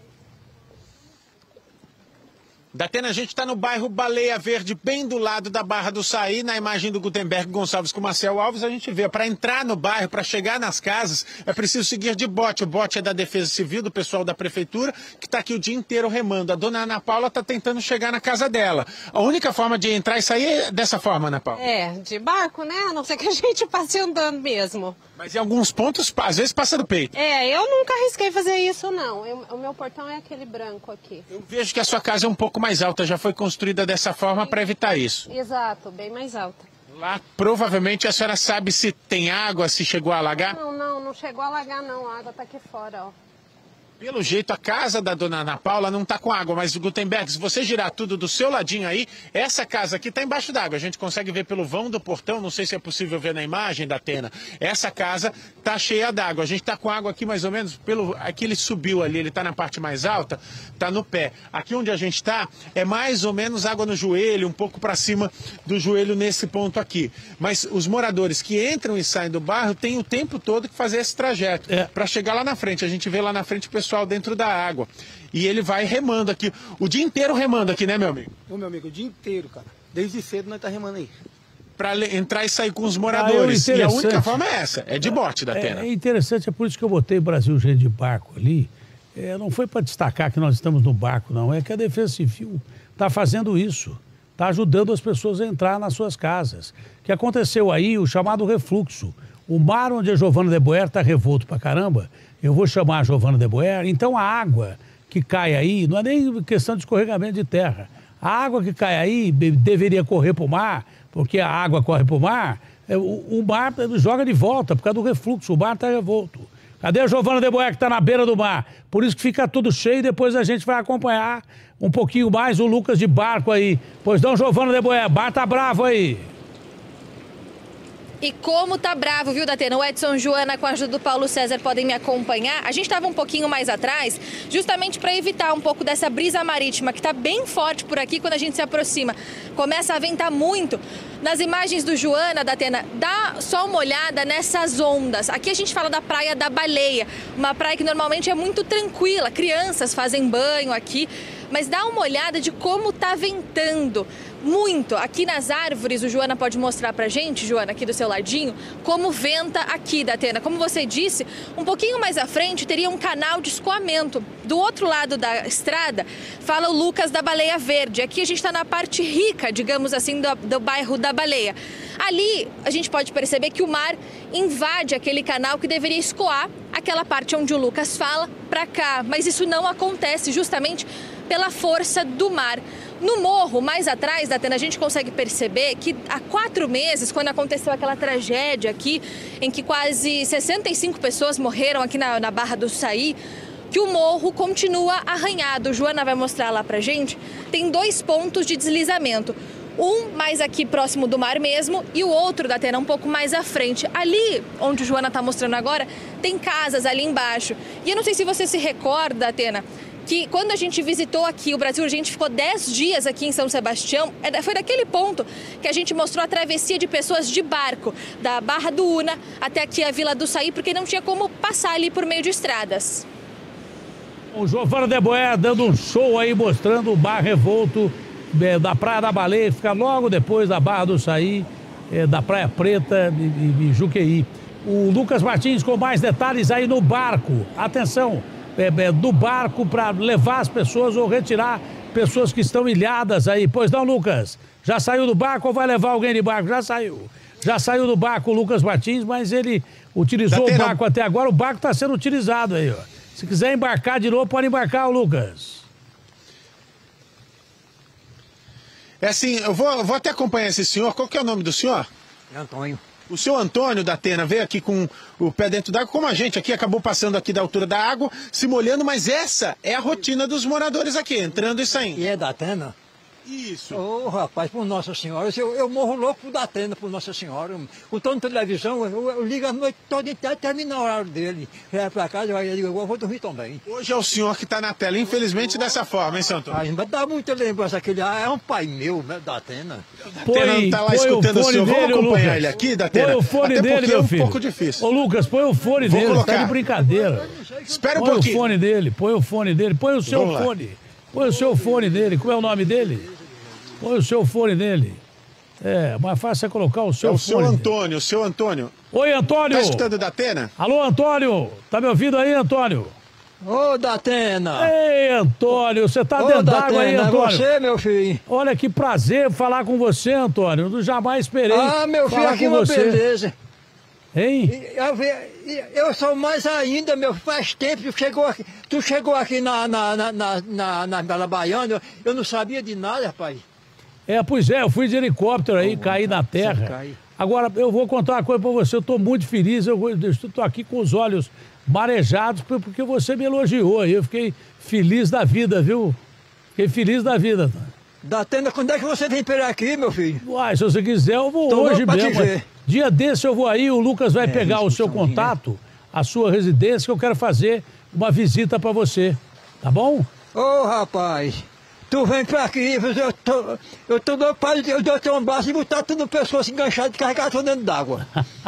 Datena, a gente está no bairro Baleia Verde, bem do lado da Barra do Saí. Na imagem do Gutenberg Gonçalves com Marcel Alves, a gente vê, para entrar no bairro, para chegar nas casas, é preciso seguir de bote. O bote é da Defesa Civil, do pessoal da Prefeitura, que está aqui o dia inteiro remando. A dona Ana Paula está tentando chegar na casa dela. A única forma de entrar e sair é dessa forma, Ana Paula? É, de barco, né? A não ser que a gente passe andando mesmo. Mas em alguns pontos, às vezes passa do peito. É, eu nunca arrisquei fazer isso, não. Eu, o meu portão é aquele branco aqui. Eu vejo que a sua casa é um pouco mais alta, já foi construída dessa forma para evitar isso. Exato, bem mais alta. Lá, provavelmente, a senhora sabe se tem água, se chegou a alagar? Não, não, não chegou a alagar, não. A água tá aqui fora, ó. Pelo jeito, a casa da dona Ana Paula não está com água, mas, Gutenberg, se você girar tudo do seu ladinho aí, essa casa aqui está embaixo d'água. A gente consegue ver pelo vão do portão, não sei se é possível ver na imagem da Atena. Essa casa está cheia d'água. A gente está com água aqui mais ou menos, pelo aqui ele subiu ali, ele está na parte mais alta, está no pé. Aqui onde a gente está é mais ou menos água no joelho, um pouco para cima do joelho nesse ponto aqui. Mas os moradores que entram e saem do bairro têm o tempo todo que fazer esse trajeto é. para chegar lá na frente. A gente vê lá na frente o pessoal dentro da água. E ele vai remando aqui. O dia inteiro remando aqui, né, meu amigo? Ô, meu amigo, o dia inteiro, cara. Desde cedo nós tá remando aí. Para entrar e sair com os moradores. Ah, é e a única forma é essa, é de bote da Atena. É, é interessante, é por isso que eu botei o Brasil Gente de barco ali. É, não foi para destacar que nós estamos no barco, não. É que a Defesa Civil está fazendo isso. Está ajudando as pessoas a entrar nas suas casas. O que aconteceu aí, o chamado refluxo. O mar onde a Giovana de Boer está revolto pra caramba, eu vou chamar a Giovana de Boer, então a água que cai aí, não é nem questão de escorregamento de terra, a água que cai aí deveria correr para o mar, porque a água corre para o mar, o, o mar joga de volta por causa do refluxo, o mar está revolto. Cadê a Giovana de Boer que está na beira do mar? Por isso que fica tudo cheio e depois a gente vai acompanhar um pouquinho mais o Lucas de barco aí. Pois não, Giovana de Boer, o bar tá bravo aí. E como tá bravo, viu, Datena? O Edson, Joana, com a ajuda do Paulo César, podem me acompanhar. A gente estava um pouquinho mais atrás, justamente para evitar um pouco dessa brisa marítima, que está bem forte por aqui quando a gente se aproxima. Começa a ventar muito. Nas imagens do Joana, Datena, dá só uma olhada nessas ondas. Aqui a gente fala da Praia da Baleia, uma praia que normalmente é muito tranquila. Crianças fazem banho aqui, mas dá uma olhada de como tá ventando. Muito. Aqui nas árvores, o Joana pode mostrar pra gente, Joana, aqui do seu ladinho, como venta aqui, Datena. Como você disse, um pouquinho mais à frente teria um canal de escoamento. Do outro lado da estrada, fala o Lucas da Baleia Verde. Aqui a gente está na parte rica, digamos assim, do, do bairro da Baleia. Ali, a gente pode perceber que o mar invade aquele canal que deveria escoar aquela parte onde o Lucas fala pra cá. Mas isso não acontece justamente pela força do mar. No morro, mais atrás, Datena, a gente consegue perceber que há quatro meses, quando aconteceu aquela tragédia aqui, em que quase sessenta e cinco pessoas morreram aqui na, na Barra do Saí, que o morro continua arranhado. Joana vai mostrar lá pra gente. Tem dois pontos de deslizamento. Um mais aqui próximo do mar mesmo e o outro, Datena, um pouco mais à frente. Ali, onde o Joana está mostrando agora, tem casas ali embaixo. E eu não sei se você se recorda, Datena, que quando a gente visitou aqui o Brasil, a gente ficou dez dias aqui em São Sebastião, foi daquele ponto que a gente mostrou a travessia de pessoas de barco, da Barra do Una até aqui a Vila do Saí, porque não tinha como passar ali por meio de estradas. O Giovana de Boer dando um show aí, mostrando o bar revolto é, da Praia da Baleia, que fica logo depois da Barra do Saí, é, da Praia Preta e, e Juqueí. O Lucas Martins com mais detalhes aí no barco. Atenção! É, é, do barco para levar as pessoas ou retirar pessoas que estão ilhadas aí. Pois não, Lucas? Já saiu do barco ou vai levar alguém de barco? Já saiu. Já saiu do barco o Lucas Martins, mas ele utilizou o barco até agora. O barco está sendo utilizado aí, ó. Se quiser embarcar de novo, pode embarcar, o Lucas. É assim, eu vou, eu vou até acompanhar esse senhor. Qual que é o nome do senhor? É Antônio. O seu Antônio Datena veio aqui com o pé dentro d'água, como a gente aqui, acabou passando aqui da altura da água, se molhando, mas essa é a rotina dos moradores aqui, entrando e saindo. E é Datena? Isso. Ô, oh, rapaz, por Nossa Senhora, eu, eu morro louco por Datena, por Nossa Senhora. Eu tô na televisão, eu, eu ligo a noite toda até terminar o horário dele. É pra casa, eu digo, eu vou dormir também. Hoje é o senhor que tá na tela, infelizmente, dessa forma, hein, seu Antônio? Mas dá muita lembrança, aquele é um pai meu, né, Datena. Datena tá lá escutando o senhor, vamos acompanhar ele aqui, Datena? Põe o fone até dele, meu é um filho. pouco difícil. Ô, Lucas, põe o fone Vou dele, colocar. tá de brincadeira. Espera um põe pouquinho. Põe o fone dele, põe o fone dele, põe o seu Vamos lá. fone. Põe o seu fone dele, como é o nome dele? Põe o seu fone nele. É, mais fácil é colocar o seu É o fone. seu Antônio, o seu Antônio. Oi, Antônio. Tá escutando Datena? Alô, Antônio. Tá me ouvindo aí, Antônio? Ô, Datena. Ei, Antônio, você tá Ô, dentro d'água aí, Datena, Antônio? você, meu filho. Olha que prazer falar com você, Antônio. Eu jamais esperei Ah, meu filho, falar aqui com uma você. beleza. Hein? Eu, eu sou mais ainda, meu, faz tempo que chegou aqui, tu chegou aqui na, na, na, na, na, na, na Baiana, eu não sabia de nada, rapaz. É, pois é, eu fui de helicóptero aí, caí na terra. cai. Agora, eu vou contar uma coisa pra você, eu tô muito feliz, eu estou aqui com os olhos marejados, porque você me elogiou aí, eu fiquei feliz da vida, viu? Fiquei feliz da vida. Datena, quando é que você vem para aqui, meu filho? Uai, se você quiser, eu vou Tô hoje louco pra te mesmo. ver. Dia desse eu vou aí, o Lucas vai É, pegar o seu contato, a sua residência, que eu quero fazer uma visita pra você, tá bom? Ô, rapaz, tu vem pra aqui, eu tô, eu tô louco para eu dar um braço e botar tudo no pescoço enganchado e carregar tudo dentro d'água.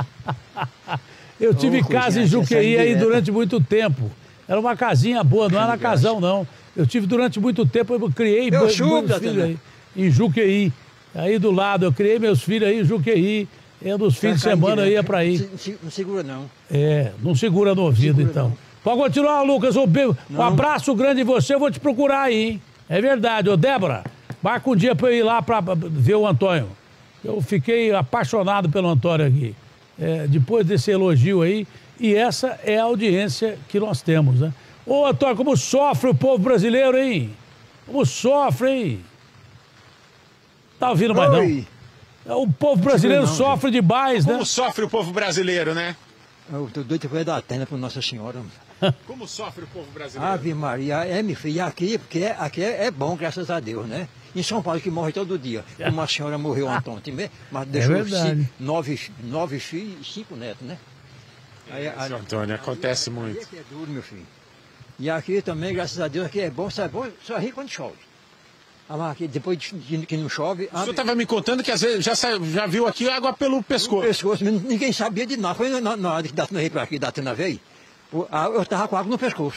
Eu tive Ô, casa em gente, Juqueí essa é aí indireta. durante muito tempo. Era uma casinha boa, não era casão, não. Eu tive durante muito tempo, eu criei Eu meus chupo, meus filhos Datena. aí, em Juqueí. Aí do lado, eu criei meus filhos aí em Juqueí. E dos fins de semana eu ia pra aí. Não segura não. É, não segura no ouvido, então. Pode continuar, Lucas. Um, be- um abraço grande em você, eu vou te procurar aí, hein? É verdade. Ô, Débora, marca um dia pra eu ir lá pra pra ver o Antônio. Eu fiquei apaixonado pelo Antônio aqui. é, depois desse elogio aí, e essa é a audiência que nós temos, né? Ô, Antônio, como sofre o povo brasileiro, hein? Como sofre, hein? Tá ouvindo mais Oi. não? O povo brasileiro não, sofre demais, né? Como sofre o povo brasileiro, né? Eu tô doido pra dar tenda pra Nossa Senhora. Como sofre o povo brasileiro? Ave Maria, é, meu filho, aqui, porque é, aqui é, é bom, graças a Deus, né? Em São Paulo que morre todo dia. Uma senhora morreu ontem, mas deixou verdade. ci- nove, nove filhos e cinco netos, né? Aí, aí, Seu Antônio, acontece muito. Aqui é duro, meu filho. E aqui também, graças a Deus, aqui é bom, só é bom, só ri quando chove. Ah, mas aqui, depois de, de, que não chove... O senhor estava me contando que às vezes já, sa- já viu aqui água pelo pescoço. O pescoço, ninguém sabia de nada. Foi na, na hora que Datena veio para aqui, Datena veio, o- a- eu estava com água no pescoço.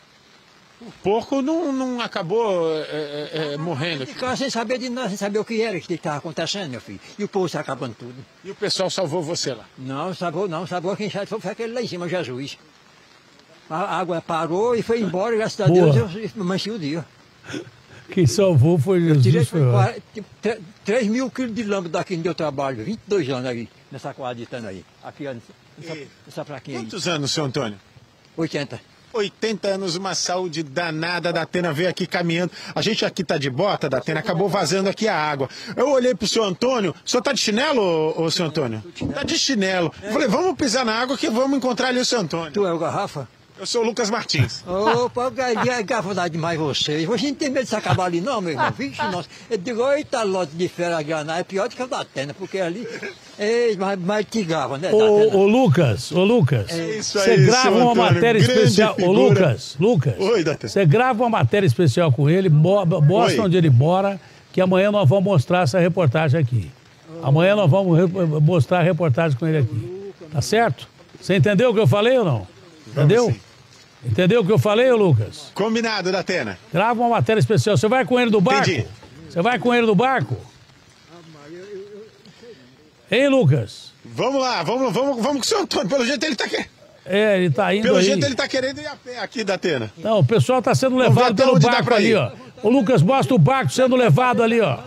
O porco não, não acabou é, é, é, morrendo. Ficava sem saber de nada, sem saber o que era que estava acontecendo, meu filho. E o povo se acabando tudo. E o pessoal salvou você lá? Não, salvou não, salvou quem salvou foi aquele lá em cima, Jesus. A água parou e foi embora, graças a Boa. Deus, eu manchei o dia. Quem salvou foi Tirei Jesus. foi Foi, quase- tipo, tre- três mil quilos de lâmpada daqui no meu trabalho, vinte e dois anos aí, nessa quadritana aí. Aqui, ó, nessa, nessa plaquinha aí. Quantos anos, seu Antônio? oitenta. oitenta anos, uma saúde danada. Da Atena veio aqui caminhando. A gente aqui tá de bota, da Atena, acabou vazando aqui a água. Eu olhei pro seu Antônio. O senhor tá de chinelo, ô, ô seu Antônio? Tá de chinelo. Eu falei, vamos pisar na água que vamos encontrar ali o seu Antônio. Tu é o Garrafa? Eu sou o Lucas Martins. Opa, é garfadade demais vocês. Você não tem medo de se acabar ali não, meu irmão? Vixe, nossa. Eu digo, eita, lote de fera granada, é pior do que o da Atena, porque ali, ei, mas, mas que gava, né, da Atena? Ô, ô, Lucas, ô Lucas, É isso você aí, grava seu uma Antônio, matéria grande especial. Ô, figura. Lucas, Lucas, Oi, Datena. você grava uma matéria especial com ele, mo- mostra Oi. onde ele mora, que amanhã nós vamos mostrar essa reportagem aqui. Amanhã nós vamos re- mostrar a reportagem com ele aqui. Tá certo? Você entendeu o que eu falei ou não? Entendeu? Entendeu o que eu falei, ô Lucas? Combinado, da Atena. Grava uma matéria especial. Você vai com ele no barco? Entendi. Você vai com ele no barco? Hein, Lucas? Vamos lá, vamos, vamos, vamos com o seu Antônio. Pelo jeito ele tá querendo. É, ele tá indo Pelo aí. jeito ele tá querendo ir a pé aqui, da Atena. Não, o pessoal tá sendo Vamos ver levado até pelo onde dá barco pra ali, ir. ó. Ô, Lucas, mostra o barco sendo levado ali, ó.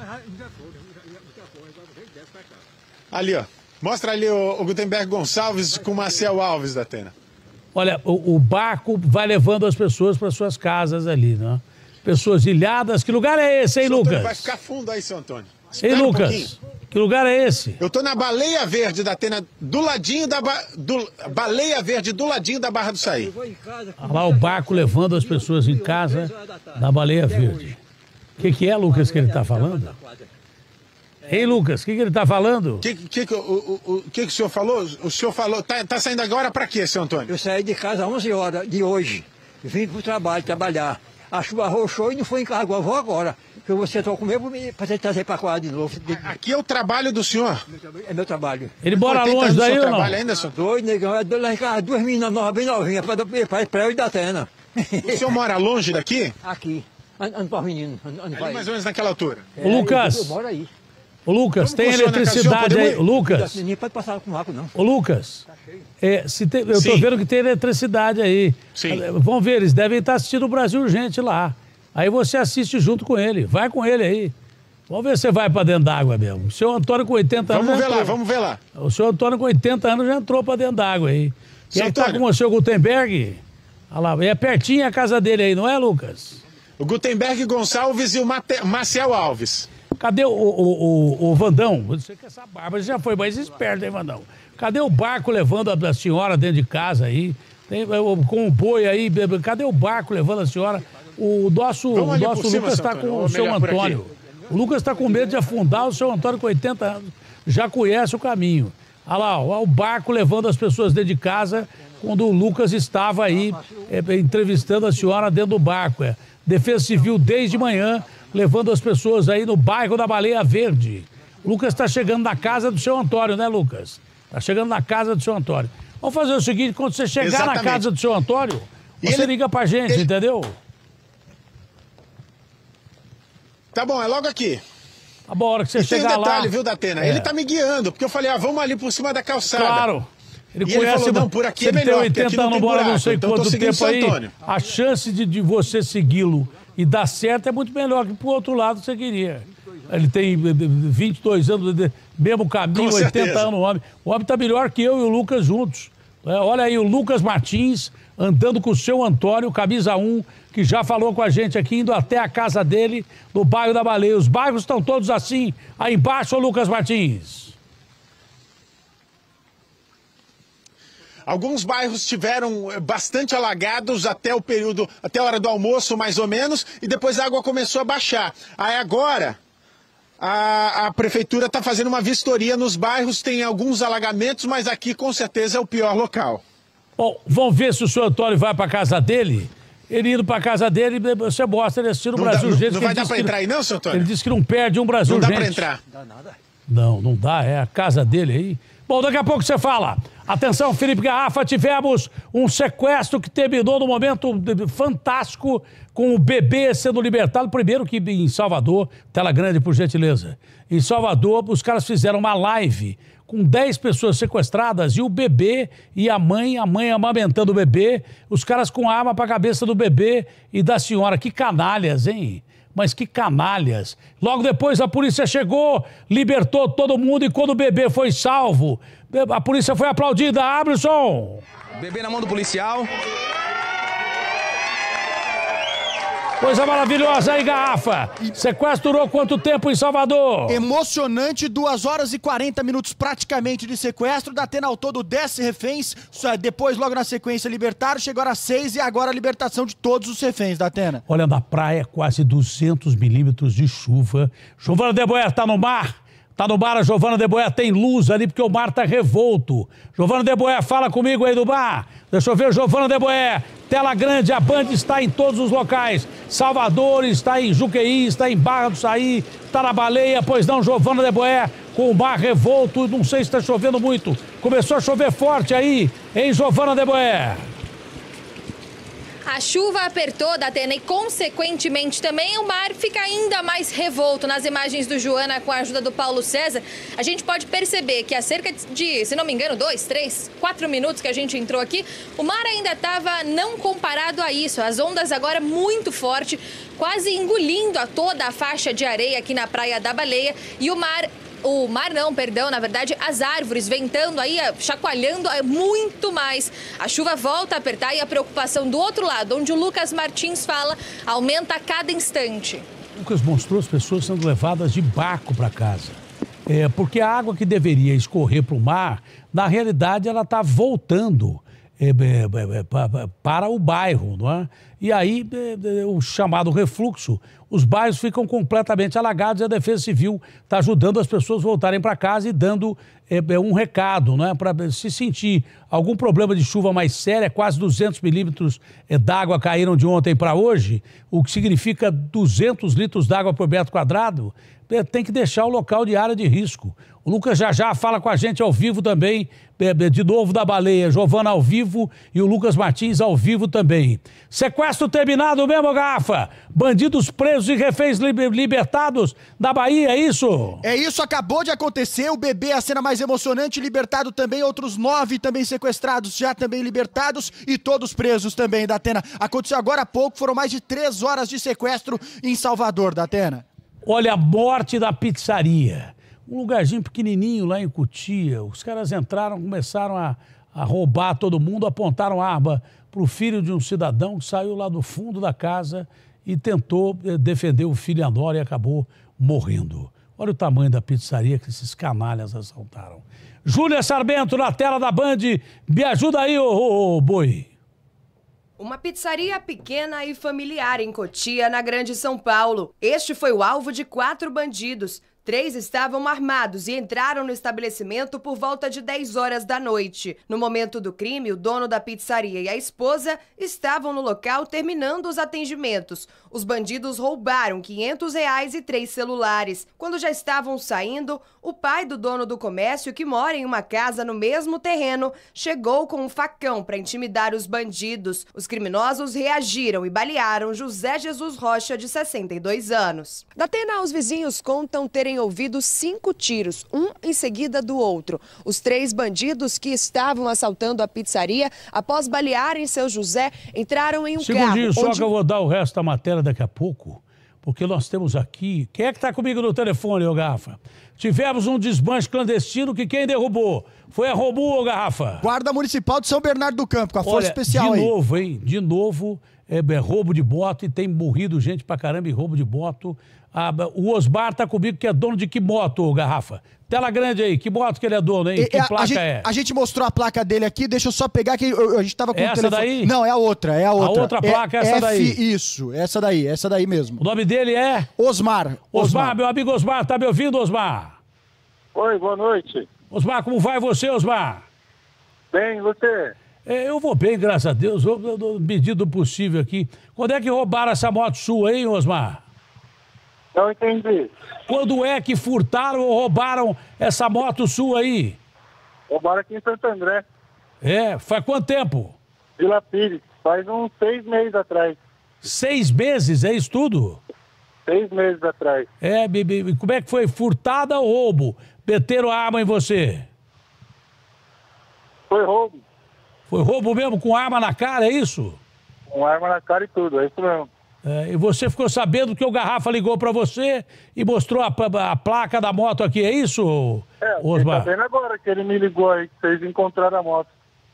Ali, ó. Mostra ali o, o Gutenberg Gonçalves com o Marcel Alves, da Atena. Olha, o, o barco vai levando as pessoas para suas casas ali, né? Pessoas ilhadas. Que lugar é esse, hein, Seu Antônio, Lucas? vai ficar fundo aí, seu Antônio. Ei, Espera um Lucas, pouquinho. que lugar é esse? Eu tô na Baleia Verde da Atena, do ladinho da... Ba... Do... Baleia Verde, do ladinho da Barra do Saí. Olha lá o barco levando as pessoas em casa da Baleia Verde. O que, que é, Lucas, que ele está falando? Ei, Lucas, o que, que ele está falando? O que, que, que, o, o, o que, que o senhor falou? O senhor falou... Tá, tá saindo agora pra quê, seu Antônio? Eu saí de casa às onze horas de hoje, vim pro trabalho, trabalhar. A chuva arrochou e não foi em casa, agora vou agora. Porque você só comer para você trazer para quadra de novo. Aqui é o trabalho do senhor? É meu trabalho. Ele mora oitenta longe anos daí só ou não? trabalho ainda, senhor? Dois, negão. É do- Lá em casa, duas meninas novas, bem novinhas, para eu e da Atena. O senhor mora longe daqui? Aqui. Ando ando para os meninos. Ando, ando pra Ali aí. mais ou menos naquela altura. Ô, Lucas. Eu, eu moro aí. Ô, Lucas, Como tem funciona a eletricidade casa? aí? Podemos- Lucas, Ninguém pode passar com água, não. ô, Lucas, é, se tem- eu tô Sim. vendo que tem eletricidade aí. Sim. Vamos ver, eles devem estar assistindo o Brasil Urgente lá. Aí você assiste junto com ele, vai com ele aí. Vamos ver se você vai para dentro d'água mesmo. O senhor Antônio com oitenta anos Vamos já ver lá, entrou. vamos ver lá. O senhor Antônio com oitenta anos já entrou para dentro d'água aí. Quem Seu é que tá Antônio. com você, o Gutenberg? Olha lá, é pertinho a casa dele aí, não é, Lucas? O Gutenberg Gonçalves e o Mate... Marcel Alves. Cadê o, o, o, o Vandão? Você que essa barba já foi mais esperto, hein, Vandão? Cadê o barco levando a, a senhora dentro de casa aí? Tem, o- com o boi aí, bebê. Cadê o barco levando a senhora? O nosso, Vamos o ali nosso por cima, Lucas seu está Antônio, com ou o seu melhor por aqui? Antônio. O Lucas está com medo de afundar, o seu Antônio com oitenta anos já conhece o caminho. Olha lá, ó, o barco levando as pessoas dentro de casa quando o Lucas estava aí é, entrevistando a senhora dentro do barco. É. Defesa Civil desde manhã levando as pessoas aí no bairro da Baleia Verde. O Lucas está chegando na casa do seu Antônio, né, Lucas? Está chegando na casa do seu Antônio. Vamos fazer o seguinte, quando você chegar Exatamente. na casa do seu Antônio, E você ele- liga pra gente, ele- entendeu? Tá bom, é logo aqui. Tá bom, a hora que você E tem um chegar detalhe, lá... viu, Datena? É. Ele tá me guiando, porque eu falei, ah, vamos ali por cima da calçada. Claro. Ele E ele conhece, falou, não, por aqui se é ele melhor, tem porque aqui oitenta não anos, tem mora não buraco, sei então eu tô quanto seguindo tempo Seu aí, Antônio. a chance de, de você segui-lo e dar certo é muito melhor que pro outro lado que você queria. Ele tem vinte e dois anos, de- mesmo caminho, oitenta anos o homem. O homem tá melhor que eu e o Lucas juntos. É, olha aí, o Lucas Martins andando com o seu Antônio, camisa um, que já falou com a gente aqui, indo até a casa dele, no bairro da Baleia. Os bairros estão todos assim, aí embaixo, ô Lucas Martins. Alguns bairros tiveram bastante alagados até o período, até a hora do almoço, mais ou menos, e depois a água começou a baixar. Aí agora, a, a prefeitura está fazendo uma vistoria nos bairros, tem alguns alagamentos, mas aqui com certeza é o pior local. Bom, vamos ver se o senhor Antônio vai para a casa dele. Ele indo para a casa dele, você mostra ele assistindo o Brasil Gente. Não vai dar para entrar aí não, senhor Antônio? Ele disse que não perde um Brasil Gente. Não dá para entrar. Não dá nada. Não, não dá, é a casa dele aí. Bom, daqui a pouco você fala. Atenção, Felipe Garrafa, tivemos um sequestro que terminou num momento fantástico com o bebê sendo libertado. Primeiro que em Salvador, tela grande por gentileza. Em Salvador, os caras fizeram uma live com dez pessoas sequestradas e o bebê e a mãe, a mãe amamentando o bebê, os caras com arma para a cabeça do bebê e da senhora. Que canalhas, hein? Mas que canalhas. Logo depois a polícia chegou, libertou todo mundo e quando o bebê foi salvo, a polícia foi aplaudida. Abre o som. Bebê na mão do policial. Coisa maravilhosa aí, Garrafa. Sequestro durou quanto tempo em Salvador? Emocionante, duas horas e quarenta minutos praticamente de sequestro. Da Atena ao todo dez reféns. Depois, logo na sequência, libertaram. Chegaram a seis e agora a libertação de todos os reféns da Atena. Olha, na praia, quase duzentos milímetros de chuva. Giovana de Boer tá no mar. Tá no mar, a Giovana de Boer tem luz ali porque o mar tá revolto. Giovana de Boer, fala comigo aí do mar. Deixa eu ver, Giovana de Boer. Tela grande, a Band está em todos os locais. Salvador, está em Juqueí, está em Barra do Saí, está na Baleia, pois não, Giovana de Boer, com o mar revolto, não sei se está chovendo muito. Começou a chover forte aí, em Giovana de Boer. A chuva apertou da Atena e, consequentemente, também o mar fica ainda mais revolto. Nas imagens do Joana, com a ajuda do Paulo César, a gente pode perceber que há cerca de, se não me engano, dois, três, quatro minutos que a gente entrou aqui, o mar ainda estava não comparado a isso. As ondas agora muito forte, quase engolindo a toda a faixa de areia aqui na Praia da Baleia. E o mar... O mar não, perdão, na verdade, as árvores ventando aí, chacoalhando muito mais. A chuva volta a apertar e a preocupação do outro lado, onde o Lucas Martins fala, aumenta a cada instante. O Lucas mostrou as pessoas sendo levadas de barco para casa. É, porque a água que deveria escorrer para o mar, na realidade, ela está voltando é, é, é, para o bairro, não é? E aí, é, é, o chamado refluxo, os bairros ficam completamente alagados e a Defesa Civil está ajudando as pessoas a voltarem para casa e dando é, um recado, né, para se sentir algum problema de chuva mais séria, quase duzentos milímetros é, d'água caíram de ontem para hoje, o que significa duzentos litros d'água por metro quadrado, é, tem que deixar o local de área de risco. O Lucas já já fala com a gente ao vivo também, de novo da Baleia, Giovana ao vivo e o Lucas Martins ao vivo também. Sequestro terminado mesmo, Garrafa? Bandidos presos e reféns libertados da Bahia, é isso? É isso, acabou de acontecer, o bebê, a cena mais emocionante, libertado também, outros nove também sequestrados, já também libertados e todos presos também, da Atena. Aconteceu agora há pouco, foram mais de três horas de sequestro em Salvador, da Atena. Olha, a morte da pizzaria. Um lugarzinho pequenininho lá em Cotia, os caras entraram, começaram a, a roubar todo mundo, apontaram arma para o filho de um cidadão que saiu lá do fundo da casa e tentou eh, defender o filho e a nora e acabou morrendo. Olha o tamanho da pizzaria que esses canalhas assaltaram. Júlia Sarmento na tela da Band, me ajuda aí, ô, ô, ô boi. Uma pizzaria pequena e familiar em Cotia, na Grande São Paulo. Este foi o alvo de quatro bandidos. Três estavam armados e entraram no estabelecimento por volta de dez horas da noite. No momento do crime, o dono da pizzaria e a esposa estavam no local terminando os atendimentos. Os bandidos roubaram quinhentos reais e três celulares. Quando já estavam saindo, o pai do dono do comércio, que mora em uma casa no mesmo terreno, chegou com um facão para intimidar os bandidos. Os criminosos reagiram e balearam José Jesus Rocha, de sessenta e dois anos. Da Atena, os vizinhos contam terem ouvido cinco tiros, um em seguida do outro. Os três bandidos que estavam assaltando a pizzaria, após balearem seu José, entraram em um Segundinho, carro. Segundinho, só onde... que eu vou dar o resto da matéria daqui a pouco, porque nós temos aqui... Quem é que está comigo no telefone, ô Garrafa? tivemos um desmanche clandestino que quem derrubou? Foi a Robu ou Garrafa? Guarda Municipal de São Bernardo do Campo, com a Olha, Força Especial aí. De novo, hein? De novo, é, é roubo de moto e tem morrido gente pra caramba em roubo de moto. Ah, o Osmar tá comigo, que é dono de que moto, Garrafa? Tela grande aí, que moto que ele é dono, hein? E, que a, placa a gente, é? A gente mostrou a placa dele aqui, deixa eu só pegar que eu, a gente tava com Essa o telefone. daí? Não, é a outra, é a outra. A outra placa é essa F, daí? Isso, essa daí, essa daí mesmo. O nome dele é? Osmar. Osmar, Osmar. meu amigo Osmar, tá me ouvindo, Osmar? Oi, boa noite. Osmar, como vai você, Osmar? Bem, você? É, eu vou bem, graças a Deus, vou no medida do possível aqui. Quando é que roubaram essa moto sua, hein, Osmar? Não entendi. Quando é que furtaram ou roubaram essa moto sua aí? Roubaram aqui em Santo André. É, faz quanto tempo? Vila Pires, faz uns seis meses atrás. Seis meses, é isso tudo? Seis meses atrás. É, Bibi, como é que foi? Furtada ou roubo? Meteram a arma em você? Foi roubo. Foi roubo mesmo, com arma na cara, é isso? Com arma na cara e tudo, é isso mesmo. É, e você ficou sabendo que o Garrafa ligou pra você e mostrou a, a placa da moto aqui, é isso, É, Osmar? tá vendo agora que ele me ligou aí, que vocês encontraram a moto.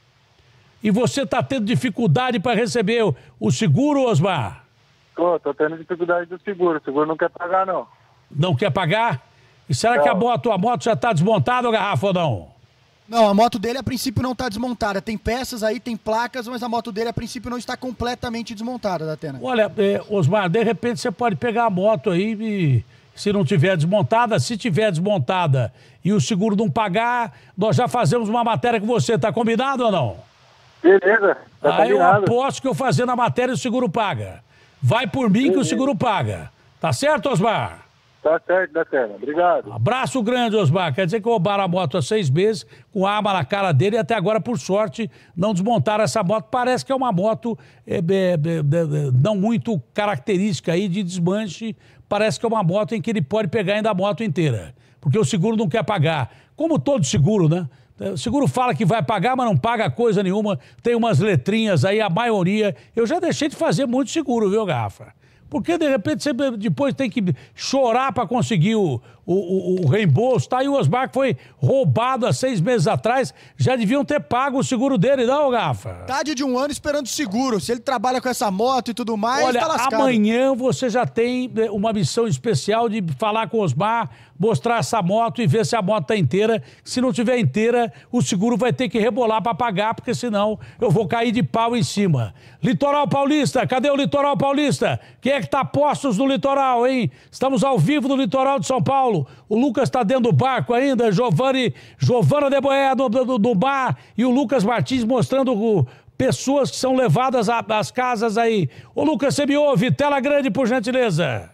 E você tá tendo dificuldade para receber o, o seguro, Osmar? Tô, tô tendo dificuldade do seguro, o seguro não quer pagar não. Não quer pagar? E será não. que a moto, a moto já tá desmontada, Garrafa, ou não? Não, a moto dele a princípio não está desmontada. Tem peças aí, tem placas, mas a moto dele a princípio não está completamente desmontada, Datena. Olha, é, Osmar, de repente você pode pegar a moto aí e, se não tiver desmontada, se tiver desmontada e o seguro não pagar, nós já fazemos uma matéria com você. Tá combinado ou não? Beleza, tá aí combinado. Eu aposto que eu fazendo a matéria e o seguro paga. Vai por mim que o seguro paga. Tá certo, Osmar? Tá certo, Datena. Obrigado. Abraço grande, Osmar. Quer dizer que roubaram a moto há seis meses, com arma na cara dele, e até agora, por sorte, não desmontaram essa moto. Parece que é uma moto é, é, é, não muito característica aí de desmanche. Parece que é uma moto em que ele pode pegar ainda a moto inteira, porque o seguro não quer pagar. Como todo seguro, né? O seguro fala que vai pagar, mas não paga coisa nenhuma. Tem umas letrinhas aí, a maioria. Eu já deixei de fazer muito seguro, viu, Garrafa? Porque, de repente, você depois tem que chorar para conseguir o, o, o reembolso, tá? E o Osmar, que foi roubado há seis meses atrás, já deviam ter pago o seguro dele, não, Garrafa? Idade de um ano esperando seguro. Se ele trabalha com essa moto e tudo mais, olha, tá lascado. Amanhã você já tem uma missão especial de falar com o Osmar, mostrar essa moto e ver se a moto tá inteira. Se não tiver inteira, o seguro vai ter que rebolar para pagar, porque senão eu vou cair de pau em cima. Litoral Paulista, cadê o Litoral Paulista? Quem é que tá postos no litoral, hein? Estamos ao vivo no litoral de São Paulo. O Lucas tá dentro do barco ainda, Giovani, Giovana de Boé do, do, do bar e o Lucas Martins mostrando o, pessoas que são levadas às casas aí. Ô Lucas, você me ouve? Tela grande, por gentileza.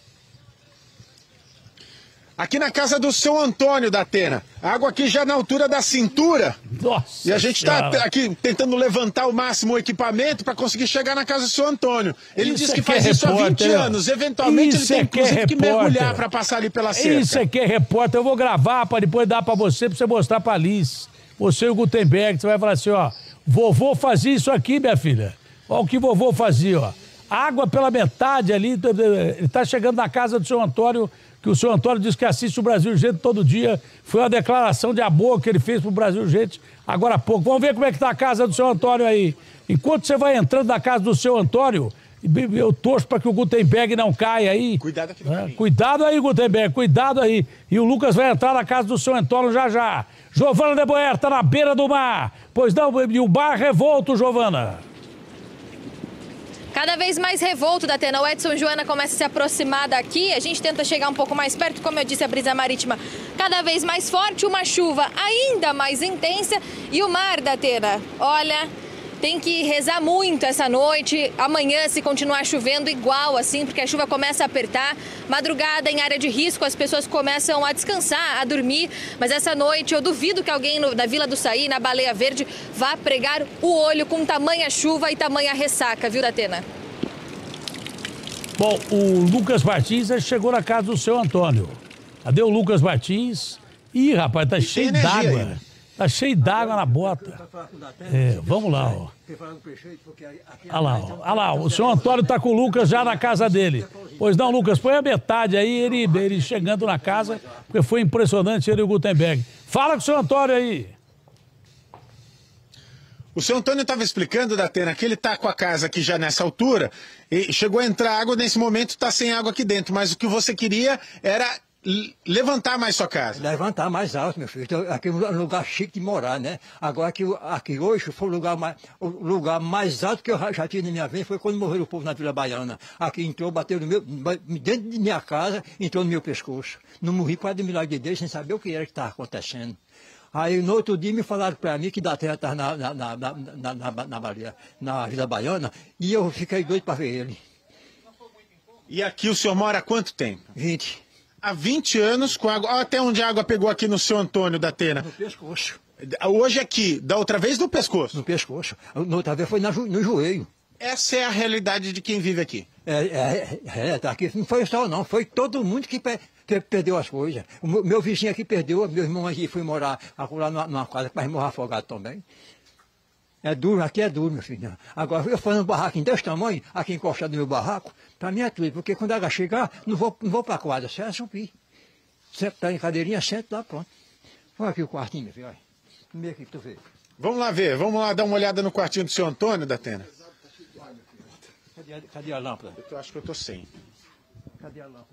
Aqui na casa do seu Antônio, Datena. A água aqui já na altura da cintura. Nossa. E a gente está aqui tentando levantar o máximo o equipamento para conseguir chegar na casa do seu Antônio. Ele isso disse que é faz que é isso repórter, há vinte anos. Eventualmente isso ele tem é que, é que mergulhar para passar ali pela cerca. Isso é que é repórter. Eu vou gravar para depois dar para você, para você mostrar para a Liz. Você e o Gutenberg, você vai falar assim, ó. Vovô fazia isso aqui, minha filha. Olha o que vovô fazia, ó. Água pela metade ali. Ele está chegando na casa do seu Antônio, que o seu Antônio diz que assiste o Brasil Gente todo dia. Foi uma declaração de amor que ele fez pro Brasil Gente agora há pouco. Vamos ver como é que tá a casa do seu Antônio aí. Enquanto você vai entrando na casa do seu Antônio, eu torço para que o Gutenberg não caia aí. Cuidado aqui no caminho. Cuidado aí, Gutenberg, cuidado aí. E o Lucas vai entrar na casa do seu Antônio já já. Giovana de Boer tá na beira do mar. Pois não, e o bar revolto, Giovana. Cada vez mais revolto, Datena. O Edson Joana começa a se aproximar daqui. A gente tenta chegar um pouco mais perto. Como eu disse, a brisa marítima cada vez mais forte. Uma chuva ainda mais intensa. E o mar, Datena, olha, tem que rezar muito essa noite. Amanhã, se continuar chovendo, igual assim, porque a chuva começa a apertar. Madrugada em área de risco, as pessoas começam a descansar, a dormir. Mas essa noite eu duvido que alguém no, na Vila do Saí, na Baleia Verde, vá pregar o olho com tamanha chuva e tamanha ressaca, viu, Datena? Bom, o Lucas Martins chegou na casa do seu Antônio. Cadê o Lucas Martins? Ih, rapaz, tá cheio d'água. Tá cheio d'água na bota. É, vamos lá, ó. Olha lá, ó. Olha lá, o senhor Antônio tá com o Lucas já na casa dele. Pois não, Lucas, põe a metade aí, ele, ele chegando na casa, porque foi impressionante ele e o Gutenberg. Fala com o senhor Antônio aí. O senhor Antônio estava explicando, Datena, que ele está com a casa aqui já nessa altura, e chegou a entrar água, nesse momento está sem água aqui dentro, mas o que você queria era levantar mais sua casa. Levantar mais alto, meu filho. Então, aqui é um lugar chique de morar, né? Agora aqui, aqui hoje foi o lugar, mais, o lugar mais alto que eu já tive na minha vida, foi quando morreu o povo na Vila Baiana. Aqui entrou, bateu no meu, dentro de minha casa, entrou no meu pescoço. Não morri quase de milagre de Deus, sem saber o que era que estava acontecendo. Aí no outro dia me falaram para mim que da terra estava na, na, na, na, na, na, na, na Vila Baiana, e eu fiquei doido para ver ele. E aqui o senhor mora há quanto tempo? vinte. Há vinte anos com água. Olha até onde a água pegou aqui no seu Antônio, Datena. No pescoço. Hoje aqui, da outra vez no pescoço? No pescoço. Na outra vez foi na, no joelho. Essa é a realidade de quem vive aqui. É, é, é, tá aqui. Não foi só não, foi todo mundo que, pe que perdeu as coisas. O meu, meu vizinho aqui perdeu, meu irmão aqui foi morar lá numa, numa casa para morrer afogado também. É duro, aqui é duro, meu filho. Agora, eu fazendo um barraco desse tamanho, aqui encostado no meu barraco, para mim é tudo, porque quando a água chegar, não vou, não vou para a quadra, só é subir. Sempre tá em cadeirinha, senta lá, pronto. Olha aqui o quartinho, meu filho, olha. Primeiro aqui, tu vê. Vamos lá ver, vamos lá dar uma olhada no quartinho do seu Antônio, Datena. Cadê, cadê a lâmpada? Eu acho que eu tô sem. Cadê a lâmpada?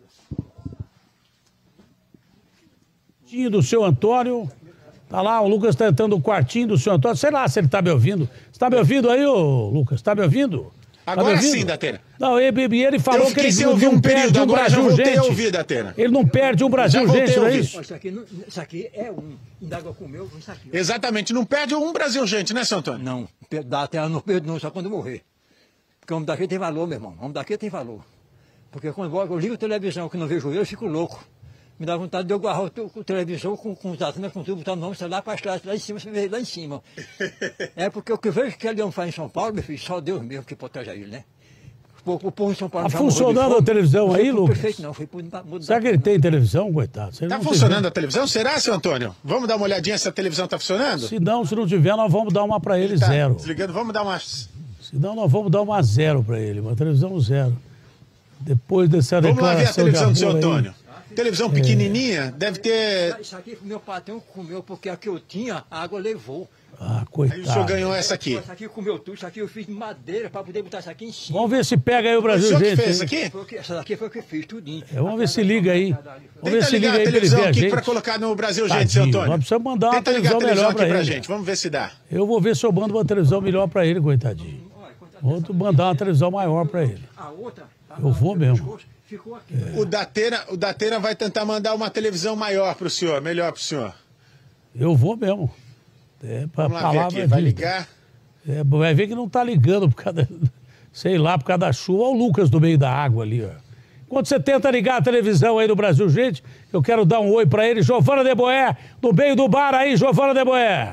Quartinho do seu Antônio. Tá lá, o Lucas tá entrando no quartinho do seu Antônio. Sei lá se ele tá me ouvindo. Você tá me ouvindo aí, ô Lucas? Tá me ouvindo? Agora tá me ouvindo? sim, Datena. Não, ele, ele falou que ele não, não um perde período, um Brasil, já voltei gente. A ouvir, Datena. Ele não perde um Brasil, gente, não é isso? Isso aqui, isso aqui é um. Ainda água comeu, isso aqui. Exatamente, não perde um Brasil, gente, né, seu Antônio? Não, da terra não perde não, só quando morrer. Porque o homem daqui tem valor, meu irmão. O homem daqui tem valor. Porque quando eu ligo a televisão que não vejo eu, eu fico louco. Me dá vontade de eu agarrar o, o televisor com, com os dados, com tudo, botar o nome, sei lá, para trás, lá em cima, você vê lá em cima. É porque o que eu vejo que ele não faz em São Paulo, meu filho, só Deus mesmo que protege ele, né? O, o povo em São Paulo tá funcionando a televisão aí, Lucas? Perfeito, não, foi por mudar. Será que ele tem televisão, coitado? Tá funcionando a televisão? Será, seu Antônio? Vamos dar uma olhadinha se a televisão tá funcionando? Se não, se não tiver, nós vamos dar uma para ele, ele tá zero. Desligando, vamos dar uma... Se não, nós vamos dar uma zero para ele, uma televisão zero. Depois dessa vamos declaração. Vamos lá ver a televisão do seu aí. Antônio. Televisão pequenininha, é. Deve ter... Isso aqui meu patrão comeu, porque a que eu tinha, a água levou. Ah, coitado. Aí o senhor ganhou essa aqui. Isso aqui comeu tudo, isso aqui eu fiz de madeira para poder botar isso aqui em cima. Vamos ver se pega aí o Brasil, o gente. Que fez isso aqui? Foi, essa daqui foi o que eu fiz, tudinho. É, vamos ver se liga aí. Vamos Tenta ver se ligar liga aí a televisão pra ele ver aqui a para gente. colocar no Brasil, Tadinho, gente, seu Antônio. Nós precisamos mandar uma Tenta ligar televisão a televisão melhor aqui pra pra ele. gente, vamos ver se dá. Eu vou ver se eu mando uma televisão melhor pra ele, coitadinho. Vou mandar uma televisão maior pra ele. A outra? Eu vou mesmo. Ficou aqui. É. O Datena, o Datena vai tentar mandar uma televisão maior pro senhor, melhor pro senhor. Eu vou mesmo. É, pra Vamos lá ver aqui, vai ligar. É, vai ver que não tá ligando por causa, da, sei lá, por causa da chuva. Olha o Lucas no meio da água ali, ó. Enquanto você tenta ligar a televisão aí do Brasil, gente, eu quero dar um oi pra ele. Giovana de Boé, no meio do bar aí, Giovana de Boé.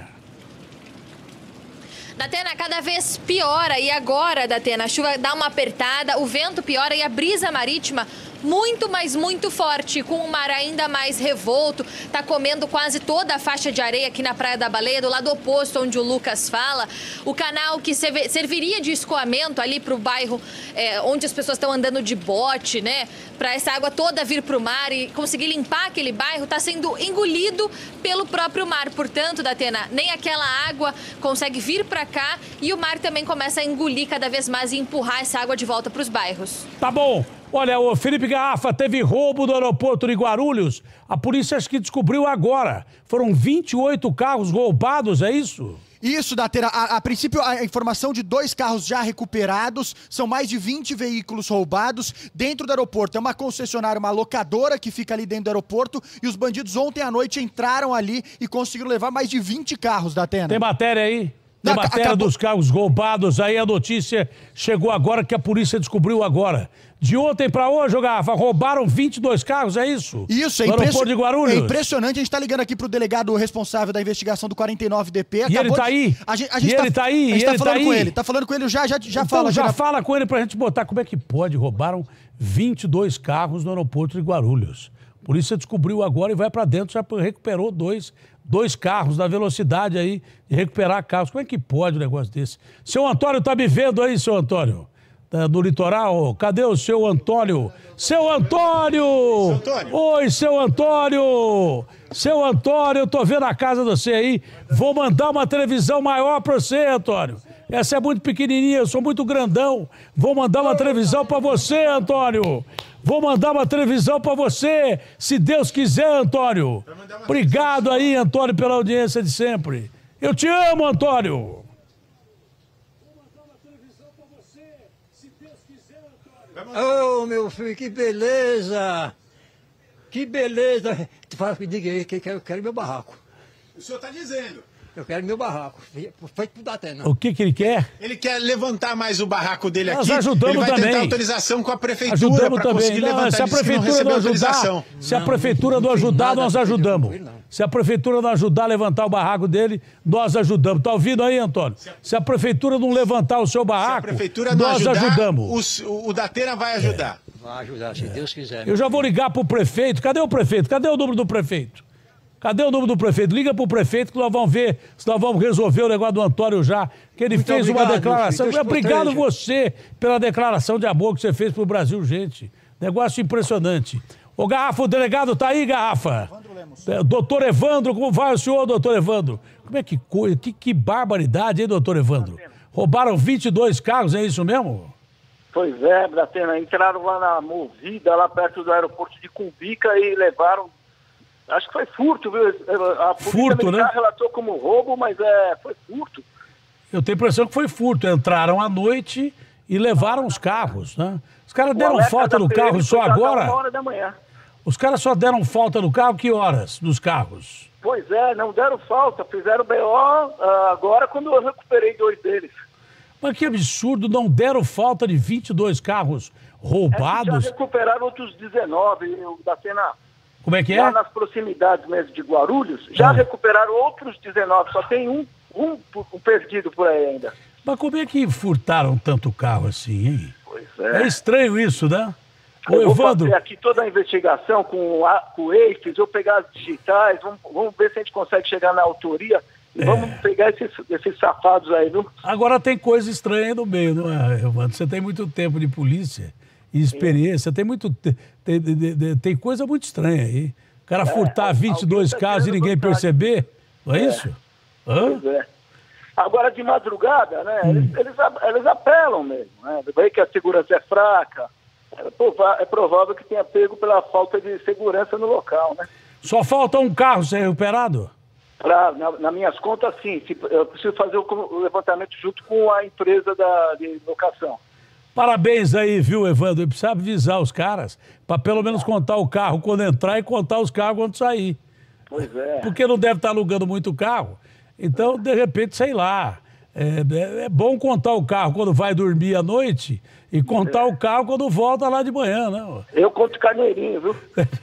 Datena, cada vez piora e agora, Datena, a chuva dá uma apertada, o vento piora e a brisa marítima muito, mas muito forte, com o mar ainda mais revolto, tá comendo quase toda a faixa de areia aqui na Praia da Baleia, do lado oposto onde o Lucas fala. O canal que serviria de escoamento ali para o bairro é, onde as pessoas estão andando de bote, né, para essa água toda vir para o mar e conseguir limpar aquele bairro, está sendo engolido pelo próprio mar. Portanto, Datena, nem aquela água consegue vir para cá e o mar também começa a engolir cada vez mais e empurrar essa água de volta para os bairros. Tá bom. Olha, o Felipe Garrafa, teve roubo do aeroporto de Guarulhos. A polícia acho que descobriu agora. Foram vinte e oito carros roubados, é isso? Isso, Datena. A, a princípio, a informação de dois carros já recuperados, são mais de vinte veículos roubados dentro do aeroporto. É uma concessionária, uma locadora que fica ali dentro do aeroporto e os bandidos ontem à noite entraram ali e conseguiram levar mais de vinte carros, Datena. Tem matéria aí? Tem Não, matéria acabou... dos carros roubados aí, a notícia chegou agora que a polícia descobriu agora. De ontem pra hoje, Garrafa, roubaram vinte e dois carros, é isso? Isso, é, no impression... aeroporto de Guarulhos. É impressionante. A gente tá ligando aqui pro delegado responsável da investigação do quarenta e nove D P. E ele tá de... aí? A gente, a gente e tá... ele tá aí? A gente e tá ele falando tá com aí? ele. Tá falando com ele, já, já, já então, fala. já já fala com ele pra gente botar como é que pode. Roubaram vinte e dois carros no aeroporto de Guarulhos. A polícia descobriu agora e vai para dentro, já recuperou dois, dois carros da velocidade aí de recuperar carros. Como é que pode um negócio desse? Seu Antônio tá me vendo aí, seu Antônio? Do litoral, cadê o seu Antônio? Seu Antônio! Antônio! Oi, seu Antônio! Seu Antônio, eu tô vendo a casa de você aí, vou mandar uma televisão maior pra você, Antônio. Essa é muito pequenininha, eu sou muito grandão. Vou mandar uma televisão pra você, Antônio. Vou mandar uma televisão pra você, se Deus quiser, Antônio. Obrigado aí, Antônio, pela audiência de sempre. Eu te amo, Antônio. Ô, oh, meu filho, que beleza! Que beleza! Fala que diga aí que eu quero meu barraco. O senhor está dizendo. Eu quero meu barraco, feito por Datena. O que que ele quer? Ele quer levantar mais o barraco dele Nós aqui. ajudamos ele vai também. tentar autorização com a prefeitura Ajudamos para conseguir também. Não, levantar. se a prefeitura não ajudar, se a prefeitura não ajudar, nós ajudamos. Se a prefeitura não ajudar a levantar o barraco dele, nós ajudamos. Tá ouvindo aí, Antônio? Se a prefeitura não levantar o seu barraco, se a prefeitura não nós ajudar, ajudamos. O, o Datena vai ajudar. É. Vai ajudar, se Deus quiser. Eu já vou ligar pro prefeito. Cadê o prefeito? Cadê o número do prefeito? Cadê o número do prefeito? Liga pro prefeito que nós vamos ver se nós vamos resolver o negócio do Antônio já, que ele Muito fez obrigado, uma declaração. filho, Obrigado proteja. você pela declaração de amor que você fez pro Brasil, gente. Negócio impressionante. Ô, Garrafa, o delegado tá aí, Garrafa? É, doutor Evandro, como vai o senhor, doutor Evandro? Como é que coisa, que, que barbaridade, hein, doutor Evandro? Roubaram vinte e dois carros, é isso mesmo? Pois é, Datena, entraram lá na Movida, lá perto do aeroporto de Cumbica e levaram, acho que foi furto, viu? A polícia Furto, militar né? relatou como roubo, mas é, foi furto. Eu tenho a impressão que foi furto. Entraram à noite e levaram os carros, né? Os caras O deram alerta falta da no P M carro só foi dado agora? uma hora da manhã. Os caras só deram falta no carro que horas dos carros? Pois é, não deram falta, fizeram B O ah, agora quando eu recuperei dois deles. Mas que absurdo, não deram falta de vinte e dois carros roubados? Já recuperaram outros dezenove, o Datena. Como é que é? Lá nas proximidades mesmo de Guarulhos, já Ah. recuperaram outros dezenove, só tem um, um, um perdido por aí ainda. Mas como é que furtaram tanto carro assim, hein? Pois É é. estranho isso, né? Ô, Eu vou Evandro, fazer aqui toda a investigação com, a, com o E I F S, eu pegar as digitais, vamos, vamos ver se a gente consegue chegar na autoria e É. vamos pegar esses, esses safados aí, viu? agora tem coisa estranha aí no meio, não é, Evandro? Você tem muito tempo de polícia e experiência, tem muito te- tem, tem- tem- tem coisa muito estranha aí. O cara É, furtar vinte e dois alguém tá carros e querendo ninguém botar- perceber, não é, É. isso? Hã? Pois é. Agora, de madrugada, né, Hum. eles, eles, a- eles apelam mesmo, né? Vê que a segurança é fraca, é, prova- é provável que tenha pego pela falta de segurança no local, né? Só falta um carro ser recuperado? Pra, na, nas minhas contas, sim. Se- Eu preciso fazer o, o levantamento junto com a empresa da, de locação. Parabéns aí, viu, Evandro? Eu preciso avisar os caras para pelo menos contar o carro quando entrar e contar os carros quando sair. Pois é. Porque não deve estar alugando muito carro. Então, de repente, sei lá. É, é- é bom contar o carro quando vai dormir à noite e contar É. o carro quando volta lá de manhã, né? Eu conto carneirinho, viu?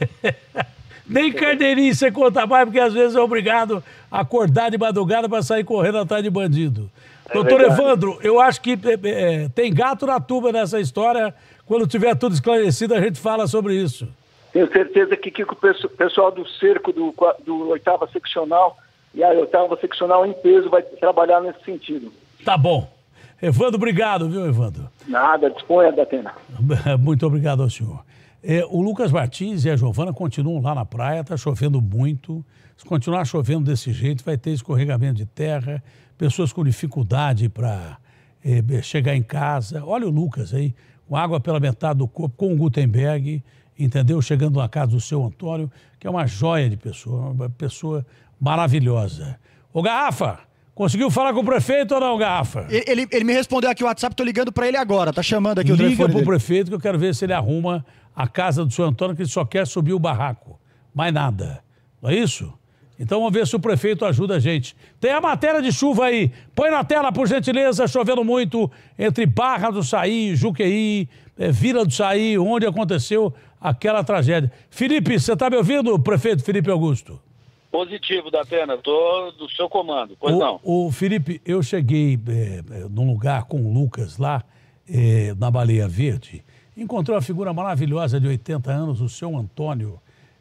Nem carneirinho você conta mais, porque às vezes é obrigado a acordar de madrugada para sair correndo atrás de bandido. É Doutor verdade. Evandro, eu acho que é, é, tem gato na tuba nessa história. Quando tiver tudo esclarecido, a gente fala sobre isso. Tenho certeza que, que o pesso- pessoal do cerco do, qua- do oitava seccional e a oitava seccional em peso vai trabalhar nesse sentido. Tá bom. Evandro, obrigado, viu, Evandro? Nada, disponha, Datena. Muito obrigado ao senhor. É, o Lucas Martins e a Giovana continuam lá na praia, está chovendo muito. Se continuar chovendo desse jeito, vai ter escorregamento de terra, pessoas com dificuldade para é, chegar em casa. Olha o Lucas aí, com água pela metade do corpo, com o Gutenberg, entendeu? Chegando na casa do seu Antônio, que é uma joia de pessoa, uma pessoa maravilhosa. Ô, Garrafa, conseguiu falar com o prefeito ou não, Garrafa? Ele, ele, ele me respondeu aqui o WhatsApp, tô ligando pra ele agora, tá chamando aqui o Liga telefone pro dele. prefeito que eu quero ver se ele arruma a casa do senhor Antônio, que ele só quer subir o barraco. Mais nada. Não é isso? Então vamos ver se o prefeito ajuda a gente. Tem a matéria de chuva aí. Põe na tela, por gentileza, chovendo muito entre Barra do Saí, Juqueí, eh, Vila do Saí, onde aconteceu aquela tragédia. Felipe, você está me ouvindo, prefeito Felipe Augusto? Positivo, Datena, estou do seu comando, pois o, não. O Felipe, eu cheguei é, é, num lugar com o Lucas lá, é, na Baleia Verde, encontrei uma figura maravilhosa de oitenta anos, o seu Antônio,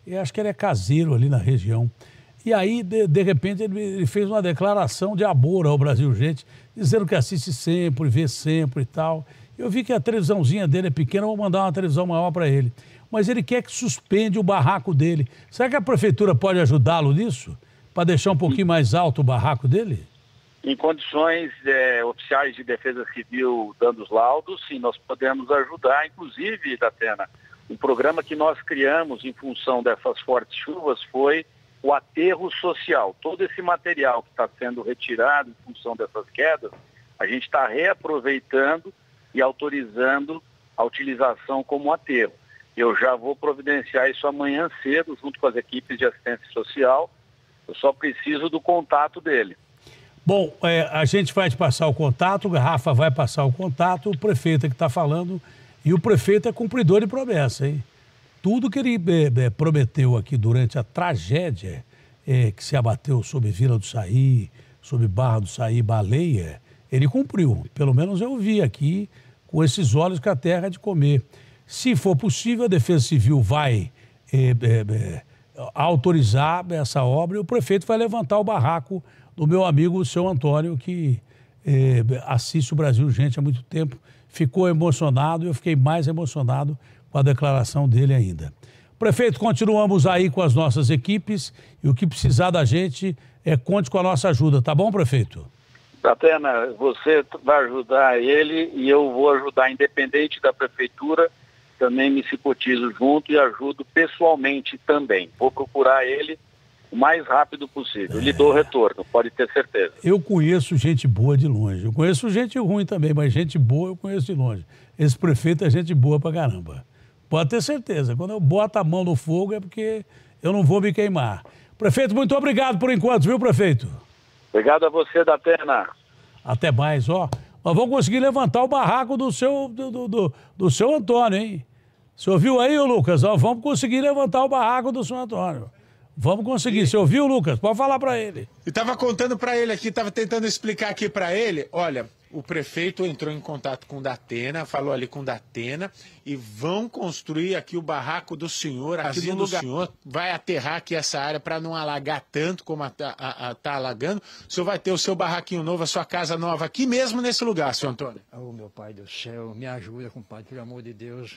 eu acho que ele é caseiro ali na região. E aí, de, de repente, ele, ele fez uma declaração de amor ao Brasil Gente, dizendo que assiste sempre, vê sempre e tal. Eu vi que a televisãozinha dele é pequena, eu vou mandar uma televisão maior para ele. Mas ele quer que suspende o barraco dele. Será que a prefeitura pode ajudá-lo nisso? Para deixar um pouquinho mais alto o barraco dele? Em condições é, oficiais de defesa civil dando os laudos, sim, nós podemos ajudar. Inclusive, Datena, um programa que nós criamos em função dessas fortes chuvas foi o aterro social. Todo esse material que está sendo retirado em função dessas quedas, a gente está reaproveitando e autorizando a utilização como aterro. Eu já vou providenciar isso amanhã cedo, junto com as equipes de assistência social. Eu só preciso do contato dele. Bom, é, a gente vai te passar o contato, o Rafa vai passar o contato, o prefeito é que está falando, e o prefeito é cumpridor de promessa, hein? Tudo que ele é, é, prometeu aqui durante a tragédia é, que se abateu sobre Vila do Saí, sobre Barra do Saí, Baleia, ele cumpriu. Pelo menos eu vi aqui com esses olhos que a terra é de comer. Se for possível, a Defesa Civil vai é, é, é, autorizar essa obra e o prefeito vai levantar o barraco do meu amigo, o seu Antônio, que é, assiste o Brasil Gente há muito tempo, ficou emocionado e eu fiquei mais emocionado com a declaração dele ainda. Prefeito, continuamos aí com as nossas equipes e o que precisar da gente, é, conte com a nossa ajuda, tá bom, prefeito? Datena, você vai ajudar ele e eu vou ajudar, independente da prefeitura, também me sicotizo junto e ajudo pessoalmente também. Vou procurar ele o mais rápido possível. É. Lhe dou retorno, pode ter certeza. Eu conheço gente boa de longe. Eu conheço gente ruim também, mas gente boa eu conheço de longe. Esse prefeito é gente boa pra caramba. Pode ter certeza. Quando eu boto a mão no fogo é porque eu não vou me queimar. Prefeito, muito obrigado por enquanto, viu, prefeito? Obrigado a você, Datena. Até mais, ó. Nós vamos conseguir levantar o barraco do seu, do, do, do, do seu Antônio, hein? Você ouviu aí, Lucas? Nós vamos conseguir levantar o barraco do seu Antônio. Vamos conseguir. Você ouviu, Lucas? Pode falar para ele. Eu tava contando para ele aqui, tava tentando explicar aqui para ele. Olha, o prefeito entrou em contato com o Datena, falou ali com o Datena e vão construir aqui o barraco do senhor, aqui no lugar. O senhor vai aterrar aqui essa área para não alagar tanto como está alagando. O senhor vai ter o seu barraquinho novo, a sua casa nova aqui mesmo nesse lugar, senhor Antônio. Oh, meu pai do céu, me ajuda, compadre, pelo amor de Deus.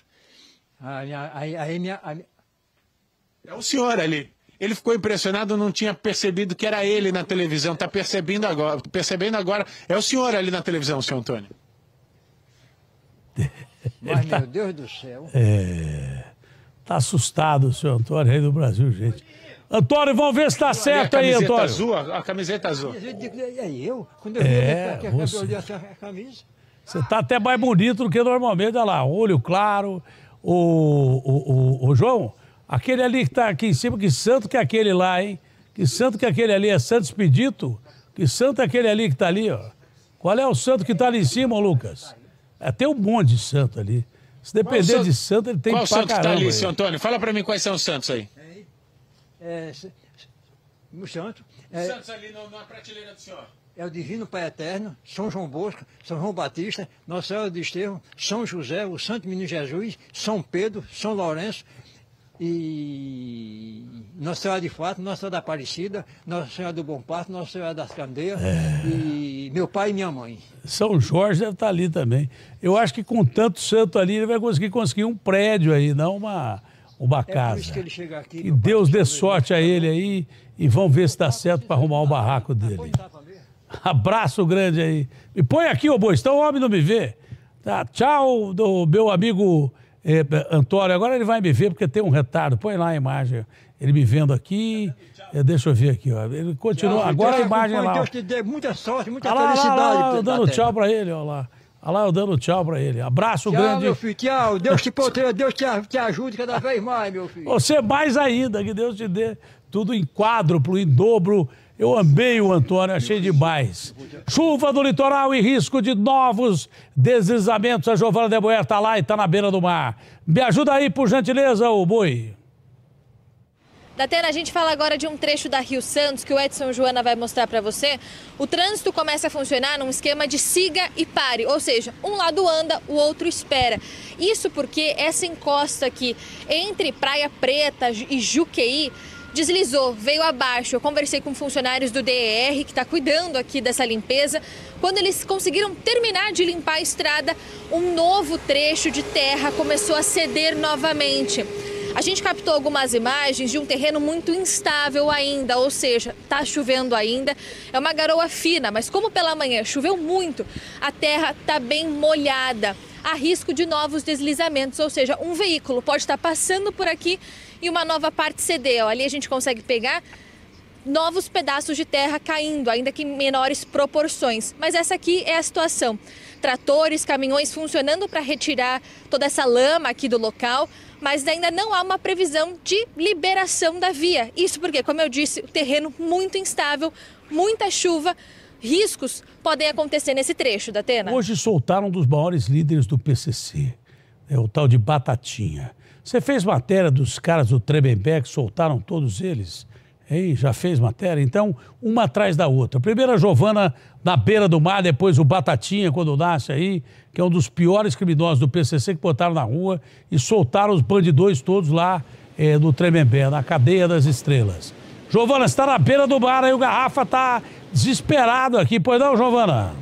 A minha, aí, aí minha, a minha... É o senhor ali. Ele ficou impressionado, não tinha percebido que era ele na televisão. Está percebendo agora, percebendo agora. É o senhor ali na televisão, senhor Antônio. Mas, meu Deus do céu. É... Tá assustado o senhor Antônio aí do Brasil, gente. Antônio, vamos ver se tá certo aí, Antônio. Azul, a camiseta azul. É eu? Quando eu é, vi você... a camisa. Você tá até mais bonito do que normalmente. Olha lá, olho claro. O, o, o, o João, aquele ali que tá aqui em cima, que santo que é aquele lá, hein? Que santo que é aquele ali? É Santo Expedito? Que santo é aquele ali que tá ali, ó? Qual é o santo que tá ali em cima, Lucas? É, tem um monte de santo ali. Se depender de santo, ele tem Qual pra santo caramba. Qual santo que tá ali, aí. senhor Antônio? Fala pra mim quais são os santos aí. É, o santo. Os É, santos ali na prateleira do senhor. é o Divino Pai Eterno, São João Bosco, São João Batista, Nossa Senhora do Desterro, São José, o Santo Menino Jesus, São Pedro, São Lourenço e Nossa Senhora de Fátima, Nossa Senhora da Aparecida, Nossa Senhora do Bom Parto, Nossa Senhora das Candeias e meu pai e minha mãe. São Jorge deve estar ali também. Eu acho que com tanto santo ali, ele vai conseguir conseguir um prédio aí, não uma, uma É por casa. isso que ele chega aqui. Que Deus dê sorte a ele aí e vamos ver se dá certo para arrumar o barraco dele. Abraço grande aí. Me põe aqui, ô boi, senão o homem não me vê. Tá, tchau do meu amigo eh, Antônio. Agora ele vai me ver porque tem um retardo. Põe lá a imagem. Ele me vendo aqui. Eh, deixa eu ver aqui, ó. Ele continua. Tchau, agora Deus a imagem lá. Deus te dê muita sorte, muita Olha lá, felicidade. lá, lá, lá, eu dando da tchau terra. para ele, ó lá. Olha lá, eu dando tchau para ele. Abraço Tchau, grande. meu filho, tchau. Deus te proteja, Deus te, te ajude cada vez mais, meu filho. Você mais ainda, que Deus te dê tudo em quádruplo, em dobro. Eu amei o Antônio, achei demais. Chuva do litoral e risco de novos deslizamentos. A Giovana de Boer tá lá e tá na beira do mar. Me ajuda aí, por gentileza, o boi. Datena, a gente fala agora de um trecho da Rio Santos que o Edson Joana vai mostrar para você. O trânsito começa a funcionar num esquema de siga e pare, ou seja, um lado anda, o outro espera. Isso porque essa encosta aqui entre Praia Preta e Juqueí deslizou, veio abaixo. Eu conversei com funcionários do D E R que está cuidando aqui dessa limpeza. Quando eles conseguiram terminar de limpar a estrada, um novo trecho de terra começou a ceder novamente. A gente captou algumas imagens de um terreno muito instável ainda, ou seja, está chovendo ainda. É uma garoa fina, mas como pela manhã choveu muito, a terra está bem molhada. Há risco de novos deslizamentos, ou seja, um veículo pode estar passando por aqui e uma nova parte ceder. Ali a gente consegue pegar novos pedaços de terra caindo, ainda que em menores proporções. Mas essa aqui é a situação. Tratores, caminhões funcionando para retirar toda essa lama aqui do local, mas ainda não há uma previsão de liberação da via. Isso porque, como eu disse, o terreno muito instável, muita chuva, riscos podem acontecer nesse trecho, Datena. Hoje soltaram um dos maiores líderes do P C C, é o tal de Batatinha. Você fez matéria dos caras do Tremembé, que soltaram todos eles? Hein? Já fez matéria? Então, uma atrás da outra. Primeiro a Giovana na beira do mar, depois o Batatinha, quando nasce aí, que é um dos piores criminosos do P C C que botaram na rua e soltaram os bandidões todos lá é, no Tremembé, na cadeia das estrelas. Giovana, você está na beira do mar, aí o Garrafa está desesperado aqui, pois não, Giovana?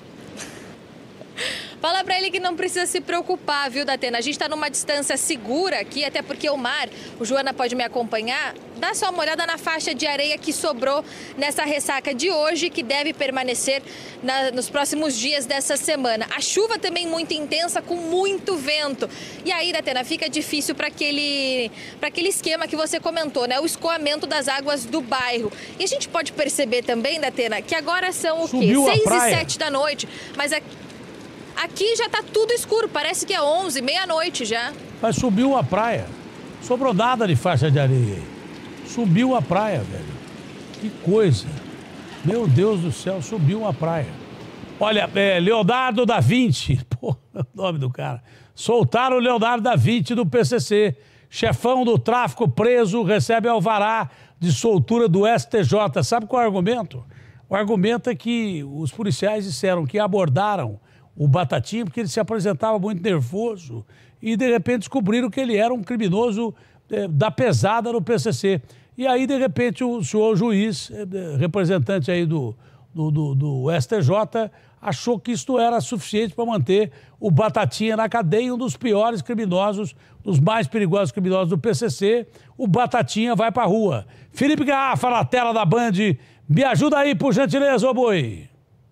Fala pra ele que não precisa se preocupar, viu, Datena? A gente tá numa distância segura aqui, até porque o mar, o Joana pode me acompanhar, dá só uma olhada na faixa de areia que sobrou nessa ressaca de hoje, que deve permanecer na, nos próximos dias dessa semana. A chuva também muito intensa, com muito vento. E aí, Datena, fica difícil para aquele, para aquele esquema que você comentou, né? O escoamento das águas do bairro. E a gente pode perceber também, Datena, que agora são o quê? seis e sete da noite, mas aqui... Aqui já tá tudo escuro, parece que é onze, meia-noite já. Mas subiu a praia. Sobrou nada de faixa de areia. Subiu a praia, velho. Que coisa. Meu Deus do céu, subiu a praia. Olha, é, Leonardo da Vinci, pô, é o nome do cara. Soltaram o Leonardo da Vinci do P C C. Chefão do tráfico preso recebe alvará de soltura do S T J. Sabe qual é o argumento? O argumento é que os policiais disseram que abordaram o Batatinha porque ele se apresentava muito nervoso e, de repente, descobriram que ele era um criminoso eh, da pesada no P C C. E aí, de repente, o senhor juiz, eh, representante aí do, do, do, do S T J, achou que isto era suficiente para manter o Batatinha na cadeia, um dos piores criminosos, dos mais perigosos criminosos do P C C. O Batatinha vai para a rua. Felipe Garrafa, na tela da Band, me ajuda aí, por gentileza, ô boi.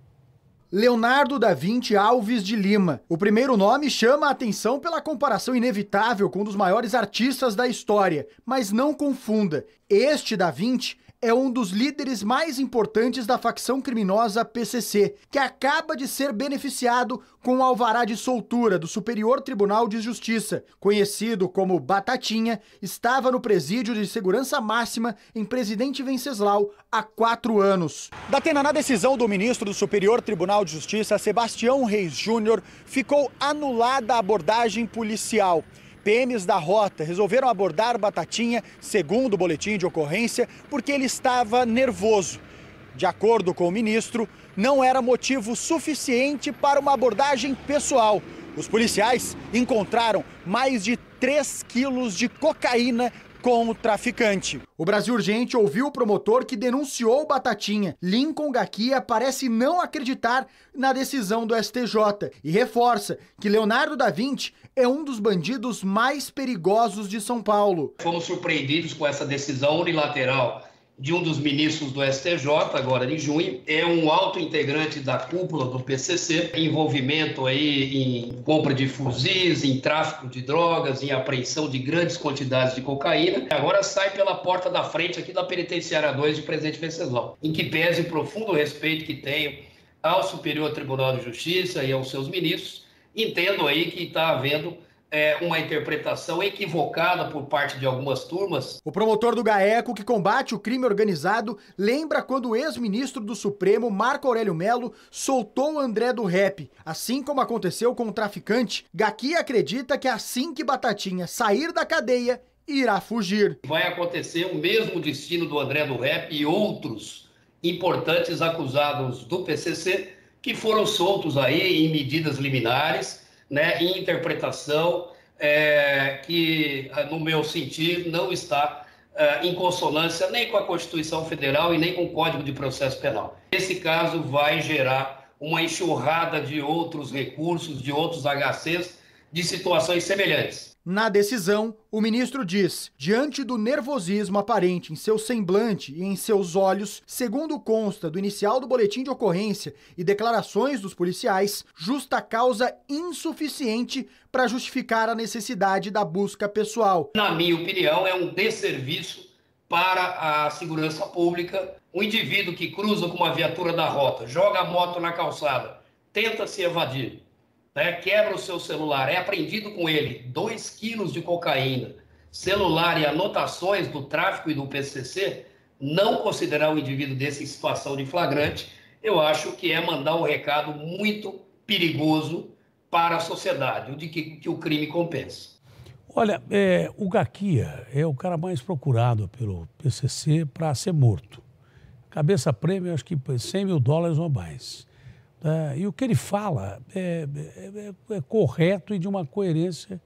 Leonardo da Vinci Alves de Lima. O primeiro nome chama a atenção pela comparação inevitável com um dos maiores artistas da história. Mas não confunda, este da Vinci é um dos líderes mais importantes da facção criminosa P C C, que acaba de ser beneficiado com o alvará de soltura do Superior Tribunal de Justiça. Conhecido como Batatinha, estava no presídio de segurança máxima em Presidente Venceslau há quatro anos. Datena, na decisão do ministro do Superior Tribunal de Justiça, Sebastião Reis Júnior, ficou anulada a abordagem policial. P Ms da Rota resolveram abordar Batatinha, segundo o boletim de ocorrência, porque ele estava nervoso. De acordo com o ministro, não era motivo suficiente para uma abordagem pessoal. Os policiais encontraram mais de três quilos de cocaína com o traficante. O Brasil Urgente ouviu o promotor que denunciou o Batatinha. Lincoln Gaquia parece não acreditar na decisão do S T J e reforça que Leonardo da Vinci é um dos bandidos mais perigosos de São Paulo. Fomos surpreendidos com essa decisão unilateral de um dos ministros do S T J, agora em junho. É um alto integrante da cúpula do P C C, envolvimento aí em compra de fuzis, em tráfico de drogas, em apreensão de grandes quantidades de cocaína. Agora sai pela porta da frente aqui da Penitenciária dois de Presidente Venceslau, em que pese o profundo respeito que tenho ao Superior Tribunal de Justiça e aos seus ministros, entendo aí que está havendo É uma interpretação equivocada por parte de algumas turmas. O promotor do GAECO, que combate o crime organizado, lembra quando o ex-ministro do Supremo, Marco Aurélio Melo, soltou o André do Rap. Assim como aconteceu com o traficante, Gaquia acredita que assim que Batatinha sair da cadeia, irá fugir. Vai acontecer o mesmo destino do André do Rap e outros importantes acusados do P C C que foram soltos aí em medidas liminares, né, em interpretação é, que, no meu sentir, não está é, em consonância nem com a Constituição Federal e nem com o Código de Processo Penal. Esse caso vai gerar uma enxurrada de outros recursos, de outros H Cs, de situações semelhantes. Na decisão, o ministro diz, diante do nervosismo aparente em seu semblante e em seus olhos, segundo consta do inicial do boletim de ocorrência e declarações dos policiais, justa causa insuficiente para justificar a necessidade da busca pessoal. Na minha opinião, é um desserviço para a segurança pública. Um indivíduo que cruza com uma viatura da rota, joga a moto na calçada, tenta se evadir, né, quebra o seu celular, é apreendido com ele dois quilos de cocaína, celular e anotações do tráfico e do P C C, não considerar o indivíduo desse em situação de flagrante, eu acho que é mandar um recado muito perigoso para a sociedade, o de que, que o crime compensa. Olha, é, o Gaquia é o cara mais procurado pelo P C C para ser morto. Cabeça prêmio, acho que cem mil dólares ou mais. É, e o que ele fala é, é, é correto e de uma coerência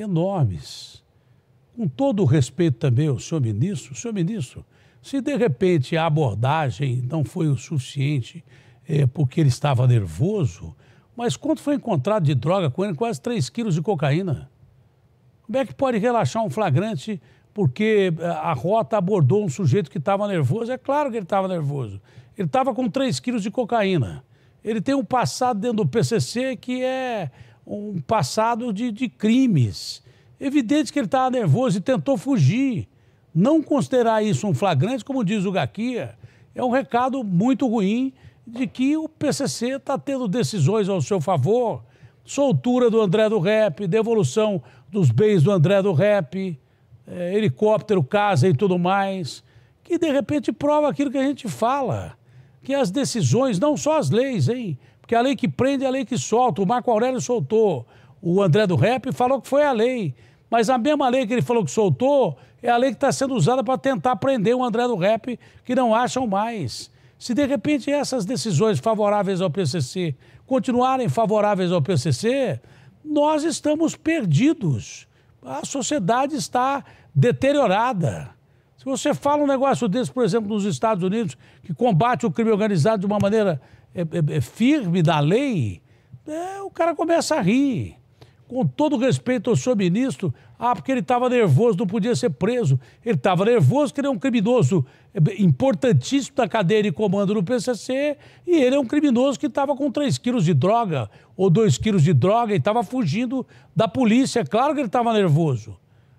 enormes. Com todo o respeito também ao senhor ministro, senhor ministro, se de repente a abordagem não foi o suficiente é, porque ele estava nervoso, mas quanto foi encontrado de droga com ele? Quase três quilos de cocaína. Como é que pode relaxar um flagrante porque a rota abordou um sujeito que estava nervoso? É claro que ele estava nervoso. Ele estava com três quilos de cocaína. Ele tem um passado dentro do P C C que é um passado de, de crimes. Evidente que ele estava nervoso e tentou fugir. Não considerar isso um flagrante, como diz o Gaquia, é um recado muito ruim de que o P C C está tendo decisões ao seu favor. Soltura do André do Rap, devolução dos bens do André do Rap, é, helicóptero, casa e tudo mais, que de repente prova aquilo que a gente fala. Que as decisões, não só as leis, hein? Porque a lei que prende é a lei que solta. O Marco Aurélio soltou o André do Rap e falou que foi a lei. Mas a mesma lei que ele falou que soltou é a lei que está sendo usada para tentar prender o André do Rap, que não acham mais. Se de repente essas decisões favoráveis ao P C C continuarem favoráveis ao P C C, nós estamos perdidos. A sociedade está deteriorada. Se você fala um negócio desse, por exemplo, nos Estados Unidos, que combate o crime organizado de uma maneira é, é, é, firme da lei, é, o cara começa a rir. Com todo respeito ao senhor ministro, ah, porque ele estava nervoso, não podia ser preso. Ele estava nervoso porque ele é um criminoso importantíssimo da cadeia de comando do P C C e ele é um criminoso que estava com três quilos de droga ou dois quilos de droga e estava fugindo da polícia. Claro que ele estava nervoso.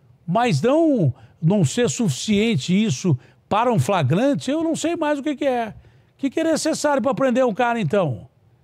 Mas não... não ser suficiente isso para um flagrante, eu não sei mais o que, que é. O que, que é necessário para prender um cara, então?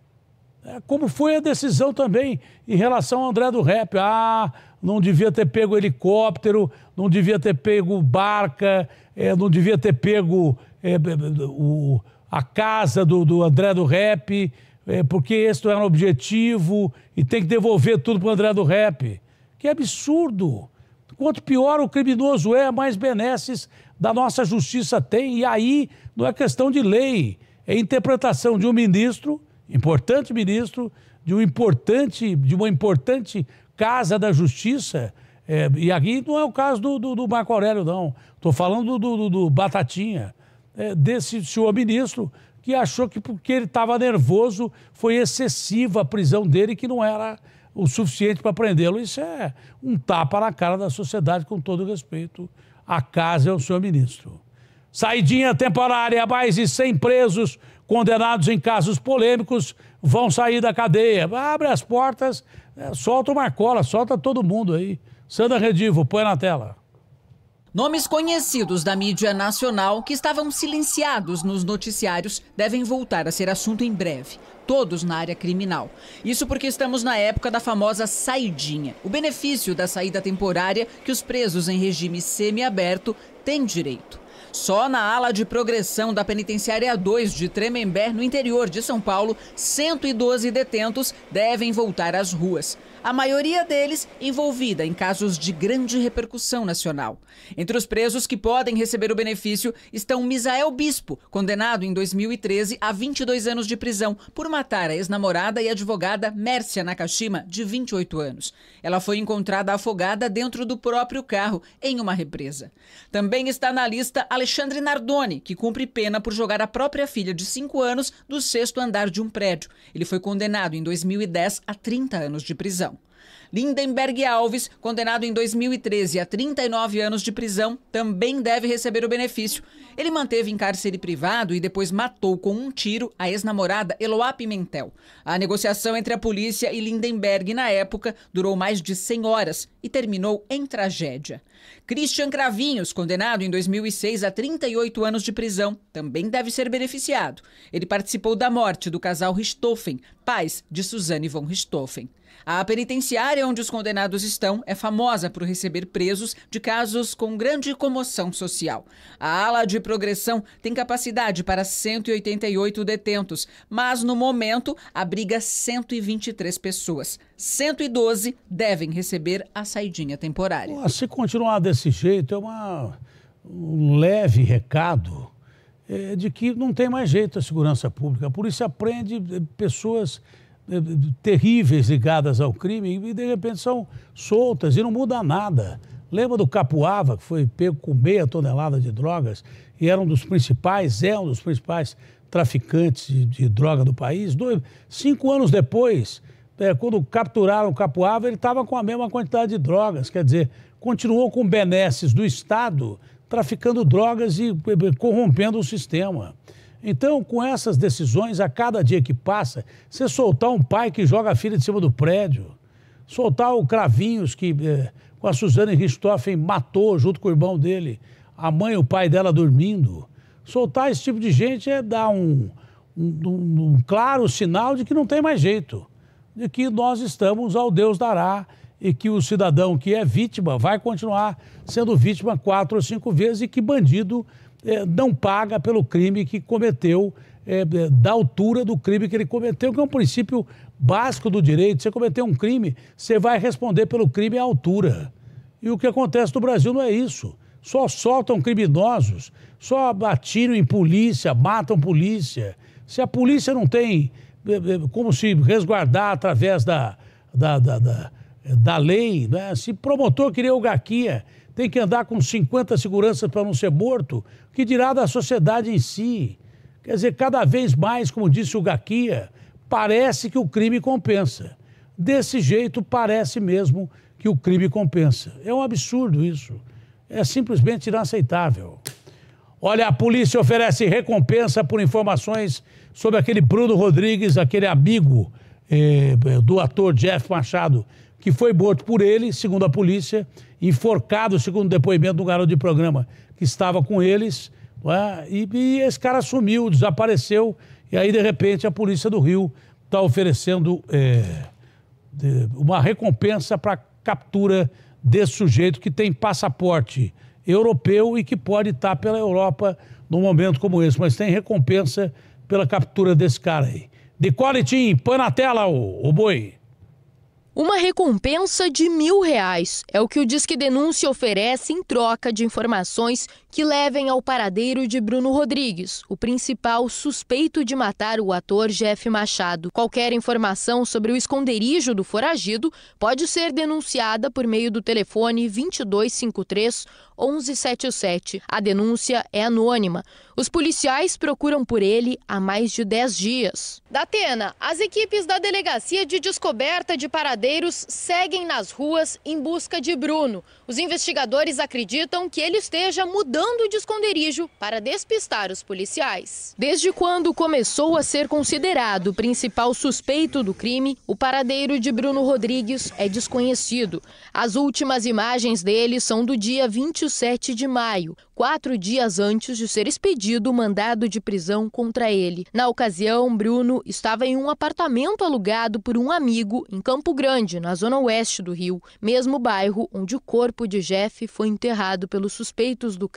É, como foi a decisão também em relação ao André do Rap. Ah, não devia ter pego helicóptero, não devia ter pego barca, é, não devia ter pego é, o, a casa do, do André do Rap, é, porque esse não era um objetivo e tem que devolver tudo para o André do Rap. Que absurdo! Quanto pior o criminoso é, mais benesses da nossa justiça tem. E aí não é questão de lei, é interpretação de um ministro, importante ministro, de, um importante, de uma importante casa da justiça. É, e aqui não é o caso do, do, do Marco Aurélio, não. Estou falando do, do, do Batatinha, é, desse senhor ministro que achou que porque ele estava nervoso foi excessiva a prisão dele, que não era o suficiente para prendê-lo. Isso é um tapa na cara da sociedade, com todo respeito. A casa é o senhor ministro. Saidinha temporária, mais de cem presos condenados em casos polêmicos vão sair da cadeia. Abre as portas, é, solta o Marcola, solta todo mundo aí. Sandra Redivo, põe na tela. Nomes conhecidos da mídia nacional que estavam silenciados nos noticiários devem voltar a ser assunto em breve. Todos na área criminal. Isso porque estamos na época da famosa saidinha, o benefício da saída temporária que os presos em regime semiaberto têm direito. Só na ala de progressão da Penitenciária dois de Tremembé, no interior de São Paulo, cento e doze detentos devem voltar às ruas. a maioria deles envolvida em casos de grande repercussão nacional. Entre os presos que podem receber o benefício estão Misael Bispo, condenado em dois mil e treze a vinte e dois anos de prisão por matar a ex-namorada e advogada Mércia Nakashima, de vinte e oito anos. Ela foi encontrada afogada dentro do próprio carro, em uma represa. Também está na lista Alexandre Nardoni, que cumpre pena por jogar a própria filha de cinco anos do sexto andar de um prédio. Ele foi condenado em dois mil e dez a trinta anos de prisão. Lindenberg Alves, condenado em dois mil e treze a trinta e nove anos de prisão, também deve receber o benefício. Ele manteve em cárcere privado e depois matou com um tiro a ex-namorada Eloá Pimentel. A negociação entre a polícia e Lindenberg, na época, durou mais de cem horas e terminou em tragédia. Christian Cravinhos, condenado em dois mil e seis a trinta e oito anos de prisão, também deve ser beneficiado. Ele participou da morte do casal Richthofen, pais de Suzane von Richthofen. A penitenciária onde os condenados estão é famosa por receber presos de casos com grande comoção social. A ala de progressão tem capacidade para cento e oitenta e oito detentos, mas no momento abriga cento e vinte e três pessoas. cento e doze devem receber a saidinha temporária. Se continuar desse jeito, é uma, um leve recado é, de que não tem mais jeito a segurança pública. A polícia prende pessoas terríveis ligadas ao crime e de repente são soltas e não muda nada. Lembra do Capuava, que foi pego com meia tonelada de drogas e era um dos principais, é um dos principais traficantes de, de droga do país? Dois, cinco anos depois, é, quando capturaram o Capuava, ele estava com a mesma quantidade de drogas, quer dizer, continuou com benesses do Estado traficando drogas e corrompendo o sistema. Então, com essas decisões, a cada dia que passa, você soltar um pai que joga a filha de cima do prédio, soltar o Cravinhos, que eh, com a Suzane Richthofen matou junto com o irmão dele, a mãe e o pai dela dormindo, soltar esse tipo de gente é dar um, um, um claro sinal de que não tem mais jeito, de que nós estamos ao Deus dará e que o cidadão que é vítima vai continuar sendo vítima quatro ou cinco vezes e que bandido É, não paga pelo crime que cometeu, é, da altura do crime que ele cometeu, que é um princípio básico do direito. Você cometeu um crime, você vai responder pelo crime à altura. E o que acontece no Brasil não é isso. Só soltam criminosos, só atiram em polícia, matam polícia. Se a polícia não tem é, como se resguardar através da, da, da, da, da lei, né? Se promotor queria o Gaquinha, tem que andar com cinquenta seguranças para não ser morto, que dirá da sociedade em si. Quer dizer, cada vez mais, como disse o Gaquinha, parece que o crime compensa. Desse jeito, parece mesmo que o crime compensa. É um absurdo isso. É simplesmente inaceitável. Olha, a polícia oferece recompensa por informações sobre aquele Bruno Rodrigues, aquele amigo eh, do ator Jeff Machado, que foi morto por ele, segundo a polícia, enforcado, segundo o depoimento do garoto de programa que estava com eles, é? e, e esse cara sumiu, desapareceu, e aí, de repente, a polícia do Rio está oferecendo é, de, uma recompensa para a captura desse sujeito que tem passaporte europeu e que pode estar pela Europa num momento como esse, mas tem recompensa pela captura desse cara aí. Decole, Tim, põe na tela o, o boi. Uma recompensa de mil reais é o que o Disque Denúncia oferece em troca de informações que levem ao paradeiro de Bruno Rodrigues, o principal suspeito de matar o ator Jeff Machado. Qualquer informação sobre o esconderijo do foragido pode ser denunciada por meio do telefone vinte e dois cinquenta e três, onze setenta e sete. A denúncia é anônima. Os policiais procuram por ele há mais de dez dias. Datena, as equipes da Delegacia de Descoberta de Paradeiros seguem nas ruas em busca de Bruno. Os investigadores acreditam que ele esteja mudando de esconderijo para despistar os policiais. Desde quando começou a ser considerado o principal suspeito do crime, o paradeiro de Bruno Rodrigues é desconhecido. As últimas imagens dele são do dia vinte e sete de maio, quatro dias antes de ser expedido o mandado de prisão contra ele. Na ocasião, Bruno estava em um apartamento alugado por um amigo em Campo Grande, na zona oeste do Rio, mesmo bairro onde o corpo de Jeff foi enterrado pelos suspeitos do crime.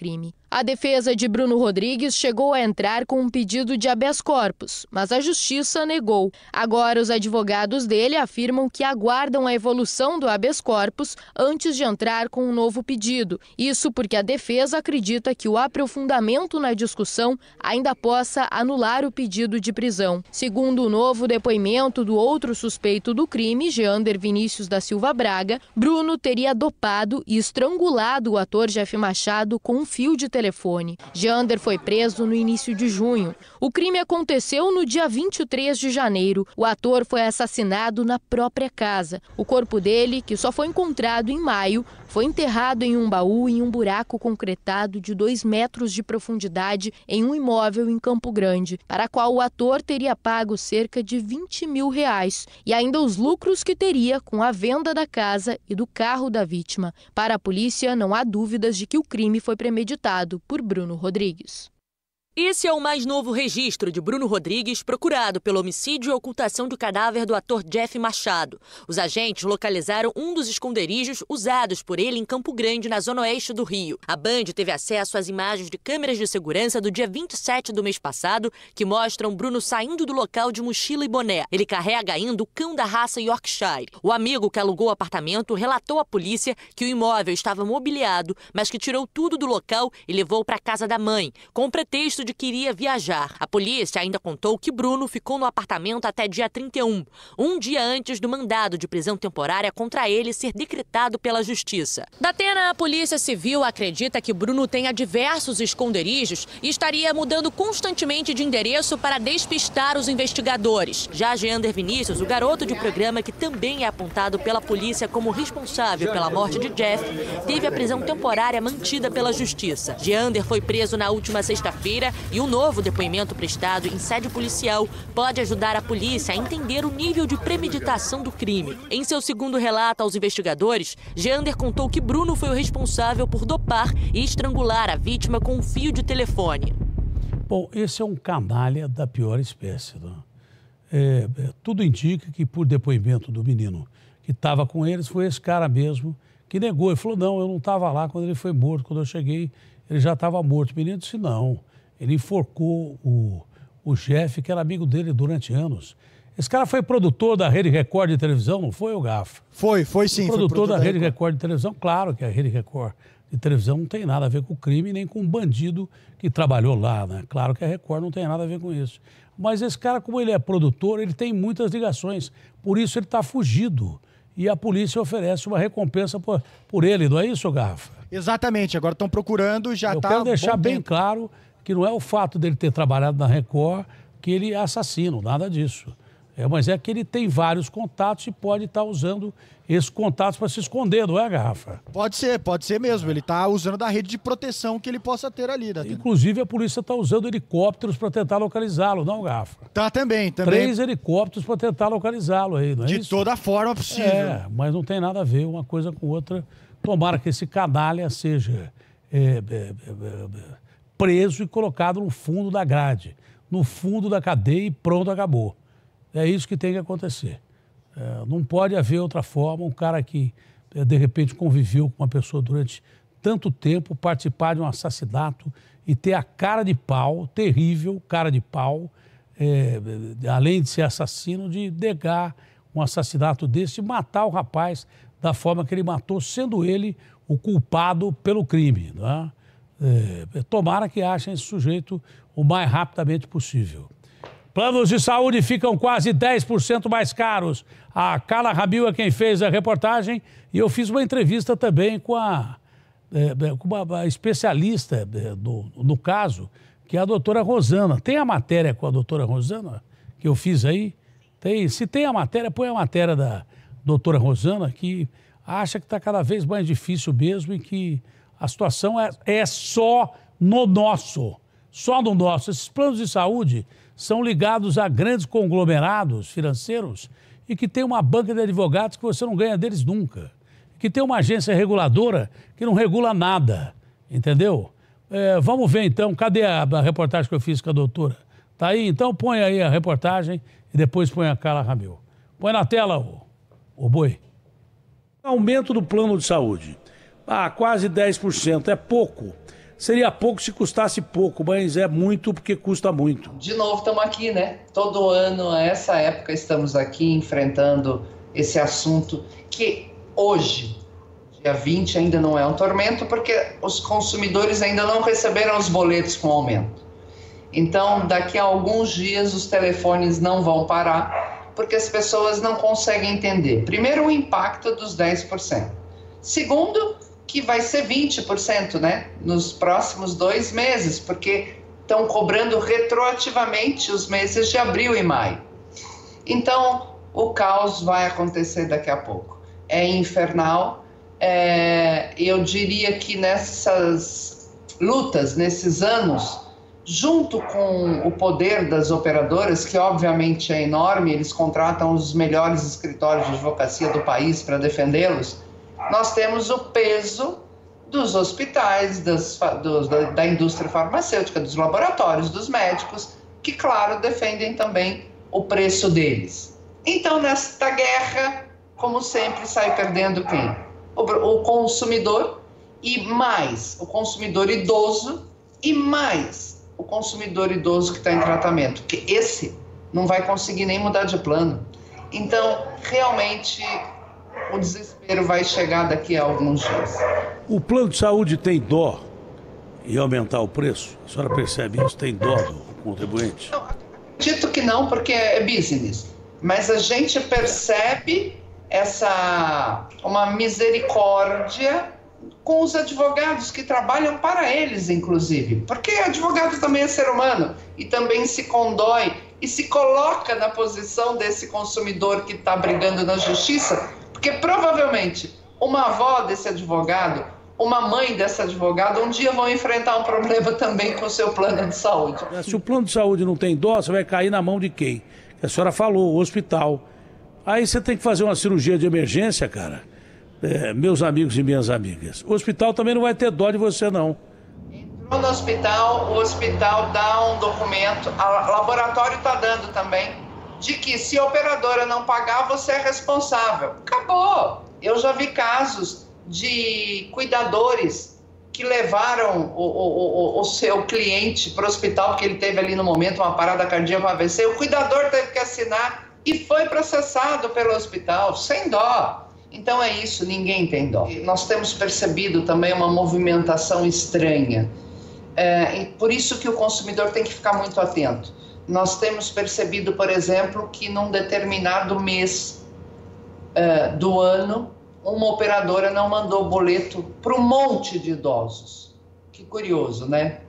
A defesa de Bruno Rodrigues chegou a entrar com um pedido de habeas corpus, mas a justiça negou. Agora, os advogados dele afirmam que aguardam a evolução do habeas corpus antes de entrar com um novo pedido. Isso porque a defesa acredita que o aprofundamento na discussão ainda possa anular o pedido de prisão. Segundo o novo depoimento do outro suspeito do crime, Jeander Vinícius da Silva Braga, Bruno teria dopado e estrangulado o ator Jeff Machado com um fio de telefone. Jeander foi preso no início de junho. O crime aconteceu no dia vinte e três de janeiro. O ator foi assassinado na própria casa. O corpo dele, que só foi encontrado em maio, foi enterrado em um baú em um buraco concretado de dois metros de profundidade em um imóvel em Campo Grande, para qual o ator teria pago cerca de vinte mil reais e ainda os lucros que teria com a venda da casa e do carro da vítima. Para a polícia, não há dúvidas de que o crime foi premeditado por Bruno Rodrigues. Esse é o mais novo registro de Bruno Rodrigues, procurado pelo homicídio e ocultação do cadáver do ator Jeff Machado. Os agentes localizaram um dos esconderijos usados por ele em Campo Grande, na zona oeste do Rio. A Band teve acesso às imagens de câmeras de segurança do dia vinte e sete do mês passado, que mostram Bruno saindo do local de mochila e boné. Ele carrega ainda o cão da raça Yorkshire. O amigo que alugou o apartamento relatou à polícia que o imóvel estava mobiliado, mas que tirou tudo do local e levou para a casa da mãe, com o pretexto de que iria viajar. A polícia ainda contou que Bruno ficou no apartamento até dia trinta e um, um dia antes do mandado de prisão temporária contra ele ser decretado pela Justiça. Da Atena, a Polícia Civil acredita que Bruno tenha diversos esconderijos e estaria mudando constantemente de endereço para despistar os investigadores. Já Jeander Vinícius, o garoto de programa que também é apontado pela polícia como responsável pela morte de Jeff, teve a prisão temporária mantida pela Justiça. Jeander foi preso na última sexta-feira e um novo depoimento prestado em sede policial pode ajudar a polícia a entender o nível de premeditação do crime. Em seu segundo relato aos investigadores, Jeander contou que Bruno foi o responsável por dopar e estrangular a vítima com um fio de telefone. Bom, esse é um canalha da pior espécie. Né? É, é, tudo indica que, por depoimento do menino que estava com eles, foi esse cara mesmo que negou. Ele falou, não, eu não estava lá quando ele foi morto. Quando eu cheguei, ele já estava morto. O menino disse, não. Ele enforcou o, o Jeff, que era amigo dele durante anos. Esse cara foi produtor da Rede Record de televisão, não foi, o Gafa? Foi, foi sim. Produtor, foi produtor da, da Rede Record. Record de televisão, claro que a Rede Record de televisão não tem nada a ver com o crime, nem com o bandido que trabalhou lá, né? Claro que a Record não tem nada a ver com isso. Mas esse cara, como ele é produtor, ele tem muitas ligações. Por isso ele está fugido. E a polícia oferece uma recompensa por, por ele, não é isso, Gafa? Exatamente, agora estão procurando, já está... Eu quero deixar bem claro que não é o fato dele ter trabalhado na Record que ele é assassino, nada disso. É, mas é que ele tem vários contatos e pode estar usando esses contatos para se esconder, não é, Garrafa? Pode ser, pode ser mesmo. Ele está usando da rede de proteção que ele possa ter ali. Da Inclusive, a polícia está usando helicópteros para tentar localizá-lo, não, Garrafa? Tá também, também. Três helicópticos para tentar localizá-lo aí, não é De isso? toda forma possível. É, mas não tem nada a ver uma coisa com outra. Tomara que esse canalha seja é, é, é, é, preso e colocado no fundo da grade, no fundo da cadeia e pronto, acabou. É isso que tem que acontecer. É, não pode haver outra forma, um cara que, é, de repente, conviveu com uma pessoa durante tanto tempo, participar de um assassinato e ter a cara de pau, terrível, cara de pau, é, além de ser assassino, de negar um assassinato desse e matar o rapaz da forma que ele matou, sendo ele o culpado pelo crime, não é? É, tomara que achem esse sujeito o mais rapidamente possível. Planos de saúde ficam quase dez por cento mais caros. A Carla Rabil é quem fez a reportagem e eu fiz uma entrevista também com, a, é, com uma, uma especialista é, no, no caso, que é a doutora Rosana. Tem a matéria com a doutora Rosana que eu fiz aí? Tem, se tem a matéria, põe a matéria da doutora Rosana, que acha que está cada vez mais difícil mesmo e que a situação é, é só no nosso, só no nosso. Esses planos de saúde são ligados a grandes conglomerados financeiros e que tem uma banca de advogados que você não ganha deles nunca. Que tem uma agência reguladora que não regula nada, entendeu? É, vamos ver então, cadê a, a reportagem que eu fiz com a doutora? Tá aí? Então põe aí a reportagem e depois põe a Carla Rabil. Põe na tela, o, o boi. Aumento do plano de saúde. Ah, quase dez por cento, é pouco. seria pouco se custasse pouco, mas é muito porque custa muito. De novo estamos aqui, né? Todo ano, a essa época, estamos aqui enfrentando esse assunto que hoje, dia vinte, ainda não é um tormento, porque os consumidores ainda não receberam os boletos com aumento. Então, daqui a alguns dias, os telefones não vão parar, porque as pessoas não conseguem entender. Primeiro, o impacto dos dez por cento. Segundo, que vai ser vinte por cento, né, nos próximos dois meses, porque estão cobrando retroativamente os meses de abril e maio. Então, o caos vai acontecer daqui a pouco. É infernal. É, eu diria que nessas lutas, nesses anos, junto com o poder das operadoras, que obviamente é enorme, eles contratam os melhores escritórios de advocacia do país para defendê-los, nós temos o peso dos hospitais, das, dos, da, da indústria farmacêutica, dos laboratórios, dos médicos, que, claro, defendem também o preço deles. Então, nesta guerra, como sempre, sai perdendo quem? O, o consumidor, e mais o consumidor idoso, e mais o consumidor idoso que está em tratamento, que esse não vai conseguir nem mudar de plano. Então, realmente, o desespero vai chegar daqui a alguns dias. O plano de saúde tem dó em aumentar o preço? A senhora percebe isso? Tem dó do contribuinte? Não, acredito que não, porque é business. Mas a gente percebe essa uma misericórdia com os advogados que trabalham para eles, inclusive. Porque advogado também é ser humano e também se condói e se coloca na posição desse consumidor que está brigando na justiça, porque provavelmente uma avó desse advogado, uma mãe desse advogado, um dia vão enfrentar um problema também com o seu plano de saúde. Se o plano de saúde não tem dó, você vai cair na mão de quem? A senhora falou, o hospital. Aí você tem que fazer uma cirurgia de emergência, cara. É, meus amigos e minhas amigas. O hospital também não vai ter dó de você, não. Entrou no hospital, o hospital dá um documento, o laboratório está dando também, de que se a operadora não pagar, você é responsável. Acabou! Eu já vi casos de cuidadores que levaram o, o, o, o seu cliente para o hospital, porque ele teve ali no momento uma parada cardíaca, um A V C, o cuidador teve que assinar e foi processado pelo hospital, sem dó. Então é isso, ninguém tem dó. Nós temos percebido também uma movimentação estranha. É, e por isso que o consumidor tem que ficar muito atento. Nós temos percebido, por exemplo, que num determinado mês é, do ano, uma operadora não mandou boleto para um monte de idosos. Que curioso, né?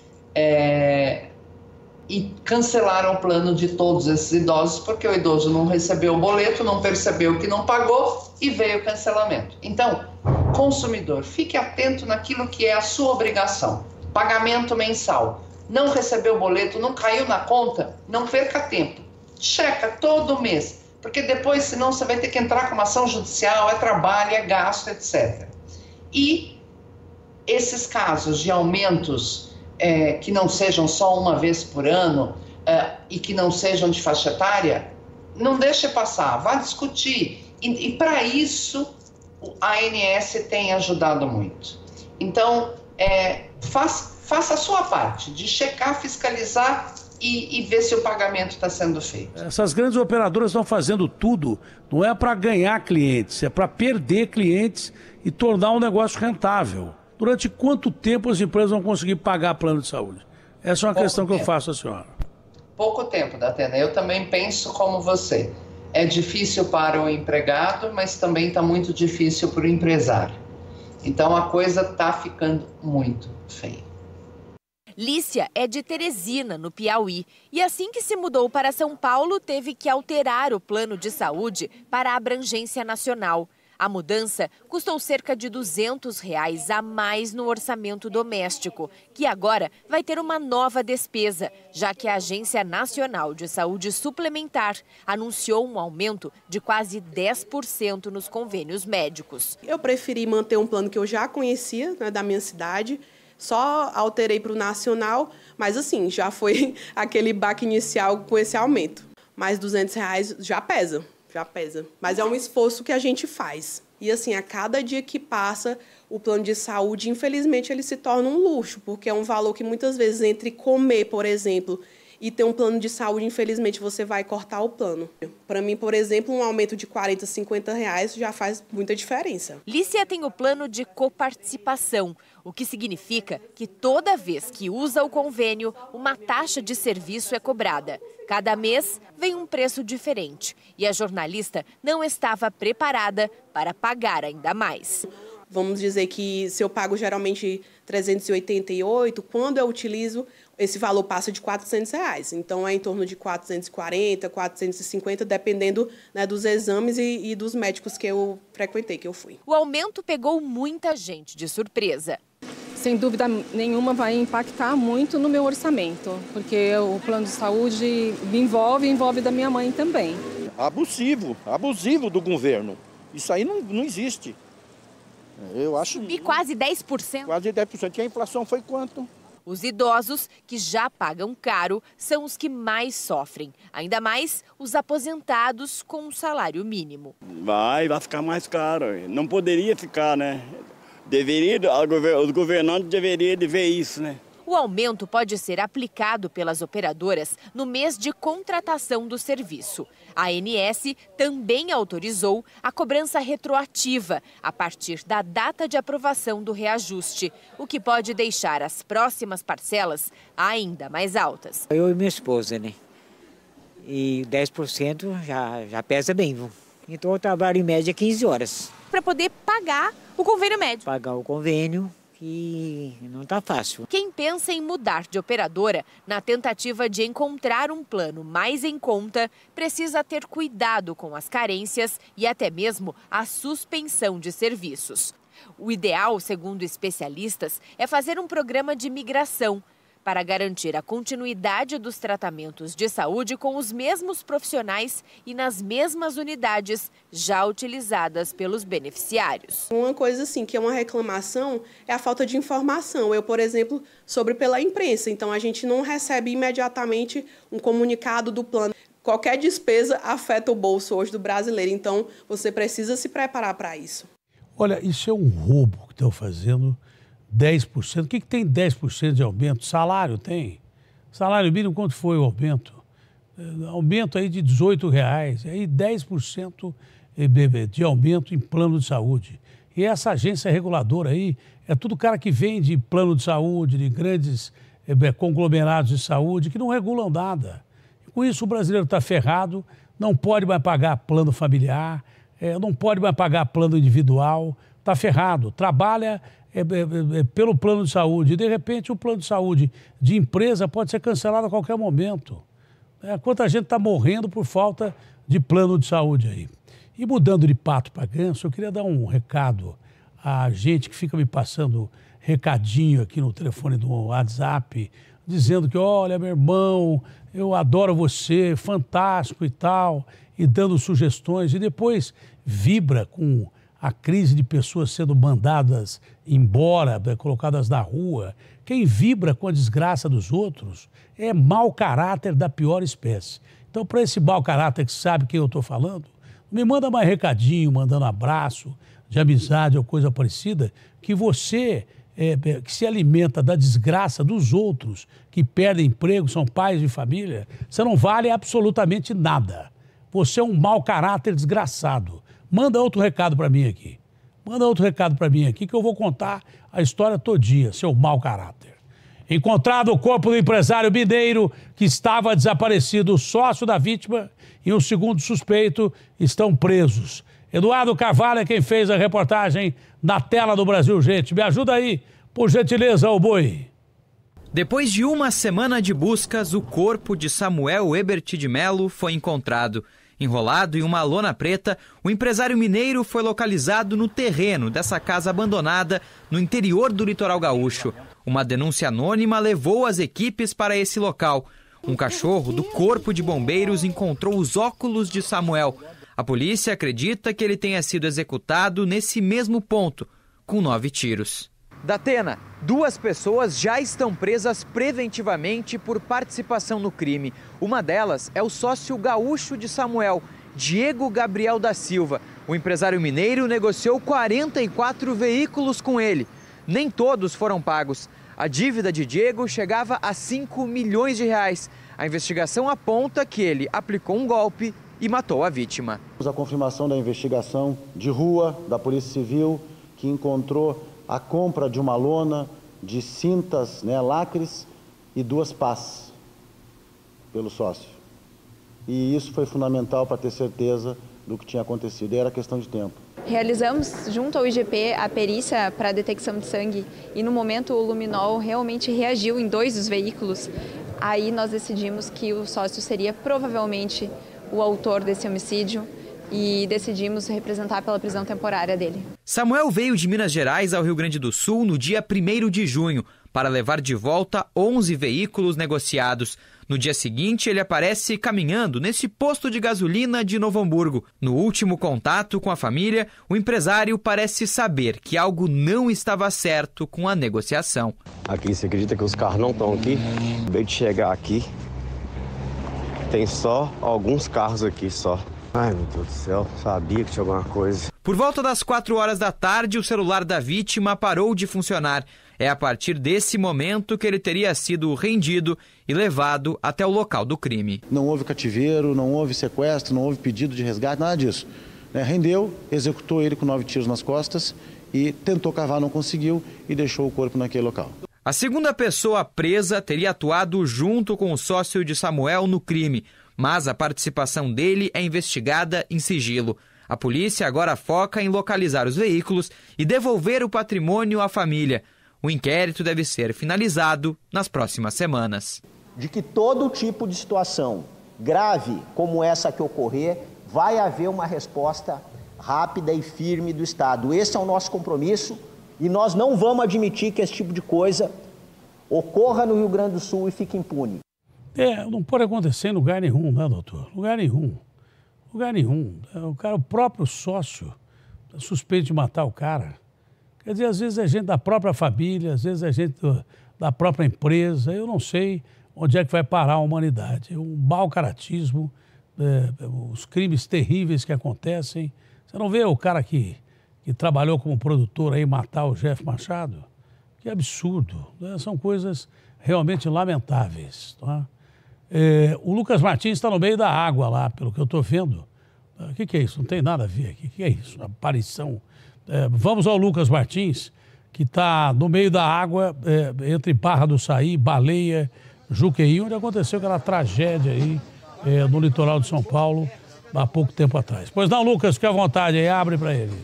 É, e cancelaram o plano de todos esses idosos, porque o idoso não recebeu o boleto, não percebeu que não pagou e veio o cancelamento. Então, consumidor, fique atento naquilo que é a sua obrigação. Pagamento mensal. Não recebeu o boleto, não caiu na conta, não perca tempo. Checa todo mês, porque depois, senão, você vai ter que entrar com uma ação judicial, é trabalho, é gasto, etcétera. E esses casos de aumentos É, que não sejam só uma vez por ano é, e que não sejam de faixa etária, não deixe passar, vá discutir. E, e para isso, a ANS tem ajudado muito. Então, é, faz, faça a sua parte de checar, fiscalizar e, e ver se o pagamento está sendo feito. Essas grandes operadoras estão fazendo tudo, não é para ganhar clientes, é para perder clientes e tornar o negócio rentável. Durante quanto tempo as empresas vão conseguir pagar plano de saúde? Essa é uma Pouco questão que tempo. eu faço à senhora. Pouco tempo, Datena. Eu também penso como você. É difícil para o empregado, mas também está muito difícil para o empresário. Então a coisa está ficando muito feia. Lícia é de Teresina, no Piauí, e assim que se mudou para São Paulo, teve que alterar o plano de saúde para a abrangência nacional. A mudança custou cerca de duzentos reais a mais no orçamento doméstico, que agora vai ter uma nova despesa, já que a Agência Nacional de Saúde Suplementar anunciou um aumento de quase dez por cento nos convênios médicos. Eu preferi manter um plano que eu já conhecia, né, da minha cidade, só alterei para o nacional, mas assim, já foi aquele baque inicial com esse aumento. Mais duzentos reais já pesa. Já pesa. Mas é um esforço que a gente faz. E assim, a cada dia que passa, o plano de saúde, infelizmente, ele se torna um luxo, porque é um valor que muitas vezes entre comer, por exemplo, e ter um plano de saúde, infelizmente, você vai cortar o plano. Para mim, por exemplo, um aumento de quarenta, cinquenta reais já faz muita diferença. Lícia tem o plano de coparticipação, o que significa que toda vez que usa o convênio, uma taxa de serviço é cobrada. Cada mês vem um preço diferente e a jornalista não estava preparada para pagar ainda mais. Vamos dizer que se eu pago geralmente trezentos e oitenta e oito, quando eu utilizo, esse valor passa de quatrocentos reais. Então, é em torno de quatrocentos e quarenta, quatrocentos e cinquenta, dependendo, né, dos exames e, e dos médicos que eu frequentei, que eu fui. O aumento pegou muita gente de surpresa. Sem dúvida nenhuma vai impactar muito no meu orçamento, porque o plano de saúde me envolve e envolve da minha mãe também. Abusivo, abusivo do governo. Isso aí não, não existe. Eu acho... E quase dez por cento. Quase dez por cento. E a inflação foi quanto? Os idosos, que já pagam caro, são os que mais sofrem. Ainda mais os aposentados com um salário mínimo. Vai, vai ficar mais caro. Não poderia ficar, né? Deveria, os governantes deveriam ver isso, né? O aumento pode ser aplicado pelas operadoras no mês de contratação do serviço. A ANS também autorizou a cobrança retroativa a partir da data de aprovação do reajuste, o que pode deixar as próximas parcelas ainda mais altas. Eu e minha esposa, né? E dez por cento já, já pesa bem, viu? Então eu trabalho em média quinze horas. Para poder pagar o convênio médico. Pagar o convênio. E não está fácil. Quem pensa em mudar de operadora na tentativa de encontrar um plano mais em conta, precisa ter cuidado com as carências e até mesmo a suspensão de serviços. O ideal, segundo especialistas, é fazer um programa de migração para garantir a continuidade dos tratamentos de saúde com os mesmos profissionais e nas mesmas unidades já utilizadas pelos beneficiários. Uma coisa assim que é uma reclamação é a falta de informação. Eu, por exemplo, sobre pela imprensa. Então, a gente não recebe imediatamente um comunicado do plano. Qualquer despesa afeta o bolso hoje do brasileiro. Então, você precisa se preparar para isso. Olha, isso é um roubo que estão fazendo. dez por cento. O que, que tem dez por cento de aumento? Salário tem. Salário mínimo, quanto foi o aumento? Aumento aí de dezoito reais. Aí dez por cento de aumento em plano de saúde. E essa agência reguladora aí é tudo cara que vende plano de saúde, de grandes é, conglomerados de saúde, que não regulam nada. E com isso o brasileiro está ferrado, não pode mais pagar plano familiar, é, não pode mais pagar plano individual, está ferrado. Trabalha... É, é, é, pelo plano de saúde. E, de repente, o plano de saúde de empresa pode ser cancelado a qualquer momento. É, quanta gente está morrendo por falta de plano de saúde aí. E mudando de pato para ganso, eu queria dar um recado à gente que fica me passando recadinho aqui no telefone do WhatsApp, dizendo que, olha, meu irmão, eu adoro você, fantástico e tal, e dando sugestões, e depois vibra com a crise de pessoas sendo mandadas embora, colocadas na rua. Quem vibra com a desgraça dos outros é mau caráter da pior espécie. Então, para esse mau caráter que sabe quem eu estou falando, me manda mais recadinho, mandando abraço de amizade ou coisa parecida, que você é, que se alimenta da desgraça dos outros, que perdem emprego, são pais de família, você não vale absolutamente nada. Você é um mau caráter desgraçado. Manda outro recado para mim aqui. Manda outro recado para mim aqui que eu vou contar a história todinha, seu mau caráter. Encontrado o corpo do empresário mineiro que estava desaparecido, o sócio da vítima e o segundo suspeito estão presos. Eduardo Carvalho é quem fez a reportagem na tela do Brasil Gente. Me ajuda aí, por gentileza, ô boi. Depois de uma semana de buscas, o corpo de Samuel Ebert de Melo foi encontrado. Enrolado em uma lona preta, o empresário mineiro foi localizado no terreno dessa casa abandonada no interior do litoral gaúcho. Uma denúncia anônima levou as equipes para esse local. Um cachorro do Corpo de Bombeiros encontrou os óculos de Samuel. A polícia acredita que ele tenha sido executado nesse mesmo ponto, com nove tiros. Datena, duas pessoas já estão presas preventivamente por participação no crime. Uma delas é o sócio gaúcho de Samuel, Diego Gabriel da Silva. O empresário mineiro negociou quarenta e quatro veículos com ele. Nem todos foram pagos. A dívida de Diego chegava a cinco milhões de reais. A investigação aponta que ele aplicou um golpe e matou a vítima. A confirmação da investigação de rua da Polícia Civil, que encontrou a compra de uma lona, de cintas, né, lacres e duas pás pelo sócio. E isso foi fundamental para ter certeza do que tinha acontecido. E era questão de tempo. Realizamos junto ao I G P a perícia para a detecção de sangue e no momento o luminol realmente reagiu em dois dos veículos. Aí nós decidimos que o sócio seria provavelmente o autor desse homicídio e decidimos representar pela prisão temporária dele. Samuel veio de Minas Gerais ao Rio Grande do Sul no dia primeiro de junho para levar de volta onze veículos negociados. No dia seguinte, ele aparece caminhando nesse posto de gasolina de Novo Hamburgo. No último contato com a família, o empresário parece saber que algo não estava certo com a negociação. Aqui, você acredita que os carros não estão aqui? Acabei de chegar aqui, tem só alguns carros aqui só. Ai, meu Deus do céu, sabia que tinha alguma coisa. Por volta das quatro horas da tarde, o celular da vítima parou de funcionar. É a partir desse momento que ele teria sido rendido e levado até o local do crime. Não houve cativeiro, não houve sequestro, não houve pedido de resgate, nada disso. É, rendeu, executou ele com nove tiros nas costas e tentou cavar, não conseguiu e deixou o corpo naquele local. A segunda pessoa presa teria atuado junto com o sócio de Samuel no crime, mas a participação dele é investigada em sigilo. A polícia agora foca em localizar os veículos e devolver o patrimônio à família. O inquérito deve ser finalizado nas próximas semanas. De que todo tipo de situação grave como essa que ocorrer, vai haver uma resposta rápida e firme do Estado. Esse é o nosso compromisso e nós não vamos admitir que esse tipo de coisa ocorra no Rio Grande do Sul e fique impune. É, não pode acontecer em lugar nenhum, né, doutor? Lugar nenhum. Lugar nenhum. O cara, o próprio sócio, suspeito de matar o cara. Quer dizer, às vezes é gente da própria família, às vezes é gente do, da própria empresa. Eu não sei onde é que vai parar a humanidade. É um mau caratismo, é, os crimes terríveis que acontecem. Você não vê o cara que, que trabalhou como produtor aí matar o Jeff Machado? Que absurdo. Né? São coisas realmente lamentáveis. Tá? É, o Lucas Martins está no meio da água lá, pelo que eu estou vendo. O que, que é isso? Não tem nada a ver aqui. O que é isso? Aparição. É, vamos ao Lucas Martins, que está no meio da água, é, entre Barra do Saí, Baleia, Juqueí, onde aconteceu aquela tragédia aí é, no litoral de São Paulo há pouco tempo atrás. Pois não, Lucas, fique à vontade aí, abre para ele.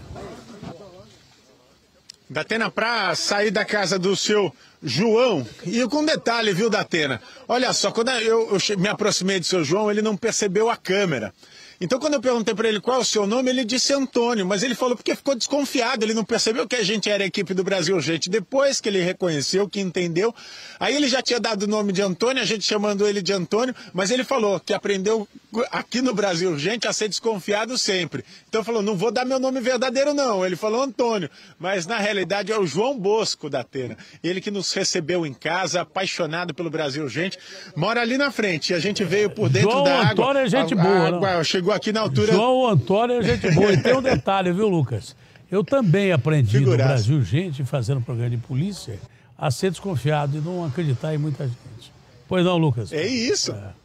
Datena, para sair da casa do seu João, e com detalhe, viu, Datena? Olha só, quando eu, eu me aproximei do seu João, ele não percebeu a câmera. Então, quando eu perguntei para ele qual é o seu nome, ele disse Antônio, mas ele falou porque ficou desconfiado, ele não percebeu que a gente era a equipe do Brasil Urgente. Depois que ele reconheceu, que entendeu, aí ele já tinha dado o nome de Antônio, a gente chamando ele de Antônio, mas ele falou que aprendeu aqui no Brasil Urgente a ser desconfiado sempre. Então falou, não vou dar meu nome verdadeiro não, ele falou Antônio, mas na realidade é o João Bosco da Atena, ele que nos recebeu em casa, apaixonado pelo Brasil Urgente, mora ali na frente, e a gente veio por dentro João da água. Antônio é gente a, boa, a água não? Chegou aqui na altura... João Antônio é gente boa. E tem um detalhe, viu, Lucas? Eu também aprendi Figuraço. no Brasil Urgente, fazendo programa de polícia, a ser desconfiado e não acreditar em muita gente. Pois não, Lucas? É isso. É.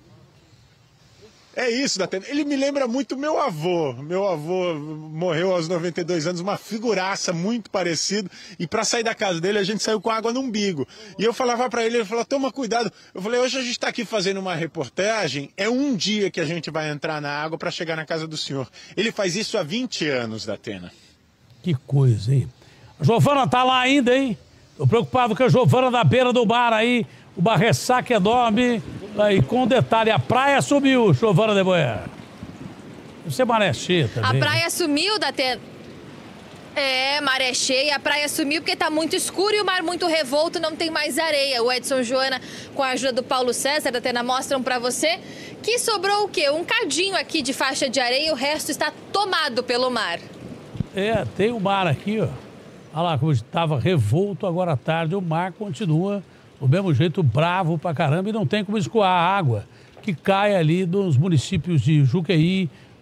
É isso, Datena. Ele me lembra muito meu avô. Meu avô morreu aos noventa e dois anos, uma figuraça muito parecido. E para sair da casa dele, a gente saiu com água no umbigo. E eu falava para ele, ele falou, toma cuidado. Eu falei, hoje a gente está aqui fazendo uma reportagem, é um dia que a gente vai entrar na água para chegar na casa do senhor. Ele faz isso há vinte anos, Datena. Que coisa, hein? A Giovana tá lá ainda, hein? Tô preocupado com a Giovana na beira do mar aí. Uma ressaca enorme. E com detalhe, a praia sumiu, Giovana de Boer. Você maré cheia também. A praia sumiu, Datena. É, maré cheia, a praia sumiu porque tá muito escuro e o mar muito revolto, não tem mais areia. O Edson Joana, com a ajuda do Paulo César, Datena, mostram pra você que sobrou o quê? Um cadinho aqui de faixa de areia e o resto está tomado pelo mar. É, tem o mar aqui, ó. Olha lá como estava revolto, agora à tarde o mar continua do mesmo jeito bravo pra caramba e não tem como escoar a água que cai ali nos municípios de Juqueí,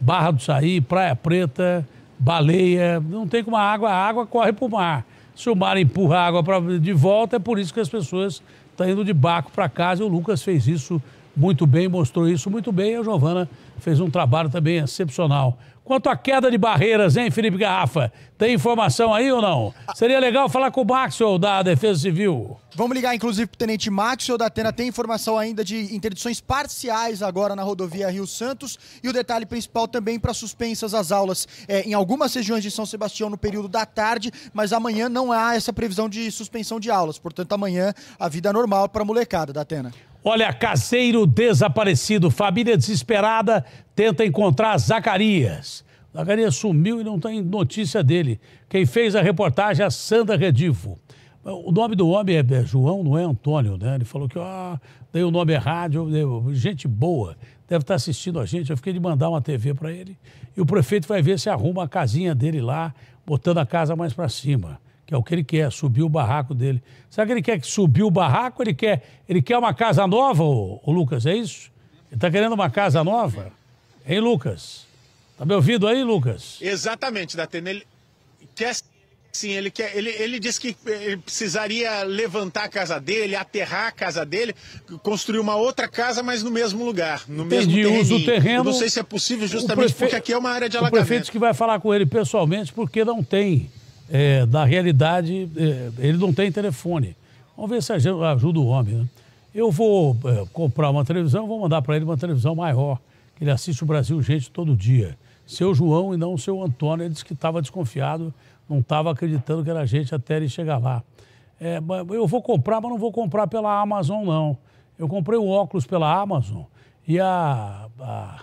Barra do Saí, Praia Preta, Baleia, não tem como a água, a água corre para o mar. Se o mar empurra a água pra, de volta, é por isso que as pessoas estão indo de barco para casa. E o Lucas fez isso muito bem, mostrou isso muito bem. E a Giovana fez um trabalho também excepcional. Quanto à queda de barreiras, hein, Felipe Garrafa? Tem informação aí ou não? Seria legal falar com o Maxwell da Defesa Civil. Vamos ligar, inclusive, para o Tenente Maxwell da Atena. Tem informação ainda de interdições parciais agora na rodovia Rio Santos. E o detalhe principal também para suspensas as aulas é, em algumas regiões de São Sebastião no período da tarde, mas amanhã não há essa previsão de suspensão de aulas. Portanto, amanhã a vida normal para a molecada da Atena. Olha, caseiro desaparecido, família desesperada tenta encontrar Zacarias. Zacarias sumiu e não tem notícia dele. Quem fez a reportagem é a Sandra Redivo. O nome do homem é João, não é Antônio, né? Ele falou que, ó, dei o nome errado, gente boa, deve estar assistindo a gente. Eu fiquei de mandar uma T V para ele e o prefeito vai ver se arruma a casinha dele lá, botando a casa mais para cima. Que é o que ele quer, subir o barraco dele. Será que ele quer subir o barraco? Ele quer, ele quer uma casa nova, ô, ô Lucas, é isso? Ele está querendo uma casa nova? Hein, Lucas? Tá me ouvindo aí, Lucas? Exatamente, Datena. Ele quer, sim, ele quer. Ele, ele disse que ele precisaria levantar a casa dele, aterrar a casa dele, construir uma outra casa, mas no mesmo lugar, no Entendi, mesmo usa o terreno. Eu não sei se é possível, justamente prefe... porque aqui é uma área de o alagamento. O prefeito que vai falar com ele pessoalmente, porque não tem. É, da realidade, é, ele não tem telefone. Vamos ver se ajuda o homem, né? Eu vou é, comprar uma televisão, vou mandar para ele uma televisão maior, que ele assiste o Brasil Gente todo dia. Seu João e não o seu Antônio, ele disse que estava desconfiado, não estava acreditando que era gente até ele chegar lá. É, eu vou comprar, mas não vou comprar pela Amazon, não. Eu comprei o óculos pela Amazon e a... a,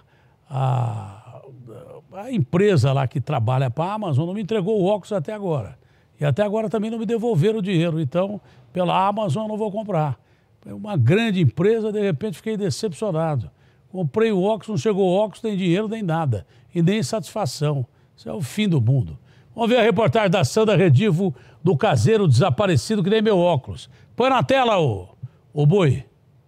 a A empresa lá que trabalha para a Amazon não me entregou o óculos até agora. E até agora também não me devolveram o dinheiro. Então, pela Amazon eu não vou comprar. É uma grande empresa, de repente fiquei decepcionado. Comprei o óculos, não chegou o óculos, nem dinheiro, nem nada. E nem satisfação. Isso é o fim do mundo. Vamos ver a reportagem da Sandra Redivo do caseiro desaparecido que nem meu óculos. Põe na tela, ô, ô boi.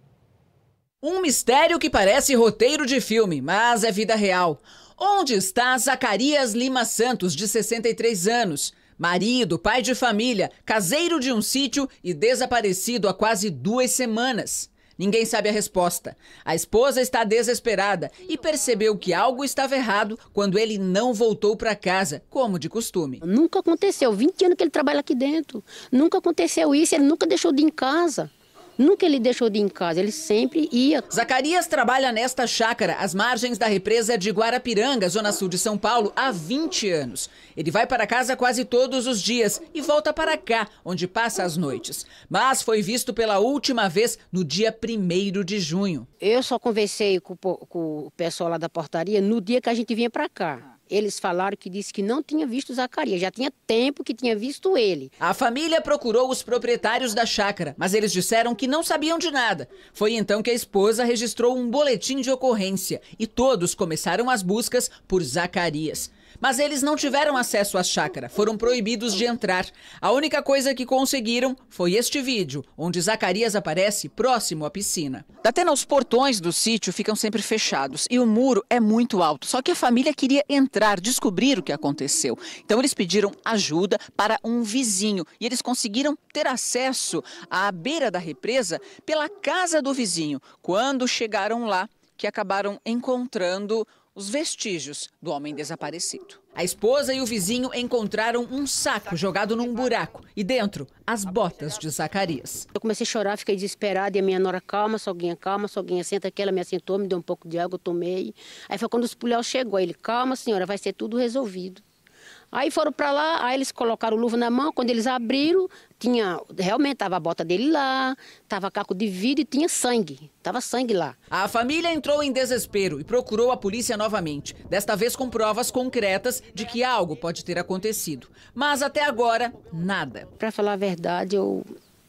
Um mistério que parece roteiro de filme, mas é vida real. Onde está Zacarias Lima Santos, de sessenta e três anos? Marido, pai de família, caseiro de um sítio e desaparecido há quase duas semanas. Ninguém sabe a resposta. A esposa está desesperada e percebeu que algo estava errado quando ele não voltou para casa, como de costume. Nunca aconteceu. vinte anos que ele trabalha aqui dentro. Nunca aconteceu isso. Ele nunca deixou de ir em casa. Nunca ele deixou de ir em casa, ele sempre ia. Zacarias trabalha nesta chácara, às margens da represa de Guarapiranga, zona sul de São Paulo, há vinte anos. Ele vai para casa quase todos os dias e volta para cá, onde passa as noites. Mas foi visto pela última vez no dia primeiro de junho. Eu só conversei com, com o pessoal lá da portaria no dia que a gente vinha para cá. Eles falaram que disse que não tinha visto Zacarias, já tinha tempo que tinha visto ele. A família procurou os proprietários da chácara, mas eles disseram que não sabiam de nada. Foi então que a esposa registrou um boletim de ocorrência e todos começaram as buscas por Zacarias. Mas eles não tiveram acesso à chácara, foram proibidos de entrar. A única coisa que conseguiram foi este vídeo, onde Zacarias aparece próximo à piscina. Datena, os portões do sítio ficam sempre fechados e o muro é muito alto. Só que a família queria entrar, descobrir o que aconteceu. Então eles pediram ajuda para um vizinho e eles conseguiram ter acesso à beira da represa pela casa do vizinho. Quando chegaram lá, que acabaram encontrando os vestígios do homem desaparecido. A esposa e o vizinho encontraram um saco jogado num buraco e dentro as botas de Zacarias. Eu comecei a chorar, fiquei desesperada e a minha nora, calma, soguinha, calma, soguinha, senta aqui. Ela me assentou, me deu um pouco de água, eu tomei. Aí foi quando os policiais chegou, ele, calma senhora, vai ser tudo resolvido. Aí foram para lá, aí eles colocaram luva na mão, quando eles abriram, tinha, realmente estava a bota dele lá, estava caco de vidro e tinha sangue, estava sangue lá. A família entrou em desespero e procurou a polícia novamente, desta vez com provas concretas de que algo pode ter acontecido. Mas até agora, nada. Para falar a verdade, eu,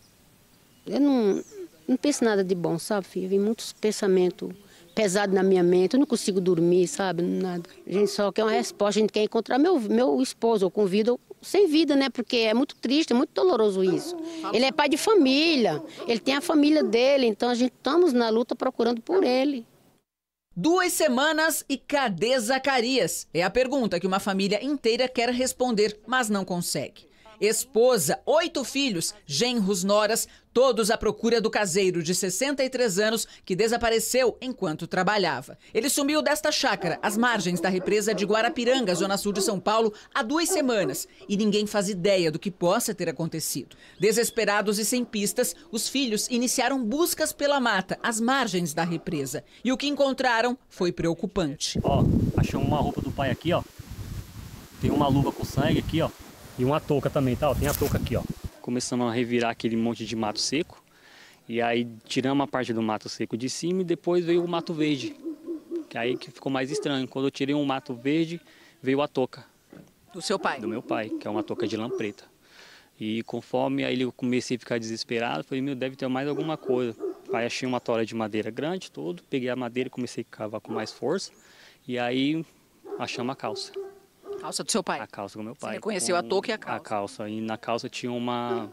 eu não, não penso nada de bom, sabe, filho? Vem muitos pensamentos pesado na minha mente, eu não consigo dormir, sabe, nada. A gente só quer uma resposta, a gente quer encontrar meu, meu esposo, ou com vida, ou sem vida, né, porque é muito triste, é muito doloroso isso. Ele é pai de família, ele tem a família dele, então a gente estamos na luta procurando por ele. Duas semanas e cadê Zacarias? É a pergunta que uma família inteira quer responder, mas não consegue. Esposa, oito filhos, genros, noras, todos à procura do caseiro de sessenta e três anos que desapareceu enquanto trabalhava. Ele sumiu desta chácara, às margens da represa de Guarapiranga, zona sul de São Paulo, há duas semanas. E ninguém faz ideia do que possa ter acontecido. Desesperados e sem pistas, os filhos iniciaram buscas pela mata, às margens da represa. E o que encontraram foi preocupante. Ó, achamos uma roupa do pai aqui, ó. Tem uma luva com sangue aqui, ó. E uma touca também, tá? Ó, tem a touca aqui, ó. Começamos a revirar aquele monte de mato seco. E aí tiramos a parte do mato seco de cima e depois veio o mato verde. Que aí que ficou mais estranho. Quando eu tirei um mato verde, veio a touca. Do seu pai? Do meu pai, que é uma touca de lã preta. E conforme aí eu comecei a ficar desesperado, falei, meu, deve ter mais alguma coisa. Aí achei uma tora de madeira grande, todo. Peguei a madeira e comecei a cavar com mais força. E aí achamos a calça. Calça do seu pai? A calça do meu pai. Você reconheceu a touca e a calça? A calça. E na calça tinha uma,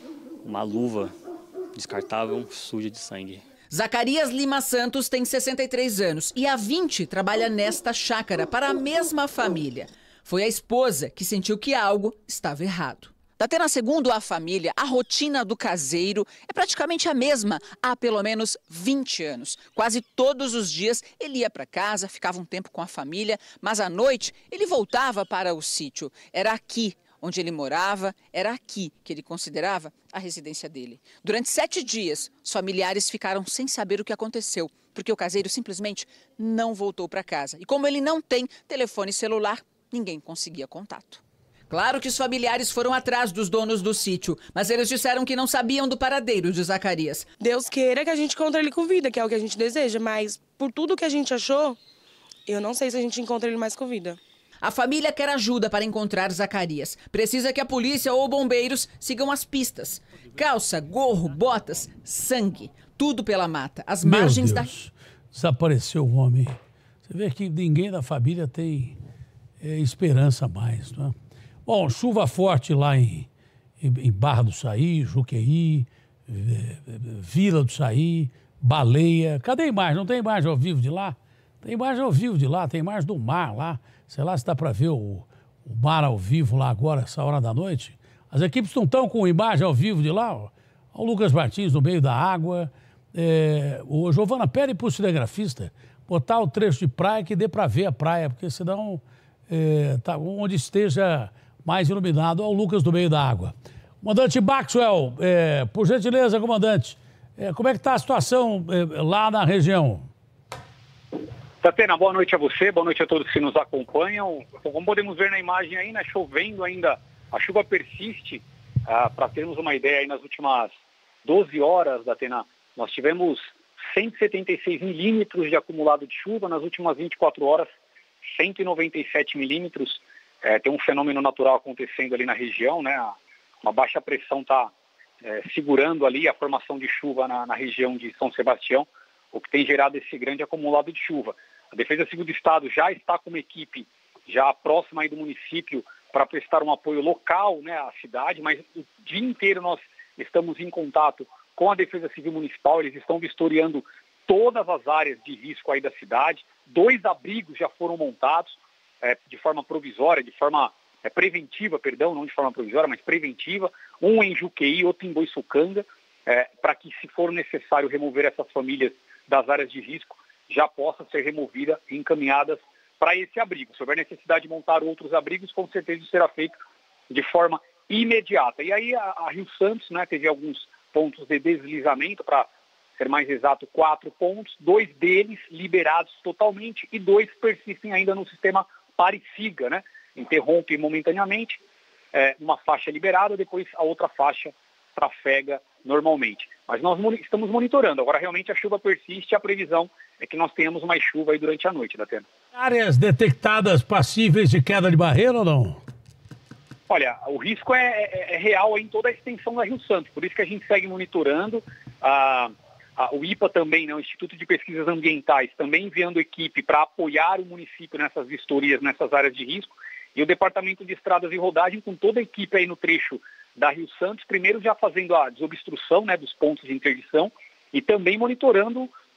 uma luva descartável suja de sangue. Zacarias Lima Santos tem sessenta e três anos e há vinte trabalha nesta chácara para a mesma família. Foi a esposa que sentiu que algo estava errado. Datena, segundo a família, a rotina do caseiro é praticamente a mesma há pelo menos vinte anos. Quase todos os dias ele ia para casa, ficava um tempo com a família, mas à noite ele voltava para o sítio. Era aqui onde ele morava, era aqui que ele considerava a residência dele. Durante sete dias, os familiares ficaram sem saber o que aconteceu, porque o caseiro simplesmente não voltou para casa. E como ele não tem telefone celular, ninguém conseguia contato. Claro que os familiares foram atrás dos donos do sítio, mas eles disseram que não sabiam do paradeiro de Zacarias. Deus queira que a gente encontre ele com vida, que é o que a gente deseja, mas por tudo que a gente achou, eu não sei se a gente encontra ele mais com vida. A família quer ajuda para encontrar Zacarias. Precisa que a polícia ou bombeiros sigam as pistas. Calça, gorro, botas, sangue, tudo pela mata, as Meu margens Deus, da... Desapareceu o homem. Você vê que ninguém da família tem é, esperança mais, não é? Bom, chuva forte lá em, em, em Barra do Saí, Juqueí, Vila do Saí, Baleia. Cadê a imagem? Não tem imagem ao vivo de lá? Tem imagem ao vivo de lá, tem imagem do mar lá. Sei lá se dá para ver o, o mar ao vivo lá agora, essa hora da noite. As equipes não estão com imagem ao vivo de lá. Ó. O Lucas Martins no meio da água. É, o Giovana, pede para o cinegrafista botar o trecho de praia que dê para ver a praia, porque senão é, tá, onde esteja mais iluminado, ao Lucas do meio da água. Comandante Maxwell, é, por gentileza, comandante, é, como é que está a situação é, lá na região? Datena, boa noite a você, boa noite a todos que nos acompanham. Como podemos ver na imagem aí, né, chovendo ainda, a chuva persiste. Ah, para termos uma ideia, aí nas últimas doze horas, Datena, nós tivemos cento e setenta e seis milímetros de acumulado de chuva, nas últimas vinte e quatro horas, cento e noventa e sete milímetros. É, tem um fenômeno natural acontecendo ali na região, né? Uma baixa pressão está é, segurando ali a formação de chuva na, na região de São Sebastião, o que tem gerado esse grande acumulado de chuva. A Defesa Civil do Estado já está com uma equipe já próxima aí do município para prestar um apoio local, né, à cidade, mas o dia inteiro nós estamos em contato com a Defesa Civil Municipal, eles estão vistoriando todas as áreas de risco aí da cidade. Dois abrigos já foram montados, É, de forma provisória, de forma é, preventiva, perdão, não de forma provisória, mas preventiva, um em Juqueí, outro em Boiçucanga, é, para que, se for necessário remover essas famílias das áreas de risco, já possam ser removidas e encaminhadas para esse abrigo. Se houver necessidade de montar outros abrigos, com certeza isso será feito de forma imediata. E aí a, a Rio Santos, né, teve alguns pontos de deslizamento, para ser mais exato, quatro pontos, dois deles liberados totalmente e dois persistem ainda no sistema Pare-Siga, né? Interrompe momentaneamente, é, uma faixa liberada, depois a outra faixa trafega normalmente. Mas nós estamos monitorando. Agora realmente a chuva persiste e a previsão é que nós tenhamos mais chuva aí durante a noite, Datena. Áreas detectadas passíveis de queda de barreira ou não? Olha, o risco é, é, é real em toda a extensão da Rio Santos, por isso que a gente segue monitorando. A, a, o I P A também, né, o Instituto de Pesquisas Ambientais, também enviando equipe para apoiar o município nessas vistorias, nessas áreas de risco, e o Departamento de Estradas e Rodagem com toda a equipe aí no trecho da Rio Santos, primeiro já fazendo a desobstrução, né, dos pontos de interdição e também monitorando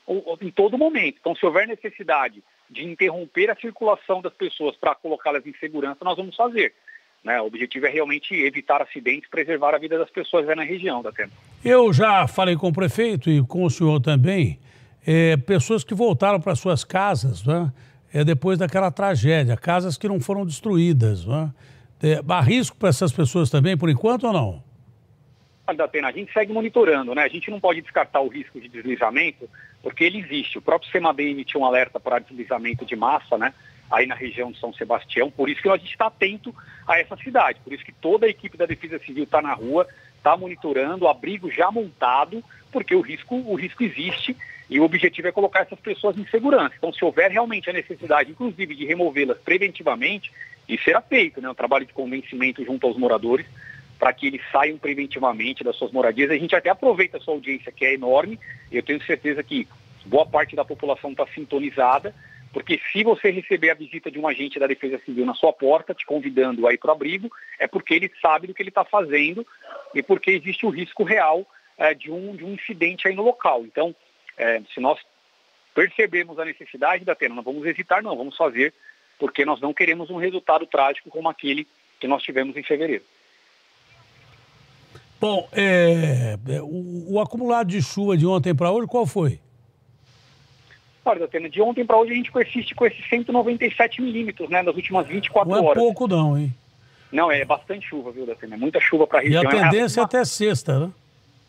em todo momento. Então, se houver necessidade de interromper a circulação das pessoas para colocá-las em segurança, nós vamos fazer. Né? O objetivo é realmente evitar acidentes, preservar a vida das pessoas aí na região, Datena. Eu já falei com o prefeito e com o senhor também, é, pessoas que voltaram para suas casas, né? É, depois daquela tragédia, casas que não foram destruídas. Né? É, há risco para essas pessoas também, por enquanto, ou não? Datena, a gente segue monitorando, né? A gente não pode descartar o risco de deslizamento, porque ele existe. O próprio CEMADEM emitiu um alerta para deslizamento de massa, né? Aí na região de São Sebastião, por isso que a gente está atento a essa cidade, por isso que toda a equipe da Defesa Civil está na rua, está monitorando, o abrigo já montado, porque o risco, o risco existe e o objetivo é colocar essas pessoas em segurança. Então, se houver realmente a necessidade, inclusive, de removê-las preventivamente, isso será feito, né? Um trabalho de convencimento junto aos moradores, para que eles saiam preventivamente das suas moradias. A gente até aproveita a sua audiência, que é enorme. Eu tenho certeza que boa parte da população está sintonizada, porque se você receber a visita de um agente da Defesa Civil na sua porta, te convidando a ir para o abrigo, é porque ele sabe do que ele está fazendo e porque existe o risco real é, de, um, de um incidente aí no local. Então, é, se nós percebemos a necessidade, Datena, não vamos hesitar, não, vamos fazer, porque nós não queremos um resultado trágico como aquele que nós tivemos em fevereiro. Bom, é, o, o acumulado de chuva de ontem para hoje, qual foi? Olha, Datena, de ontem para hoje a gente persiste com esses cento e noventa e sete milímetros, né, nas últimas vinte e quatro horas. Não é pouco não, hein? Não, é bastante chuva, viu, Datena? É muita chuva para a região. E a tendência é até sexta, né?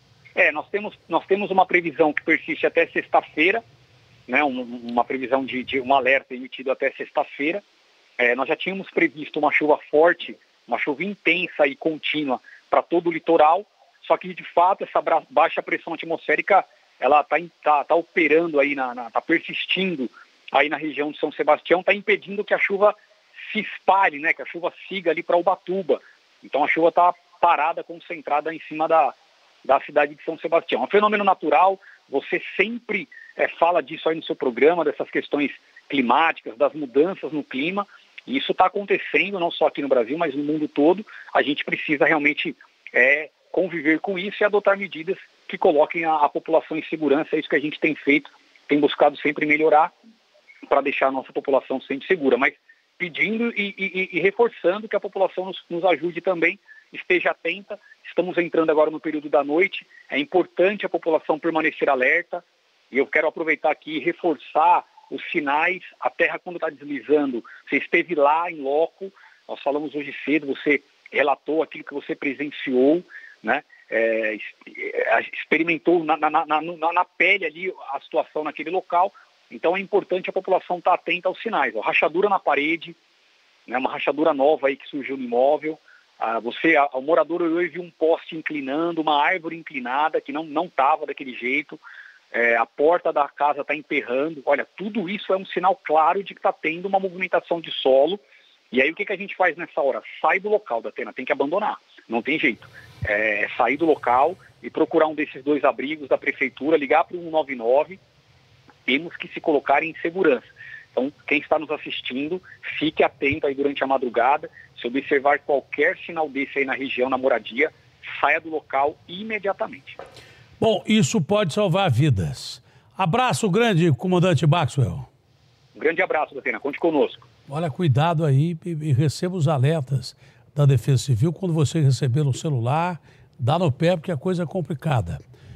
É, nós temos, nós temos uma previsão que persiste até sexta-feira, né, um, uma previsão de, de um alerta emitido até sexta-feira. É, nós já tínhamos previsto uma chuva forte, uma chuva intensa e contínua para todo o litoral, só que de fato essa baixa pressão atmosférica ela está tá, tá operando aí, na, na, tá persistindo aí na região de São Sebastião, está impedindo que a chuva se espalhe, né, que a chuva siga ali para Ubatuba. Então a chuva está parada, concentrada em cima da, da cidade de São Sebastião. É um fenômeno natural, você sempre é, fala disso aí no seu programa, dessas questões climáticas, das mudanças no clima, e isso está acontecendo não só aqui no Brasil, mas no mundo todo. A gente precisa realmente é, conviver com isso e adotar medidas que coloquem a, a população em segurança. É isso que a gente tem feito, tem buscado sempre melhorar para deixar a nossa população sempre segura, mas pedindo e, e, e reforçando que a população nos, nos ajude também, esteja atenta. Estamos entrando agora no período da noite, é importante a população permanecer alerta, e eu quero aproveitar aqui e reforçar os sinais. A terra, quando está deslizando, você esteve lá em loco, nós falamos hoje cedo, você relatou aquilo que você presenciou, né? É, experimentou na, na, na, na, na pele ali a situação naquele local. Então é importante a população estar atenta aos sinais. Ó, rachadura na parede, né, uma rachadura nova aí que surgiu no imóvel. Ah, você, a, o morador olhou e viu um poste inclinando, uma árvore inclinada que não não estava daquele jeito. É, a porta da casa está emperrando. Olha, tudo isso é um sinal claro de que está tendo uma movimentação de solo. E aí o que, que a gente faz nessa hora? Sai do local, Datena, tem que abandonar, não tem jeito. É, sair do local e procurar um desses dois abrigos da prefeitura, ligar para o um nove nove, temos que se colocar em segurança. Então, quem está nos assistindo, fique atento aí durante a madrugada. Se observar qualquer sinal desse aí na região, na moradia, saia do local imediatamente. Bom, isso pode salvar vidas. Abraço grande, comandante Maxwell. Um grande abraço, Datena. Conte conosco. Olha, cuidado aí e receba os alertas da Defesa Civil. Quando você receber no celular, dá no pé, porque a coisa é complicada.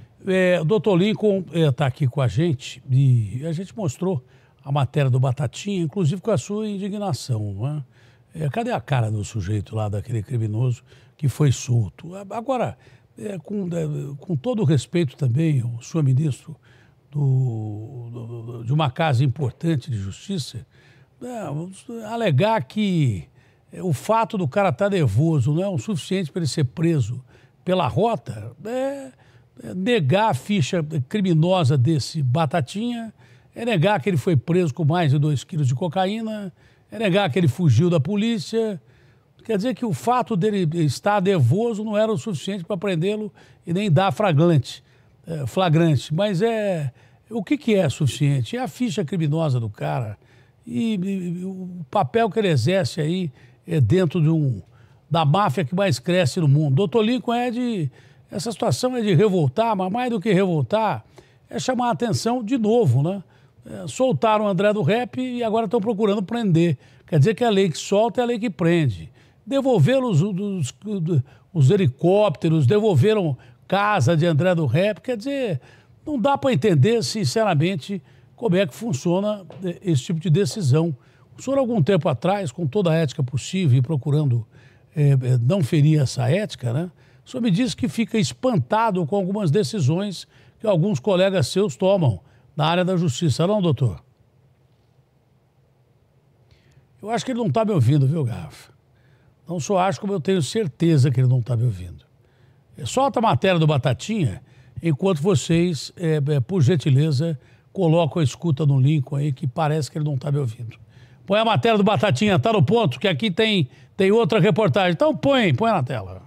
É, o doutor Lincoln está é, aqui com a gente e a gente mostrou a matéria do Batatinha, inclusive com a sua indignação. Não é? É, cadê a cara do sujeito lá, daquele criminoso que foi solto? Agora, é, com, é, com todo o respeito também, o senhor ministro do, do, de uma casa importante de justiça, é, alegar que o fato do cara estar nervoso não é o suficiente para ele ser preso pela rota, é, é negar a ficha criminosa desse Batatinha, é negar que ele foi preso com mais de dois quilos de cocaína, é negar que ele fugiu da polícia. Quer dizer que o fato dele estar nervoso não era o suficiente para prendê-lo e nem dar flagrante, é, flagrante. Mas é, o que, que é suficiente? É a ficha criminosa do cara e, e, e o papel que ele exerce aí é dentro de um, da máfia que mais cresce no mundo. Doutor Lincoln, é de, essa situação é de revoltar, mas mais do que revoltar, é chamar a atenção de novo, né? É, soltaram o André do Rep e agora estão procurando prender. Quer dizer que a lei que solta é a lei que prende. Devolveram os, os, os, os helicópteros, devolveram casa de André do Rep. Quer dizer, não dá para entender, sinceramente, como é que funciona esse tipo de decisão. O senhor, algum tempo atrás, com toda a ética possível e procurando é, não ferir essa ética, né? O senhor me disse que fica espantado com algumas decisões que alguns colegas seus tomam na área da justiça, não, doutor? Eu acho que ele não está me ouvindo, viu, Garrafa? Não só acho, como eu tenho certeza que ele não está me ouvindo. Solta a matéria do Batatinha, enquanto vocês, é, é, por gentileza, colocam a escuta no Lincoln aí, que parece que ele não está me ouvindo. Põe a matéria do Batatinha, tá no ponto, que aqui tem, tem outra reportagem. Então põe, põe na tela.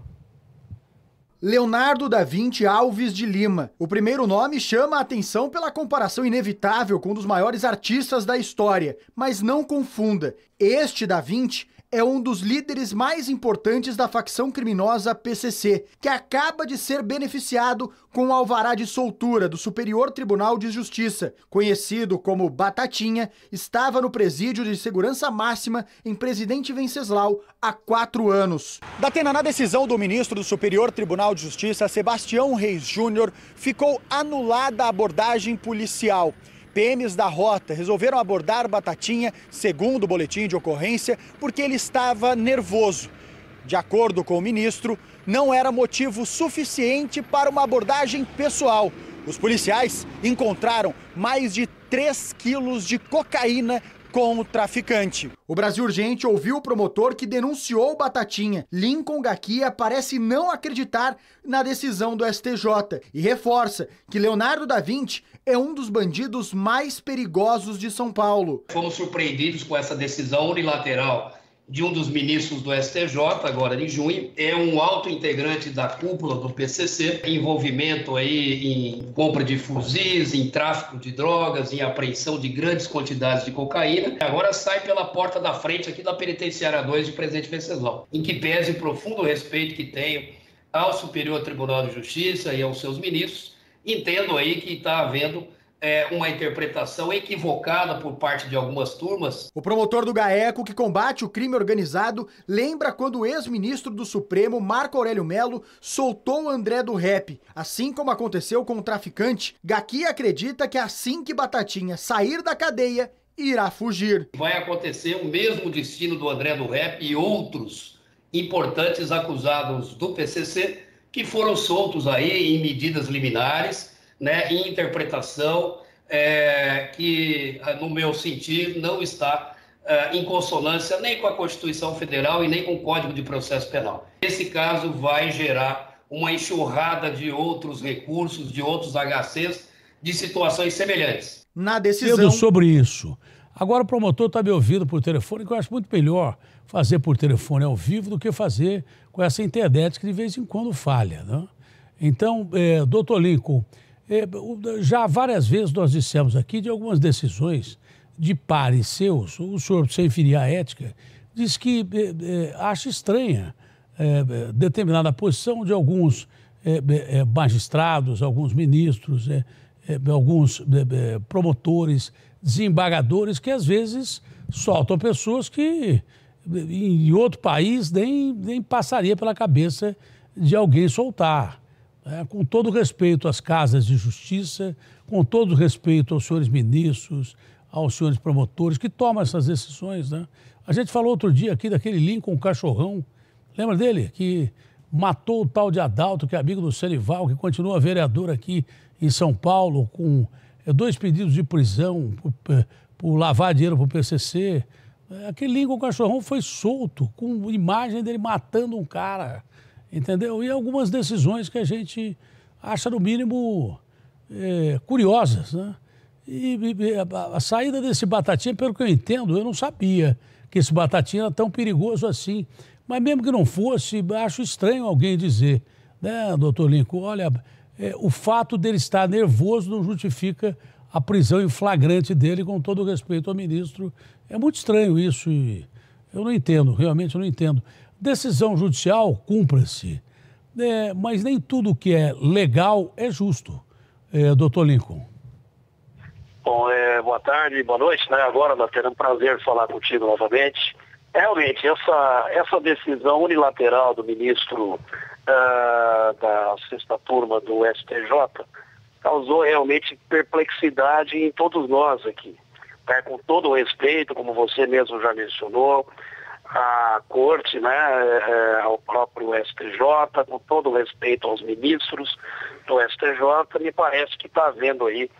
Leonardo da Vinci Alves de Lima. O primeiro nome chama a atenção pela comparação inevitável com um dos maiores artistas da história. Mas não confunda, este da Vinci é um dos líderes mais importantes da facção criminosa P C C, que acaba de ser beneficiado com o alvará de soltura do Superior Tribunal de Justiça. Conhecido como Batatinha, estava no presídio de segurança máxima em Presidente Venceslau há quatro anos. Datena, na decisão do ministro do Superior Tribunal de Justiça, Sebastião Reis Júnior, ficou anulada a abordagem policial. P Ms da Rota resolveram abordar Batatinha, segundo o boletim de ocorrência, porque ele estava nervoso. De acordo com o ministro, não era motivo suficiente para uma abordagem pessoal. Os policiais encontraram mais de três quilos de cocaína com o traficante. O Brasil Urgente ouviu o promotor que denunciou Batatinha. Lincoln Gaquia parece não acreditar na decisão do S T J e reforça que Leonardo da Vinci é um dos bandidos mais perigosos de São Paulo. Fomos surpreendidos com essa decisão unilateral de um dos ministros do S T J, agora em junho. É um alto integrante da cúpula do P C C, envolvimento aí em compra de fuzis, em tráfico de drogas, em apreensão de grandes quantidades de cocaína. Agora sai pela porta da frente aqui da Penitenciária dois de Presidente Venceslau, em que pese o profundo respeito que tenho ao Superior Tribunal de Justiça e aos seus ministros, entendo aí que está havendo É uma interpretação equivocada por parte de algumas turmas. O promotor do GAECO, que combate o crime organizado, lembra quando o ex-ministro do Supremo, Marco Aurélio Melo, soltou o André do Rep. Assim como aconteceu com o traficante, Gaqui acredita que assim que Batatinha sair da cadeia, irá fugir. Vai acontecer o mesmo destino do André do Rep e outros importantes acusados do P C C, que foram soltos aí em medidas liminares, né, em interpretação é, que, no meu sentir, não está é, em consonância nem com a Constituição Federal e nem com o Código de Processo Penal. Esse caso vai gerar uma enxurrada de outros recursos, de outros H Cs, de situações semelhantes. Na decisão... Pedro, sobre isso. Agora o promotor está me ouvindo por telefone, que eu acho muito melhor fazer por telefone ao vivo do que fazer com essa internet que de vez em quando falha, né? Então, é, doutor Lincoln, É, já várias vezes nós dissemos aqui de algumas decisões de pares seus, o senhor, sem ferir a ética, diz que é, é, acha estranha é, determinada posição de alguns é, é, magistrados, alguns ministros, é, é, alguns é, promotores, desembargadores, que às vezes soltam pessoas que em outro país nem, nem passaria pela cabeça de alguém soltar. É, com todo respeito às casas de justiça, com todo respeito aos senhores ministros, aos senhores promotores que tomam essas decisões, né? A gente falou outro dia aqui daquele Lincoln Cachorrão, lembra dele? Que matou o tal de Adalto, que é amigo do Cenival, que continua vereador aqui em São Paulo, com é, dois pedidos de prisão por, por lavar dinheiro para o P C C. É, aquele Lincoln Cachorrão foi solto, com imagem dele matando um cara. Entendeu? E algumas decisões que a gente acha, no mínimo, é, curiosas, né? E, e a, a saída desse Batatinha, pelo que eu entendo, eu não sabia que esse Batatinha era tão perigoso assim. Mas mesmo que não fosse, acho estranho alguém dizer, né, doutor Lincoln, olha, é, o fato dele estar nervoso não justifica a prisão em flagrante dele, com todo o respeito ao ministro. É muito estranho isso e eu não entendo, realmente eu não entendo. Decisão judicial, cumpra-se, é, mas nem tudo que é legal é justo. é, doutor Lincoln. Bom, é, boa tarde, boa noite, né? Agora, Datena, é um prazer falar contigo novamente. Realmente, essa, essa decisão unilateral do ministro uh, da sexta turma do S T J causou realmente perplexidade em todos nós aqui. Né? Com todo o respeito, como você mesmo já mencionou, à corte, né, é, ao próprio S T J, com todo o respeito aos ministros do S T J, me parece que está havendo aí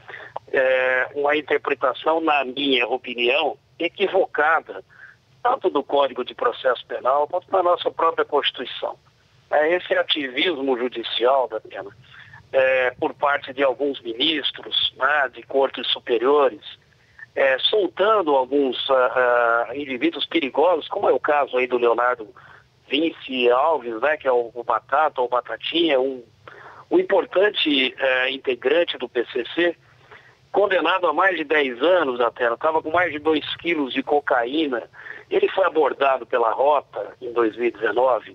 é, uma interpretação, na minha opinião, equivocada, tanto do Código de Processo Penal quanto da nossa própria Constituição. É, esse ativismo judicial, da pena, é, por parte de alguns ministros, né, de cortes superiores, É, soltando alguns uh, uh, indivíduos perigosos, como é o caso aí do Leonardo Vinci Alves, né, que é o, o Batata ou Batatinha, um, um importante uh, integrante do P C C, condenado a mais de dez anos na terra, estava com mais de dois quilos de cocaína. Ele foi abordado pela Rota em dois mil e dezenove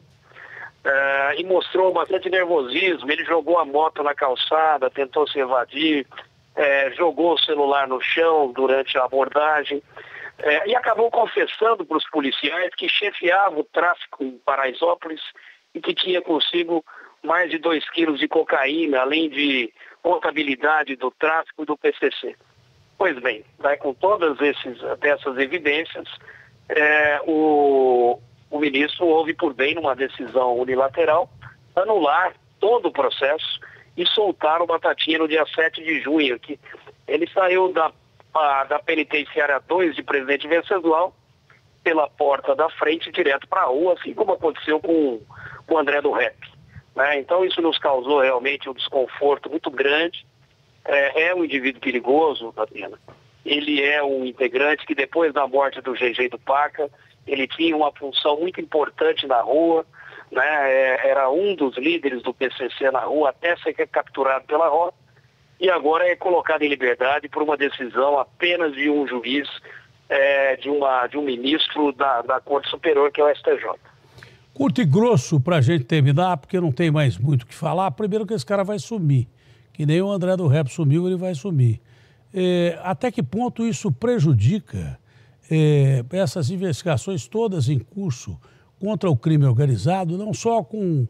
uh, e mostrou bastante nervosismo. Ele jogou a moto na calçada, tentou se evadir, É, jogou o celular no chão durante a abordagem é, e acabou confessando para os policiais que chefiava o tráfico em Paraisópolis e que tinha consigo mais de dois quilos de cocaína, além de contabilidade do tráfico do P C C. Pois bem, né, com todas esses, essas evidências, é, o, o ministro houve por bem, numa decisão unilateral, anular todo o processo e soltaram o Batatinha no dia sete de junho. Que ele saiu da, a, da penitenciária dois de Presidente Venceslau pela porta da frente direto para a rua, assim como aconteceu com, com o André do Rep. Né? Então isso nos causou realmente um desconforto muito grande. É, é um indivíduo perigoso, Tatiana. Ele é um integrante que depois da morte do G G do Paca, ele tinha uma função muito importante na rua, né? Era um dos líderes do P C C na rua até ser capturado pela Rota e agora é colocado em liberdade por uma decisão apenas de um juiz, é, de, uma, de um ministro da, da Corte Superior, que é o S T J. Curto e grosso para a gente terminar, porque não tem mais muito o que falar. Primeiro que esse cara vai sumir, que nem o André do Rep sumiu, ele vai sumir. É, até que ponto isso prejudica é, essas investigações todas em curso contra o crime organizado, não só com,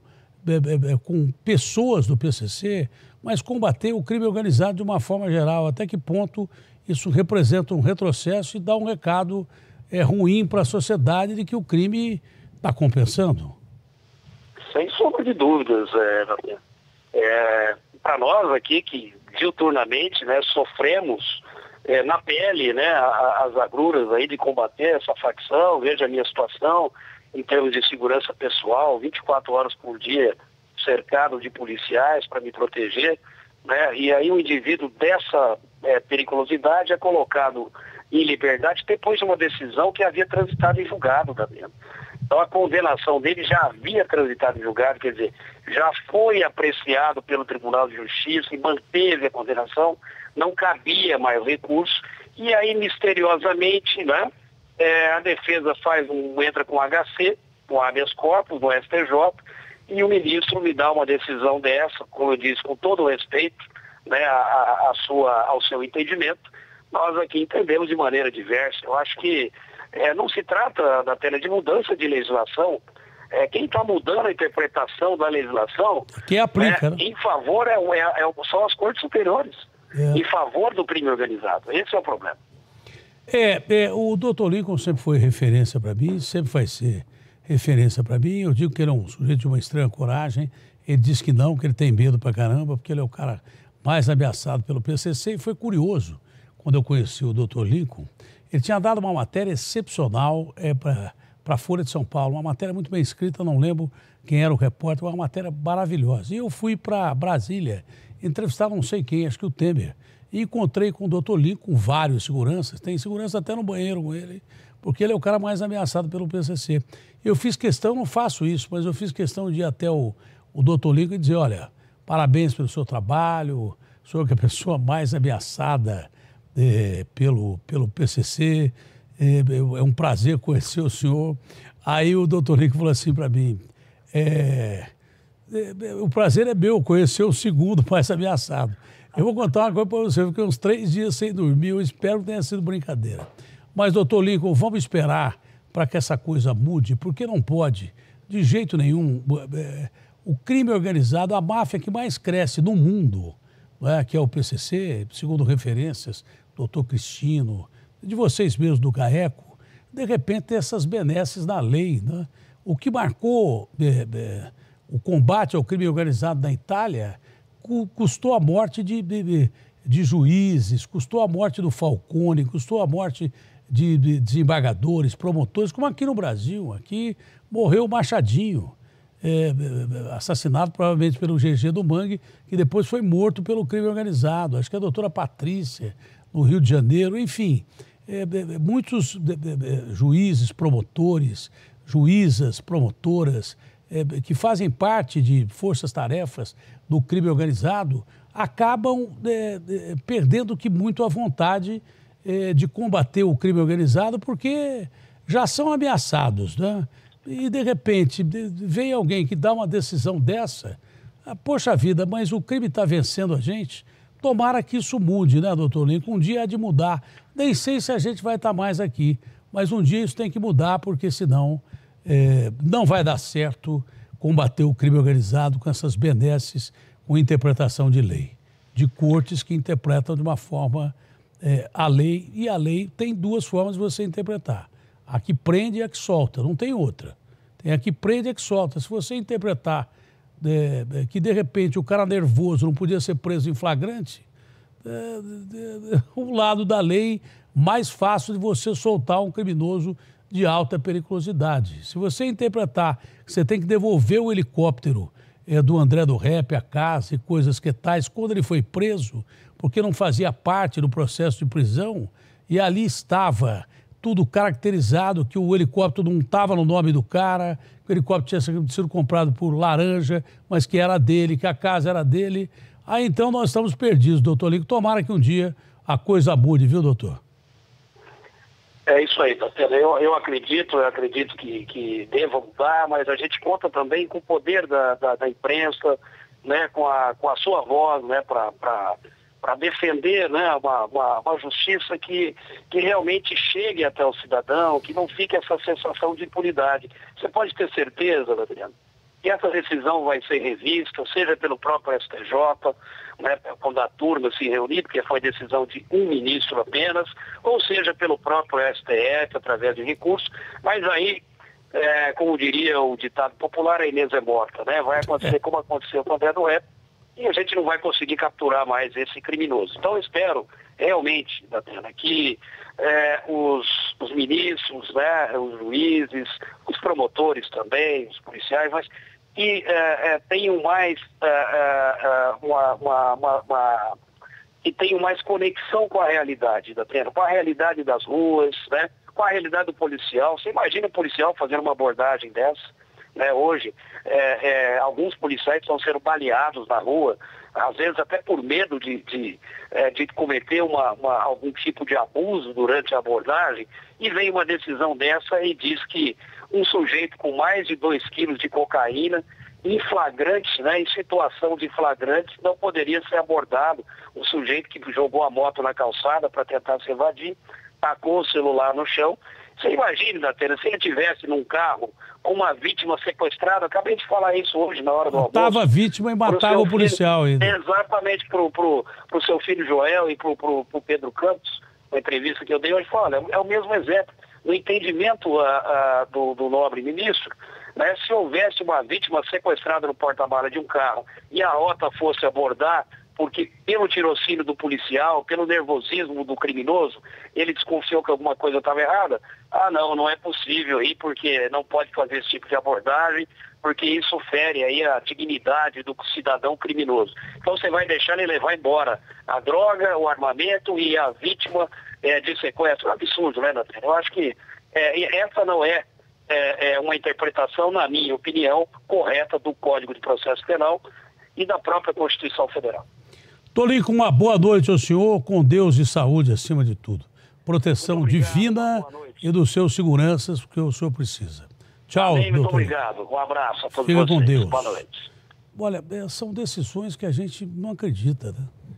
com pessoas do P C C, mas combater o crime organizado de uma forma geral? Até que ponto isso representa um retrocesso e dá um recado é, ruim para a sociedade de que o crime está compensando? Sem sombra de dúvidas. É, é, para nós aqui, que diuturnamente, né, sofremos é, na pele, né, as agruras aí de combater essa facção, veja a minha situação, em termos de segurança pessoal, vinte e quatro horas por dia, cercado de policiais para me proteger, né? E aí o indivíduo dessa é, periculosidade é colocado em liberdade depois de uma decisão que havia transitado em julgado também. Então a condenação dele já havia transitado em julgado, quer dizer, já foi apreciado pelo Tribunal de Justiça e manteve a condenação, não cabia mais recurso, e aí misteriosamente, né? É, a defesa faz um, entra com H C, com habeas corpus, no S T J, e o ministro me dá uma decisão dessa, como eu disse, com todo o respeito, né, a, a sua, ao seu entendimento. Nós aqui entendemos de maneira diversa. Eu acho que é, não se trata da pena de mudança de legislação. É, quem está mudando a interpretação da legislação que aplica, é, né? em favor é, é, é, são as cortes superiores, é. Em favor do crime organizado. Esse é o problema. É, é, o doutor Lincoln sempre foi referência para mim, sempre vai ser referência para mim. Eu digo que ele é um sujeito de uma estranha coragem. Ele diz que não, que ele tem medo pra caramba, porque ele é o cara mais ameaçado pelo P C C. E foi curioso, quando eu conheci o doutor Lincoln, ele tinha dado uma matéria excepcional é, para a Folha de São Paulo, uma matéria muito bem escrita, não lembro quem era o repórter, uma matéria maravilhosa. E eu fui para Brasília entrevistar não sei quem, acho que o Temer. E encontrei com o doutor Lincoln vários seguranças, tem segurança até no banheiro com ele, porque ele é o cara mais ameaçado pelo P C C. Eu fiz questão, não faço isso, mas eu fiz questão de ir até o, o doutor Lincoln e dizer, olha, parabéns pelo seu trabalho, o senhor que é a pessoa mais ameaçada é, pelo, pelo P C C, é, é um prazer conhecer o senhor. Aí o doutor Lincoln falou assim para mim, é, é, o prazer é meu conhecer o segundo mais ameaçado. Eu vou contar uma coisa para você, fiquei uns três dias sem dormir, eu espero que tenha sido brincadeira. Mas, doutor Lincoln, vamos esperar para que essa coisa mude, porque não pode, de jeito nenhum, é, o crime organizado, a máfia que mais cresce no mundo, não é, que é o P C C, segundo referências, doutor Cristino, de vocês mesmos do GAECO, de repente tem essas benesses na lei, né? O que marcou é, é, o combate ao crime organizado na Itália custou a morte de, de, de juízes, custou a morte do Falcone, custou a morte de, de desembargadores, promotores, como aqui no Brasil. Aqui morreu o Machadinho, é, assassinado provavelmente pelo G G do Mangue, que depois foi morto pelo crime organizado. Acho que a doutora Patrícia, no Rio de Janeiro, enfim. É, é, muitos é, é, juízes, promotores, juízas, promotoras, é, que fazem parte de forças-tarefas do crime organizado, acabam é, é, perdendo que muito a vontade é, de combater o crime organizado, porque já são ameaçados, né? E, de repente, vem alguém que dá uma decisão dessa, ah, poxa vida, mas o crime está vencendo a gente. Tomara que isso mude, né, doutor Lincoln? Um dia há de mudar. Nem sei se a gente vai estar mais aqui, mas um dia isso tem que mudar, porque senão é, não vai dar certo combater o crime organizado com essas benesses, com interpretação de lei, de cortes que interpretam de uma forma é, a lei, e a lei tem duas formas de você interpretar. A que prende e a que solta, não tem outra. Tem a que prende e a que solta. Se você interpretar é, é, que, de repente, o cara nervoso não podia ser preso em flagrante, é, é, é, um lado da lei mais fácil de você soltar um criminoso de alta periculosidade. Se você interpretar que você tem que devolver o helicóptero é, do André do Rep, a casa e coisas que tais, quando ele foi preso, porque não fazia parte do processo de prisão, e ali estava tudo caracterizado, que o helicóptero não estava no nome do cara, que o helicóptero tinha sido comprado por Laranja, mas que era dele, que a casa era dele. Aí então nós estamos perdidos, doutor Lincoln. Tomara que um dia a coisa mude, viu, doutor? É isso aí, Tatena. Eu, eu acredito, eu acredito que, que deva mudar, mas a gente conta também com o poder da, da, da imprensa, né, com, a, com a sua voz, né, para defender, né, uma, uma, uma justiça que, que realmente chegue até o cidadão, que não fique essa sensação de impunidade. Você pode ter certeza, Adriano, que essa decisão vai ser revista, seja pelo próprio S T J, né, quando a turma se reunir, porque foi decisão de um ministro apenas, ou seja pelo próprio S T F, através de recursos, mas aí, é, como diria o ditado popular, a Inês é morta, né? Vai acontecer como aconteceu com o André do Rep, e a gente não vai conseguir capturar mais esse criminoso. Então eu espero realmente, Datena, que é, os, os ministros, né, os juízes, os promotores também, os policiais, mas que é, é, tenham mais é, é, uma, uma, uma, uma, que tenham mais conexão com a realidade da terra, com a realidade das ruas, né, com a realidade do policial. Você imagina o policial fazendo uma abordagem dessa, né? Hoje é, é, alguns policiais estão sendo baleados na rua, às vezes até por medo de, de, é, de cometer uma, uma, algum tipo de abuso durante a abordagem, e vem uma decisão dessa e diz que um sujeito com mais de dois quilos de cocaína, em flagrante, né, em situação de flagrante, não poderia ser abordado. Um sujeito que jogou a moto na calçada para tentar se evadir, tacou o celular no chão. Você imagina, Datena, se ele estivesse num carro com uma vítima sequestrada, acabei de falar isso hoje na hora do almoço. Matava a vítima e matava o policial filho, ainda. Exatamente, para o pro, pro seu filho Joel e para o pro, pro Pedro Campos, uma entrevista que eu dei hoje, fala, é o mesmo exemplo. No entendimento a, a, do, do nobre ministro, né, se houvesse uma vítima sequestrada no porta-mala de um carro e a rota fosse abordar, porque pelo tirocínio do policial, pelo nervosismo do criminoso, ele desconfiou que alguma coisa estava errada, ah não, não é possível aí, porque não pode fazer esse tipo de abordagem, porque isso fere aí a dignidade do cidadão criminoso. Então você vai deixar ele levar embora a droga, o armamento e a vítima é, de sequestro. É um absurdo, né, Natália? Eu acho que é, essa não é, é, é uma interpretação, na minha opinião, correta do Código de Processo Penal e da própria Constituição Federal. Tolinho, uma boa noite ao senhor, com Deus e saúde acima de tudo. Proteção obrigado, divina e dos seus seguranças, porque o senhor precisa. Tchau, Amém, muito doutor. obrigado. Um abraço a todos Fica vocês. com Deus. Boa noite. Olha, são decisões que a gente não acredita, né?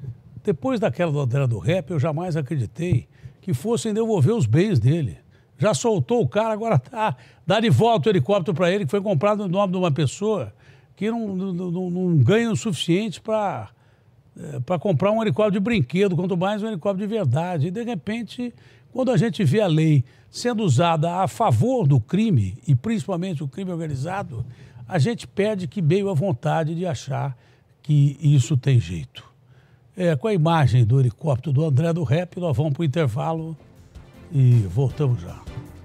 depois daquela do André do Rap, eu jamais acreditei que fossem devolver os bens dele. Já soltou o cara, agora tá, dá de volta o helicóptero para ele, que foi comprado no nome de uma pessoa que não, não, não, não ganha o suficiente para é, para comprar um helicóptero de brinquedo, quanto mais um helicóptero de verdade. E, de repente, quando a gente vê a lei sendo usada a favor do crime, e principalmente o crime organizado, a gente perde que meio a vontade de achar que isso tem jeito. É, com a imagem do helicóptero do André do Rap, nós vamos para o intervalo e voltamos já.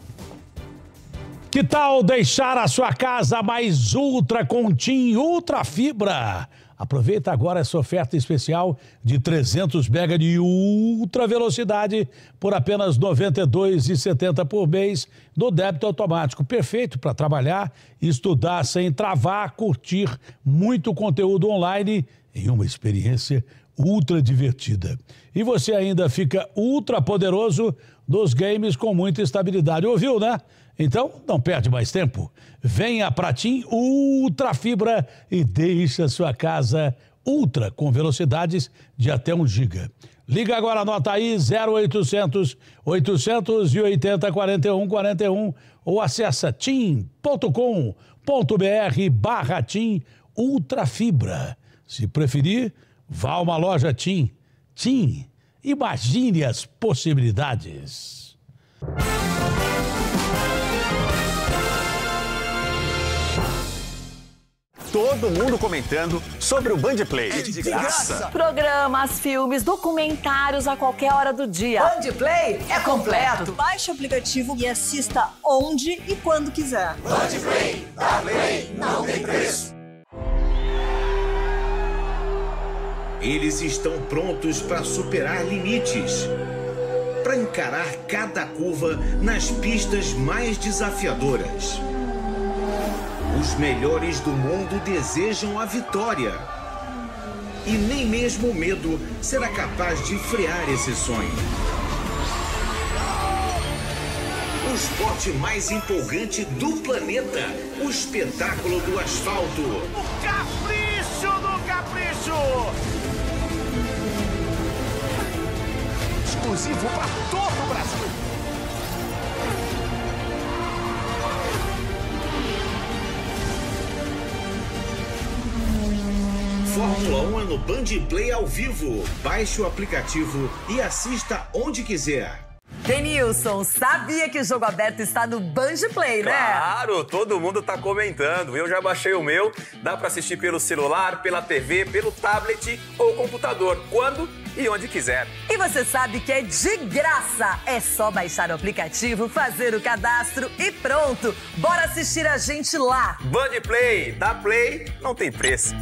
Que tal deixar a sua casa mais ultra com TIM Ultra Fibra? Aproveita agora essa oferta especial de trezentos mega de ultra velocidade por apenas noventa e dois reais e setenta centavos por mês no débito automático. Perfeito para trabalhar, estudar sem travar, curtir muito conteúdo online em uma experiência ultra divertida. E você ainda fica ultra poderoso nos games com muita estabilidade. Ouviu, né? Então, não perde mais tempo. Venha para TIM Ultra Fibra e deixa sua casa ultra com velocidades de até um giga. Liga agora, anota aí zero oitocentos, oitocentos e oitenta, quarenta e um, quarenta e um ou acessa tim ponto com ponto br barra TIM Ultra Fibra. Se preferir, vá a uma loja TIM. TIM, imagine as possibilidades. Todo mundo comentando sobre o Band Play. É de graça. Programas, filmes, documentários a qualquer hora do dia. Band Play é completo. Baixe o aplicativo e assista onde e quando quiser. Band Play, dá play, não tem preço. Eles estão prontos para superar limites, para encarar cada curva nas pistas mais desafiadoras. Os melhores do mundo desejam a vitória. E nem mesmo o medo será capaz de frear esse sonho. O esporte mais empolgante do planeta. O espetáculo do asfalto. O capricho do capricho! Exclusivo para todo o Brasil. Fórmula um é no Band Play ao vivo. Baixe o aplicativo e assista onde quiser. Denilson, sabia que o Jogo Aberto está no Band Play, né? Claro, todo mundo tá comentando. Eu já baixei o meu. Dá para assistir pelo celular, pela T V, pelo tablet ou computador, quando e onde quiser. E você sabe que é de graça. É só baixar o aplicativo, fazer o cadastro e pronto. Bora assistir a gente lá. Band Play, dá play, não tem preço.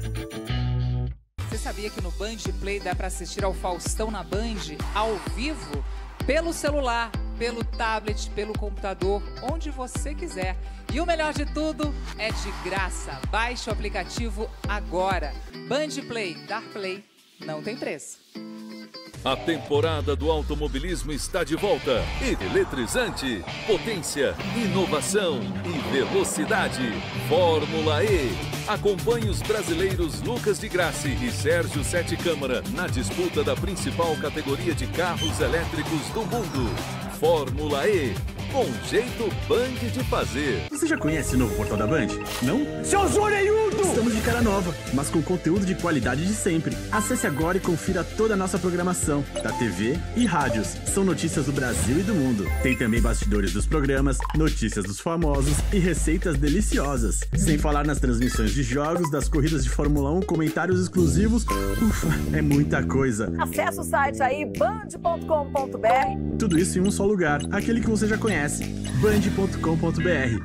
Você sabia que no Band Play dá para assistir ao Faustão na Band ao vivo? Pelo celular, pelo tablet, pelo computador, onde você quiser. E o melhor de tudo é de graça. Baixe o aplicativo agora. Band Play, dar play, não tem preço. A temporada do automobilismo está de volta. Eletrizante, potência, inovação e velocidade. Fórmula E. Acompanhe os brasileiros Lucas de Grassi e Sérgio Sete Câmara na disputa da principal categoria de carros elétricos do mundo. Fórmula E. Com jeito Band de fazer. Você já conhece o novo portal da Band? Não? Seu Zoreiudo! Estamos de cara nova, mas com conteúdo de qualidade de sempre. Acesse agora e confira toda a nossa programação, da T V e rádios. São notícias do Brasil e do mundo. Tem também bastidores dos programas, notícias dos famosos e receitas deliciosas. Sem falar nas transmissões de jogos, das corridas de Fórmula um, comentários exclusivos. Ufa, é muita coisa. Acesse o site aí, band ponto com ponto br. Tudo isso em um só lugar, aquele que você já conhece. band ponto com ponto br.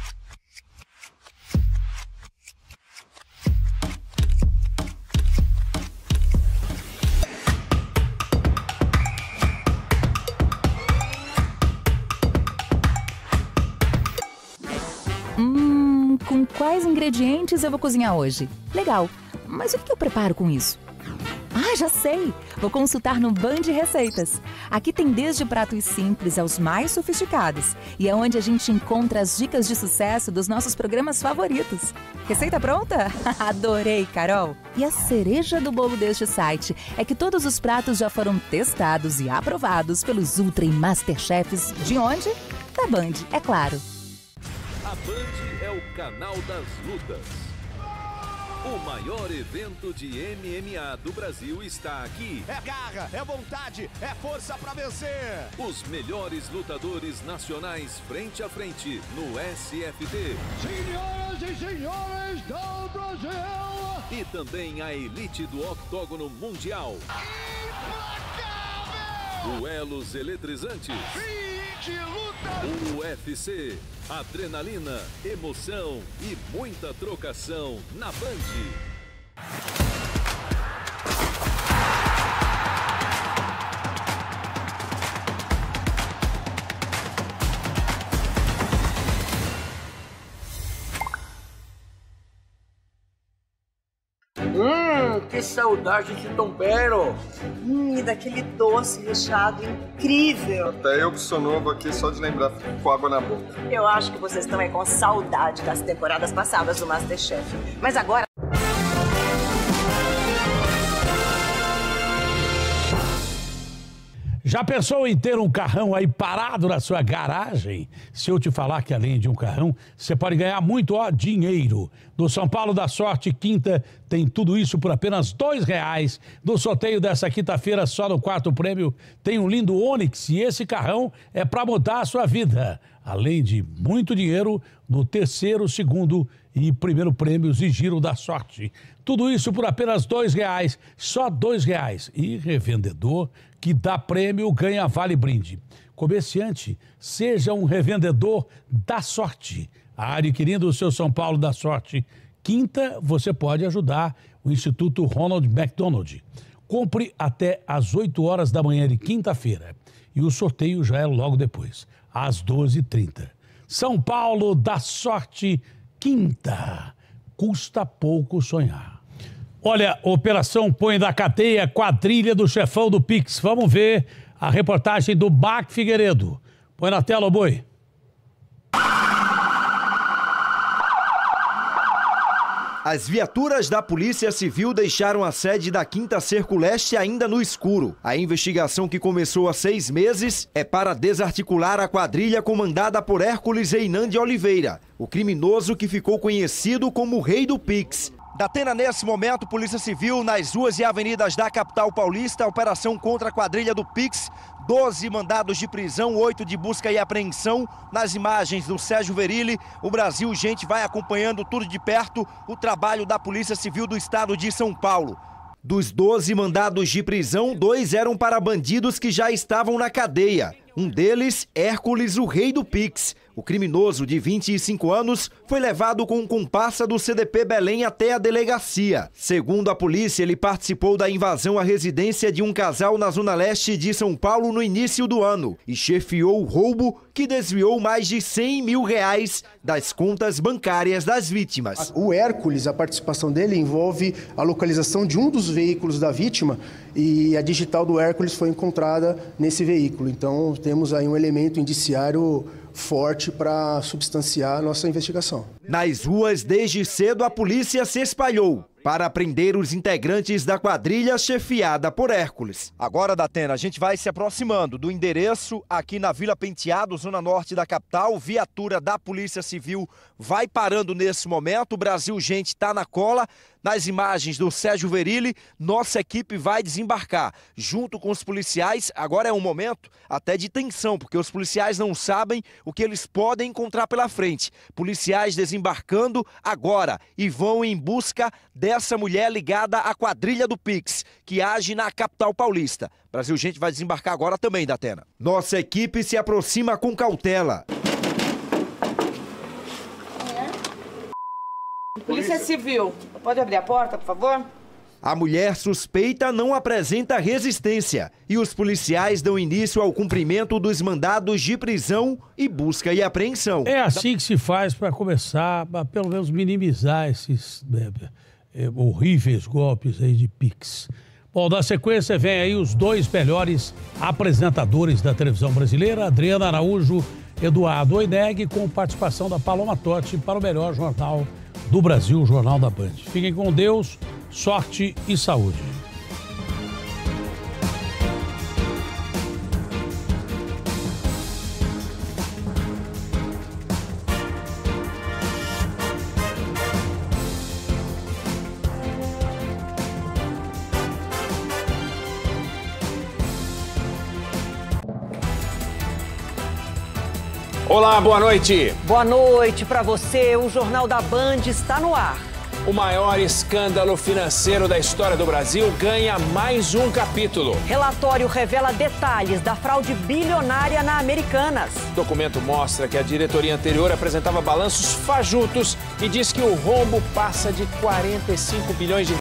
Hum, com quais ingredientes eu vou cozinhar hoje? Legal, mas o que eu preparo com isso? Ah, já sei! Vou consultar no Band Receitas. Aqui tem desde pratos simples aos mais sofisticados. E é onde a gente encontra as dicas de sucesso dos nossos programas favoritos. Receita pronta? Adorei, Carol! E a cereja do bolo deste site é que todos os pratos já foram testados e aprovados pelos Ultra e Masterchefs de onde? Da Band, é claro. A Band é o canal das lutas. O maior evento de M M A do Brasil está aqui. É garra, é vontade, é força pra vencer. Os melhores lutadores nacionais frente a frente no S F T. Senhoras e senhores do Brasil. E também a elite do octógono mundial. Implacável! Duelos eletrizantes. vinte lutas. U F C. Adrenalina, emoção e muita trocação na Band. Hum, que saudade de tombero! Hum, e daquele doce recheado incrível. Até eu que sou novo aqui, só de lembrar, fico com água na boca. Eu acho que vocês estão aí com saudade das temporadas passadas do MasterChef. Mas agora... Já pensou em ter um carrão aí parado na sua garagem? Se eu te falar que além de um carrão, você pode ganhar muito, ó, dinheiro. No São Paulo da Sorte Quinta tem tudo isso por apenas dois reais. No sorteio dessa quinta-feira, só no quarto prêmio, tem um lindo Onix e esse carrão é para mudar a sua vida. Além de muito dinheiro no terceiro, segundo e primeiro prêmios e giro da sorte. Tudo isso por apenas dois reais, só dois reais. E revendedor que dá prêmio ganha vale brinde. Comerciante, seja um revendedor da sorte. Adquirindo o seu São Paulo da Sorte Quinta, você pode ajudar o Instituto Ronald McDonald. Compre até às oito horas da manhã de quinta-feira. E o sorteio já é logo depois, às doze e trinta. São Paulo da Sorte Quinta. Custa pouco sonhar. Olha, Operação Põe da Cadeia, quadrilha do chefão do Pix. Vamos ver a reportagem do Mac Figueiredo. Põe na tela, boi. As viaturas da Polícia Civil deixaram a sede da Quinta Cerco Leste ainda no escuro. A investigação, que começou há seis meses, é para desarticular a quadrilha comandada por Hércules Reinan de Oliveira, o criminoso que ficou conhecido como o Rei do Pix. Datena, nesse momento, Polícia Civil nas ruas e avenidas da capital paulista, operação contra a quadrilha do Pix, doze mandados de prisão, oito de busca e apreensão. Nas imagens do Sérgio Verilli, o Brasil Gente vai acompanhando tudo de perto o trabalho da Polícia Civil do estado de São Paulo. Dos doze mandados de prisão, dois eram para bandidos que já estavam na cadeia. Um deles, Hércules, o Rei do Pix. O criminoso, de vinte e cinco anos, foi levado com um comparsa do C D P Belém até a delegacia. Segundo a polícia, ele participou da invasão à residência de um casal na zona leste de São Paulo no início do ano e chefiou o roubo que desviou mais de cem mil reais das contas bancárias das vítimas. O Hércules, a participação dele envolve a localização de um dos veículos da vítima e a digital do Hércules foi encontrada nesse veículo. Então temos aí um elemento indiciário forte para substanciar a nossa investigação. Nas ruas, desde cedo, a polícia se espalhou para prender os integrantes da quadrilha chefiada por Hércules. Agora, Datena, a gente vai se aproximando do endereço aqui na Vila Penteado, zona norte da capital. Viatura da Polícia Civil vai parando nesse momento. O Brasil Gente está na cola. Nas imagens do Sérgio Verilli, nossa equipe vai desembarcar junto com os policiais. Agora é um momento até de tensão, porque os policiais não sabem o que eles podem encontrar pela frente. Policiais desembarcando agora e vão em busca dessa mulher ligada à quadrilha do Pix, que age na capital paulista. Brasil Gente vai desembarcar agora também, Datena. Nossa equipe se aproxima com cautela. Polícia Civil, pode abrir a porta, por favor? A mulher suspeita não apresenta resistência e os policiais dão início ao cumprimento dos mandados de prisão e busca e apreensão. É assim que se faz para começar a pelo menos minimizar esses é, é, horríveis golpes aí de Pix. Bom, na sequência vem aí os dois melhores apresentadores da televisão brasileira, Adriana Araújo, Eduardo Oineg, com participação da Paloma Totti para o melhor jornal do Brasil, o Jornal da Band. Fiquem com Deus, sorte e saúde. Olá, boa noite. Boa noite para você. O Jornal da Band está no ar. O maior escândalo financeiro da história do Brasil ganha mais um capítulo. Relatório revela detalhes da fraude bilionária na Americanas. O documento mostra que a diretoria anterior apresentava balanços fajutos e diz que o rombo passa de quarenta e cinco bilhões de